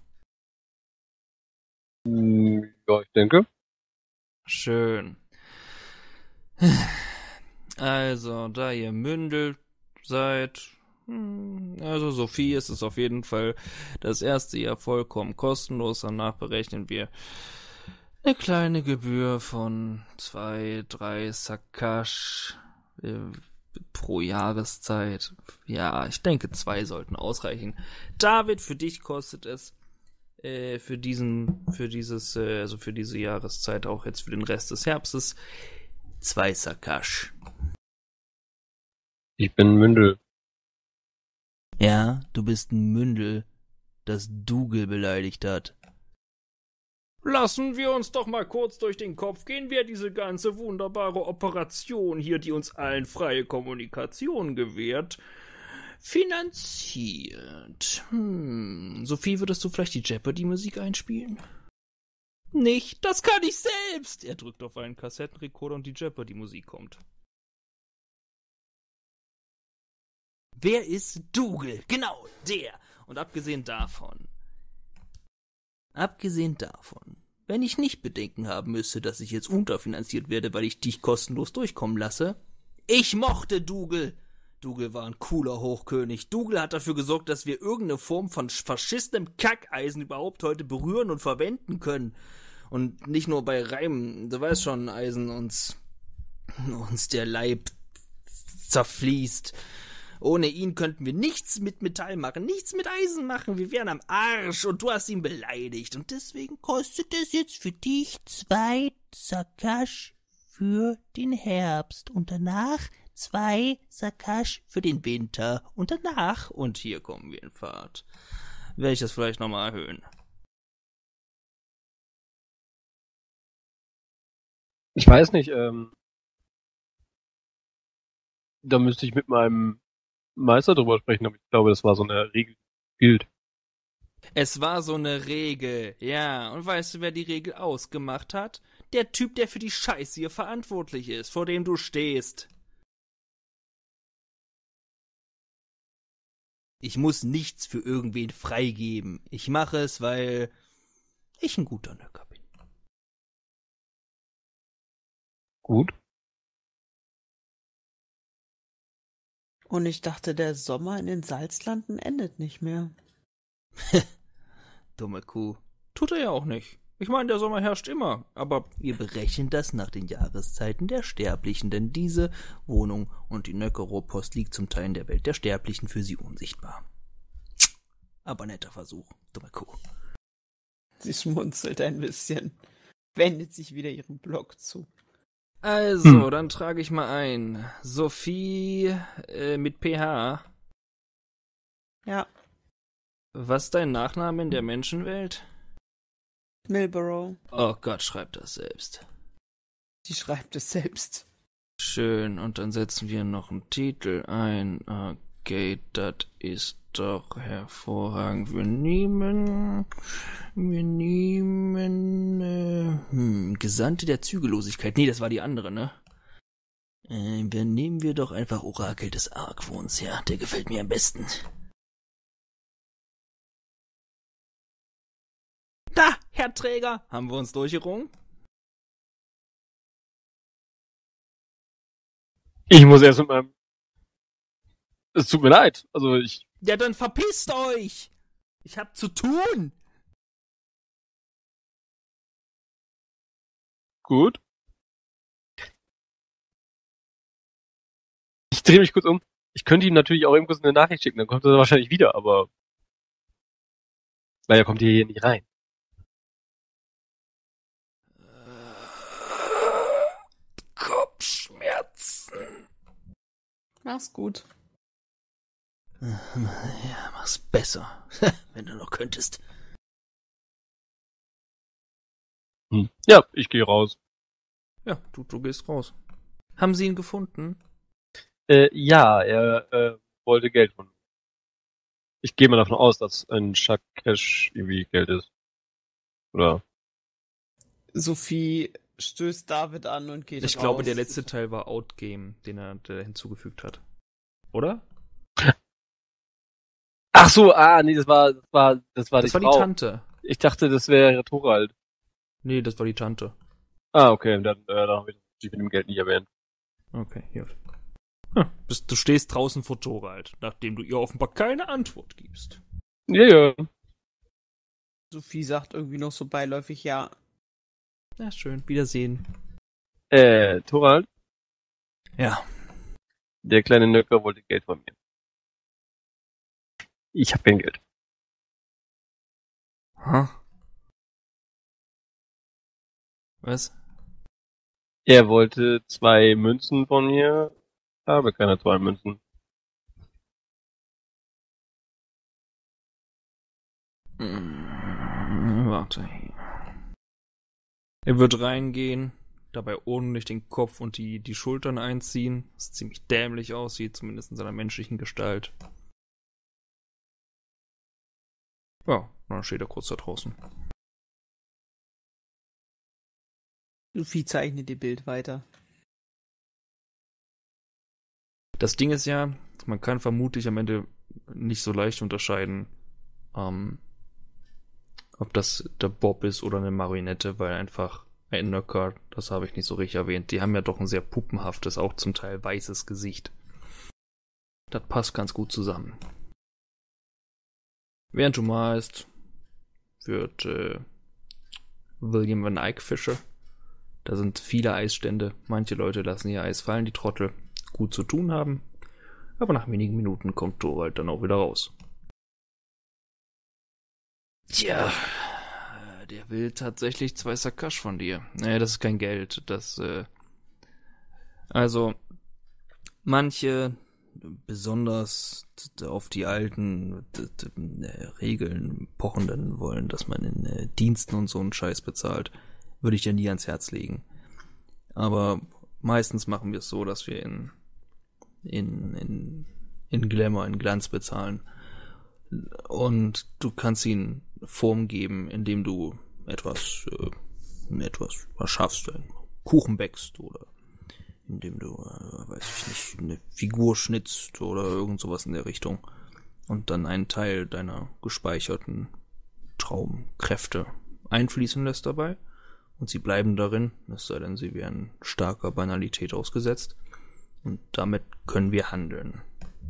Ja, ich denke. Schön. Also, da ihr Mündel seid, Also Sophie ist es auf jeden Fall das erste Jahr vollkommen kostenlos. Danach berechnen wir eine kleine Gebühr von 2, 3 Sakash pro Jahreszeit. Ja, ich denke 2 sollten ausreichen. David, für dich kostet es für diese Jahreszeit, auch jetzt für den Rest des Herbstes, 2 Sakash. Ich bin Mündel. Ja, du bist ein Mündel, das Dougal beleidigt hat. Lassen wir uns doch mal kurz durch den Kopf gehen, wer diese ganze wunderbare Operation hier, die uns allen freie Kommunikation gewährt, finanziert. Sophie, würdest du vielleicht die Jeopardy-Musik einspielen? Nicht, das kann ich selbst! Er drückt auf einen Kassettenrekorder und die Jeopardy-Musik kommt. Wer ist Dougal? Genau, der! Und abgesehen davon, wenn ich nicht Bedenken haben müsste, dass ich jetzt unterfinanziert werde, weil ich dich kostenlos durchkommen lasse, ich mochte Dougal. Dougal war ein cooler Hochkönig. Dougal hat dafür gesorgt, dass wir irgendeine Form von verschissenem Kackeisen überhaupt heute berühren und verwenden können. Und nicht nur bei Reimen, du weißt schon, Eisen uns der Leib zerfließt. Ohne ihn könnten wir nichts mit Metall machen, nichts mit Eisen machen. Wir wären am Arsch und du hast ihn beleidigt. Und deswegen kostet es jetzt für dich 2 Sakash für den Herbst. Und danach 2 Sakash für den Winter. Und danach, und hier kommen wir in Fahrt, werde ich das vielleicht nochmal erhöhen. Ich weiß nicht, da müsste ich mit meinem Meister drüber sprechen, aber ich glaube, das war so eine Regel, die gilt. Es war so eine Regel, ja. Und weißt du, wer die Regel ausgemacht hat? Der Typ, der für die Scheiße hier verantwortlich ist, vor dem du stehst. Ich muss nichts für irgendwen freigeben. Ich mache es, weil ich ein guter Nöcker bin. Gut. Und ich dachte, der Sommer in den Salzlanden endet nicht mehr. Dumme Kuh. Tut er ja auch nicht. Ich meine, der Sommer herrscht immer. Aber wir berechnen das nach den Jahreszeiten der Sterblichen, denn diese Wohnung und die Nöckerow-Post liegt zum Teil in der Welt der Sterblichen, für sie unsichtbar. Aber netter Versuch, dumme Kuh. Sie schmunzelt ein bisschen, wendet sich wieder ihrem Blog zu. Also, dann trage ich mal ein. Sophie mit PH. Ja, Was ist dein Nachname in der Menschenwelt? Milborough. Oh Gott, schreib das selbst. Sie schreibt es selbst. Schön, und dann setzen wir noch einen Titel ein. Okay, das ist doch hervorragend. Wir nehmen Gesandte der Zügellosigkeit. Nee, das war die andere, ne? Dann nehmen wir doch einfach Orakel des Argwohns, ja. Der gefällt mir am besten. Da, Herr Träger, haben wir uns durchgerungen? Ich muss erst mit meinem... Es tut mir leid. Also Ja, dann verpisst euch! Ich hab zu tun! Gut. Ich drehe mich kurz um. Ich könnte ihm natürlich auch eben kurz eine Nachricht schicken, dann kommt er wahrscheinlich wieder, aber... Weil er kommt hier nicht rein. Kopfschmerzen. Mach's gut. Ja, mach's besser, wenn du noch könntest. Ja, ich gehe raus. Ja, du gehst raus. Haben Sie ihn gefunden? Ja, er wollte Geld von mir. Ich gehe mal davon aus, dass ein Shakesh irgendwie Geld ist. Oder? Sophie stößt David an und geht raus. Ich glaube, der letzte Teil war Outgame, den er hinzugefügt hat. Oder? Ach so, nee, das war die Frau. Das war die Tante. Ich dachte, das wäre Thorald. Nee, das war die Tante. Okay, dann habe ich mit dem Geld nicht erwähnt. Okay, gut. Du stehst draußen vor Thorald, nachdem du ihr offenbar keine Antwort gibst. Ja, ja. Sophie sagt irgendwie noch so beiläufig ja. Ja, schön. Wiedersehen. Thorald, Ja. der kleine Nöcker wollte Geld von mir. Ich hab kein Geld. Ha? Was? Er wollte 2 Münzen von mir. Habe keine 2 Münzen. Warte. Er wird reingehen, dabei ordentlich den Kopf und die Schultern einziehen, was ziemlich dämlich aussieht, zumindest in seiner menschlichen Gestalt. Ja, dann steht er kurz da draußen. Sophie zeichnet ihr Bild weiter. Das Ding ist ja, man kann vermutlich am Ende nicht so leicht unterscheiden, ob das der Bob ist oder eine Marionette, weil einfach ein Nöcker, das habe ich nicht so richtig erwähnt, die haben ja doch ein sehr puppenhaftes, auch zum Teil weißes Gesicht. Das passt ganz gut zusammen. Während du malst, wird William Van Eyck Fische. Da sind viele Eisstände. Manche Leute lassen ihr Eis fallen, die Trottel. Gut zu tun haben. Aber nach wenigen Minuten kommt Thorald dann auch wieder raus. Tja, der will tatsächlich 2 Sakash von dir. Nee, das ist kein Geld. Also, manche, besonders auf die alten Regeln pochenden wollen, dass man in Diensten und so einen Scheiß bezahlt, würde ich dir nie ans Herz legen. Aber meistens machen wir es so, dass wir in Glamour, in Glanz bezahlen. Und du kannst ihnen Form geben, indem du etwas erschaffst, einen Kuchen backst oder indem du, weiß ich nicht, eine Figur schnitzt oder irgend sowas in der Richtung und dann einen Teil deiner gespeicherten Traumkräfte einfließen lässt dabei und sie bleiben darin, es sei denn, sie werden starker Banalität ausgesetzt und damit können wir handeln.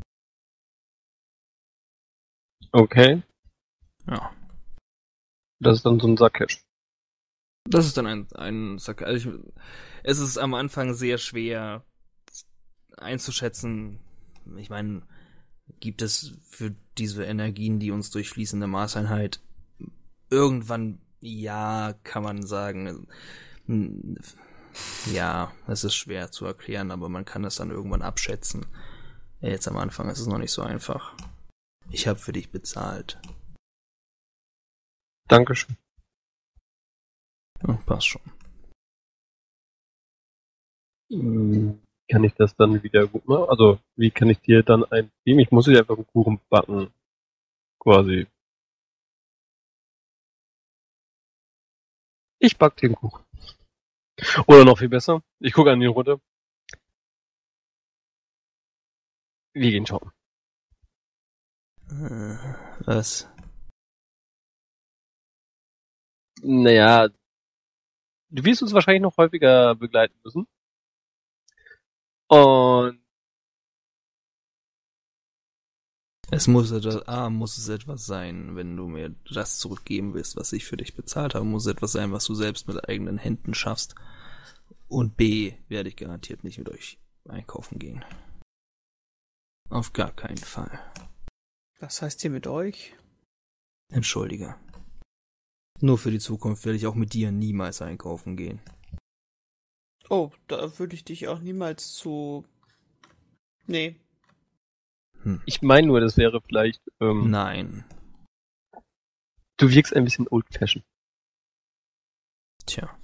Okay. Ja. Das ist dann so ein Sackcash. Das ist dann ein Sack. Also es ist am Anfang sehr schwer einzuschätzen. Ich meine, gibt es für diese Energien, die uns durchfließen, eine Maßeinheit? Irgendwann, ja, kann man sagen. Ja, es ist schwer zu erklären, aber man kann es dann irgendwann abschätzen. Jetzt am Anfang ist es noch nicht so einfach. Ich habe für dich bezahlt. Dankeschön. Ja, passt schon. Kann ich das dann wieder gut machen? Also, wie kann ich dir dann ein geben? Ich muss dir einfach einen Kuchen backen. Quasi. Ich back den Kuchen. Oder noch viel besser, ich gucke an ihn runter. Wir gehen shoppen. Was? Naja, du wirst uns wahrscheinlich noch häufiger begleiten müssen. Und Muss es etwas sein, wenn du mir das zurückgeben willst, was ich für dich bezahlt habe, muss es etwas sein, was du selbst mit eigenen Händen schaffst. Und B, werde ich garantiert nicht mit euch einkaufen gehen. Auf gar keinen Fall. Was heißt hier mit euch? Entschuldige. Nur für die Zukunft werde ich auch mit dir niemals einkaufen gehen. Oh, da würde ich dich auch niemals zu... Nee. ich meine nur, das wäre vielleicht, Nein. du wirkst ein bisschen old-fashioned. Tja.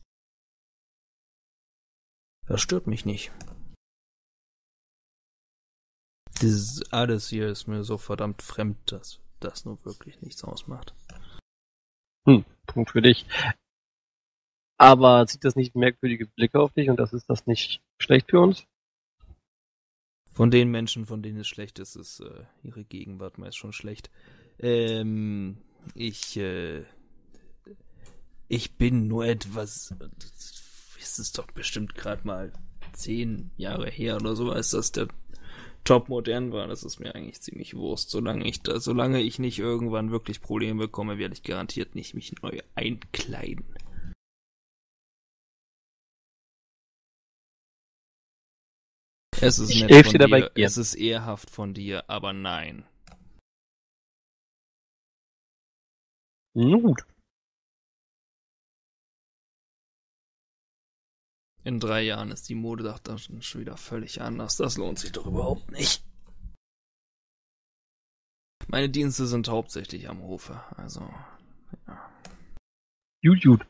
Das stört mich nicht. Dieses alles hier ist mir so verdammt fremd, dass das nur wirklich nichts ausmacht. Punkt für dich. Aber zieht das nicht merkwürdige Blicke auf dich und ist das nicht schlecht für uns? Von den Menschen, von denen es schlecht ist, ist ihre Gegenwart meist schon schlecht. Ich bin nur etwas... Es ist doch bestimmt gerade mal 10 Jahre her oder so, als das der top modern war. Das ist mir eigentlich ziemlich Wurst. Solange ich nicht irgendwann wirklich Probleme bekomme, werde ich garantiert nicht mich neu einkleiden. Es ist nett helfe von dir dabei dir, gern. es ist ehrhaft von dir, aber nein. Na gut. In 3 Jahren ist die Mode doch schon wieder völlig anders. Das lohnt sich doch überhaupt nicht. Meine Dienste sind hauptsächlich am Hofe, also, ja. Gut.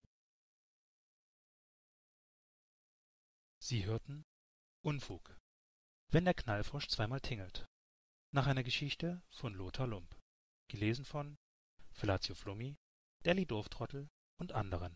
Sie hörten Unfug, wenn der Knallfrosch zweimal tingelt. Nach einer Geschichte von Lothar Lump. Gelesen von Felatio Flummi, Deli Dorftrottel und anderen.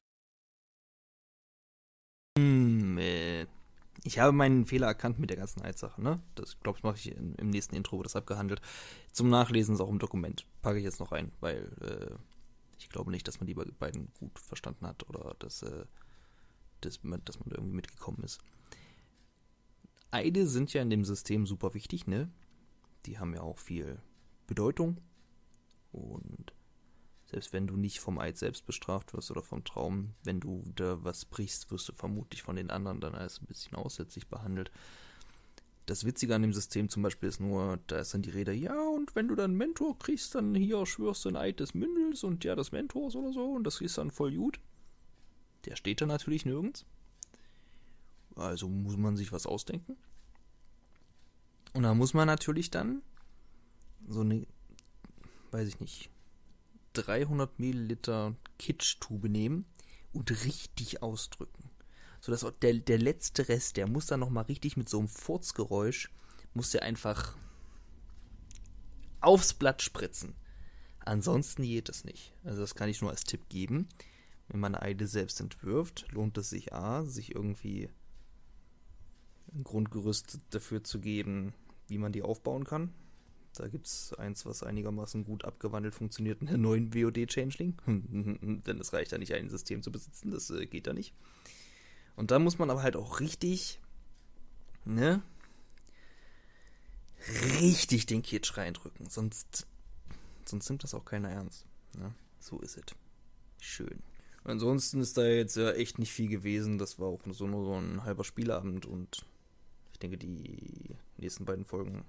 Ich habe meinen Fehler erkannt mit der ganzen Eidsache, ne? Das, glaube ich, mache ich im nächsten Intro, wird das abgehandelt. Zum Nachlesen ist auch im Dokument. Packe ich jetzt noch rein, weil ich glaube nicht, dass man die beiden gut verstanden hat oder dass man irgendwie mitgekommen ist. Eide sind ja in dem System super wichtig, ne? Die haben ja auch viel Bedeutung. Und selbst wenn du nicht vom Eid selbst bestraft wirst oder vom Traum, wenn du da was brichst, wirst du vermutlich von den anderen dann als ein bisschen aussätzlich behandelt. Das Witzige an dem System zum Beispiel ist nur, da ist dann die Rede, ja, und wenn du dann einen Mentor kriegst, dann hier schwörst du ein Eid des Mündels und ja, des Mentors oder so und das ist dann voll gut. Der steht da natürlich nirgends. Also muss man sich was ausdenken. Und da muss man natürlich dann so eine, weiß ich nicht, 300 Milliliter Kitsch-Tube nehmen und richtig ausdrücken. So dass der letzte Rest, der muss dann nochmal richtig mit so einem Furzgeräusch, muss der einfach aufs Blatt spritzen. Ansonsten geht es nicht. Also das kann ich nur als Tipp geben. Wenn man eine Eide selbst entwirft, lohnt es sich sich irgendwie ein Grundgerüst dafür zu geben, wie man die aufbauen kann. Da gibt es eins, was einigermaßen gut abgewandelt funktioniert in der neuen WoD-Changeling. Denn es reicht ja nicht, ein System zu besitzen, das geht da nicht. Und da muss man aber halt auch richtig, ne? Richtig den Kitsch reindrücken. Sonst nimmt das auch keiner ernst. Ne? So ist es. Schön. Ansonsten ist da jetzt ja echt nicht viel gewesen. Das war auch nur so ein halber Spielabend und ich denke, die nächsten beiden Folgen,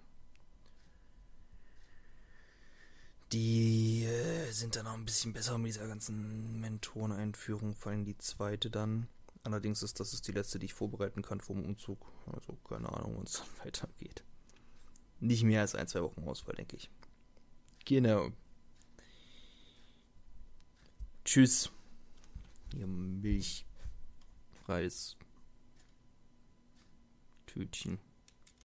die sind dann auch ein bisschen besser mit dieser ganzen Mentoreneinführung, vor allem die zweite dann. Allerdings ist das die letzte, die ich vorbereiten kann vor dem Umzug. Also keine Ahnung, wann es dann weitergeht. Nicht mehr als 1-2 Wochen Ausfall, denke ich. Genau. Tschüss. Ihr Milchreis. Tütchen.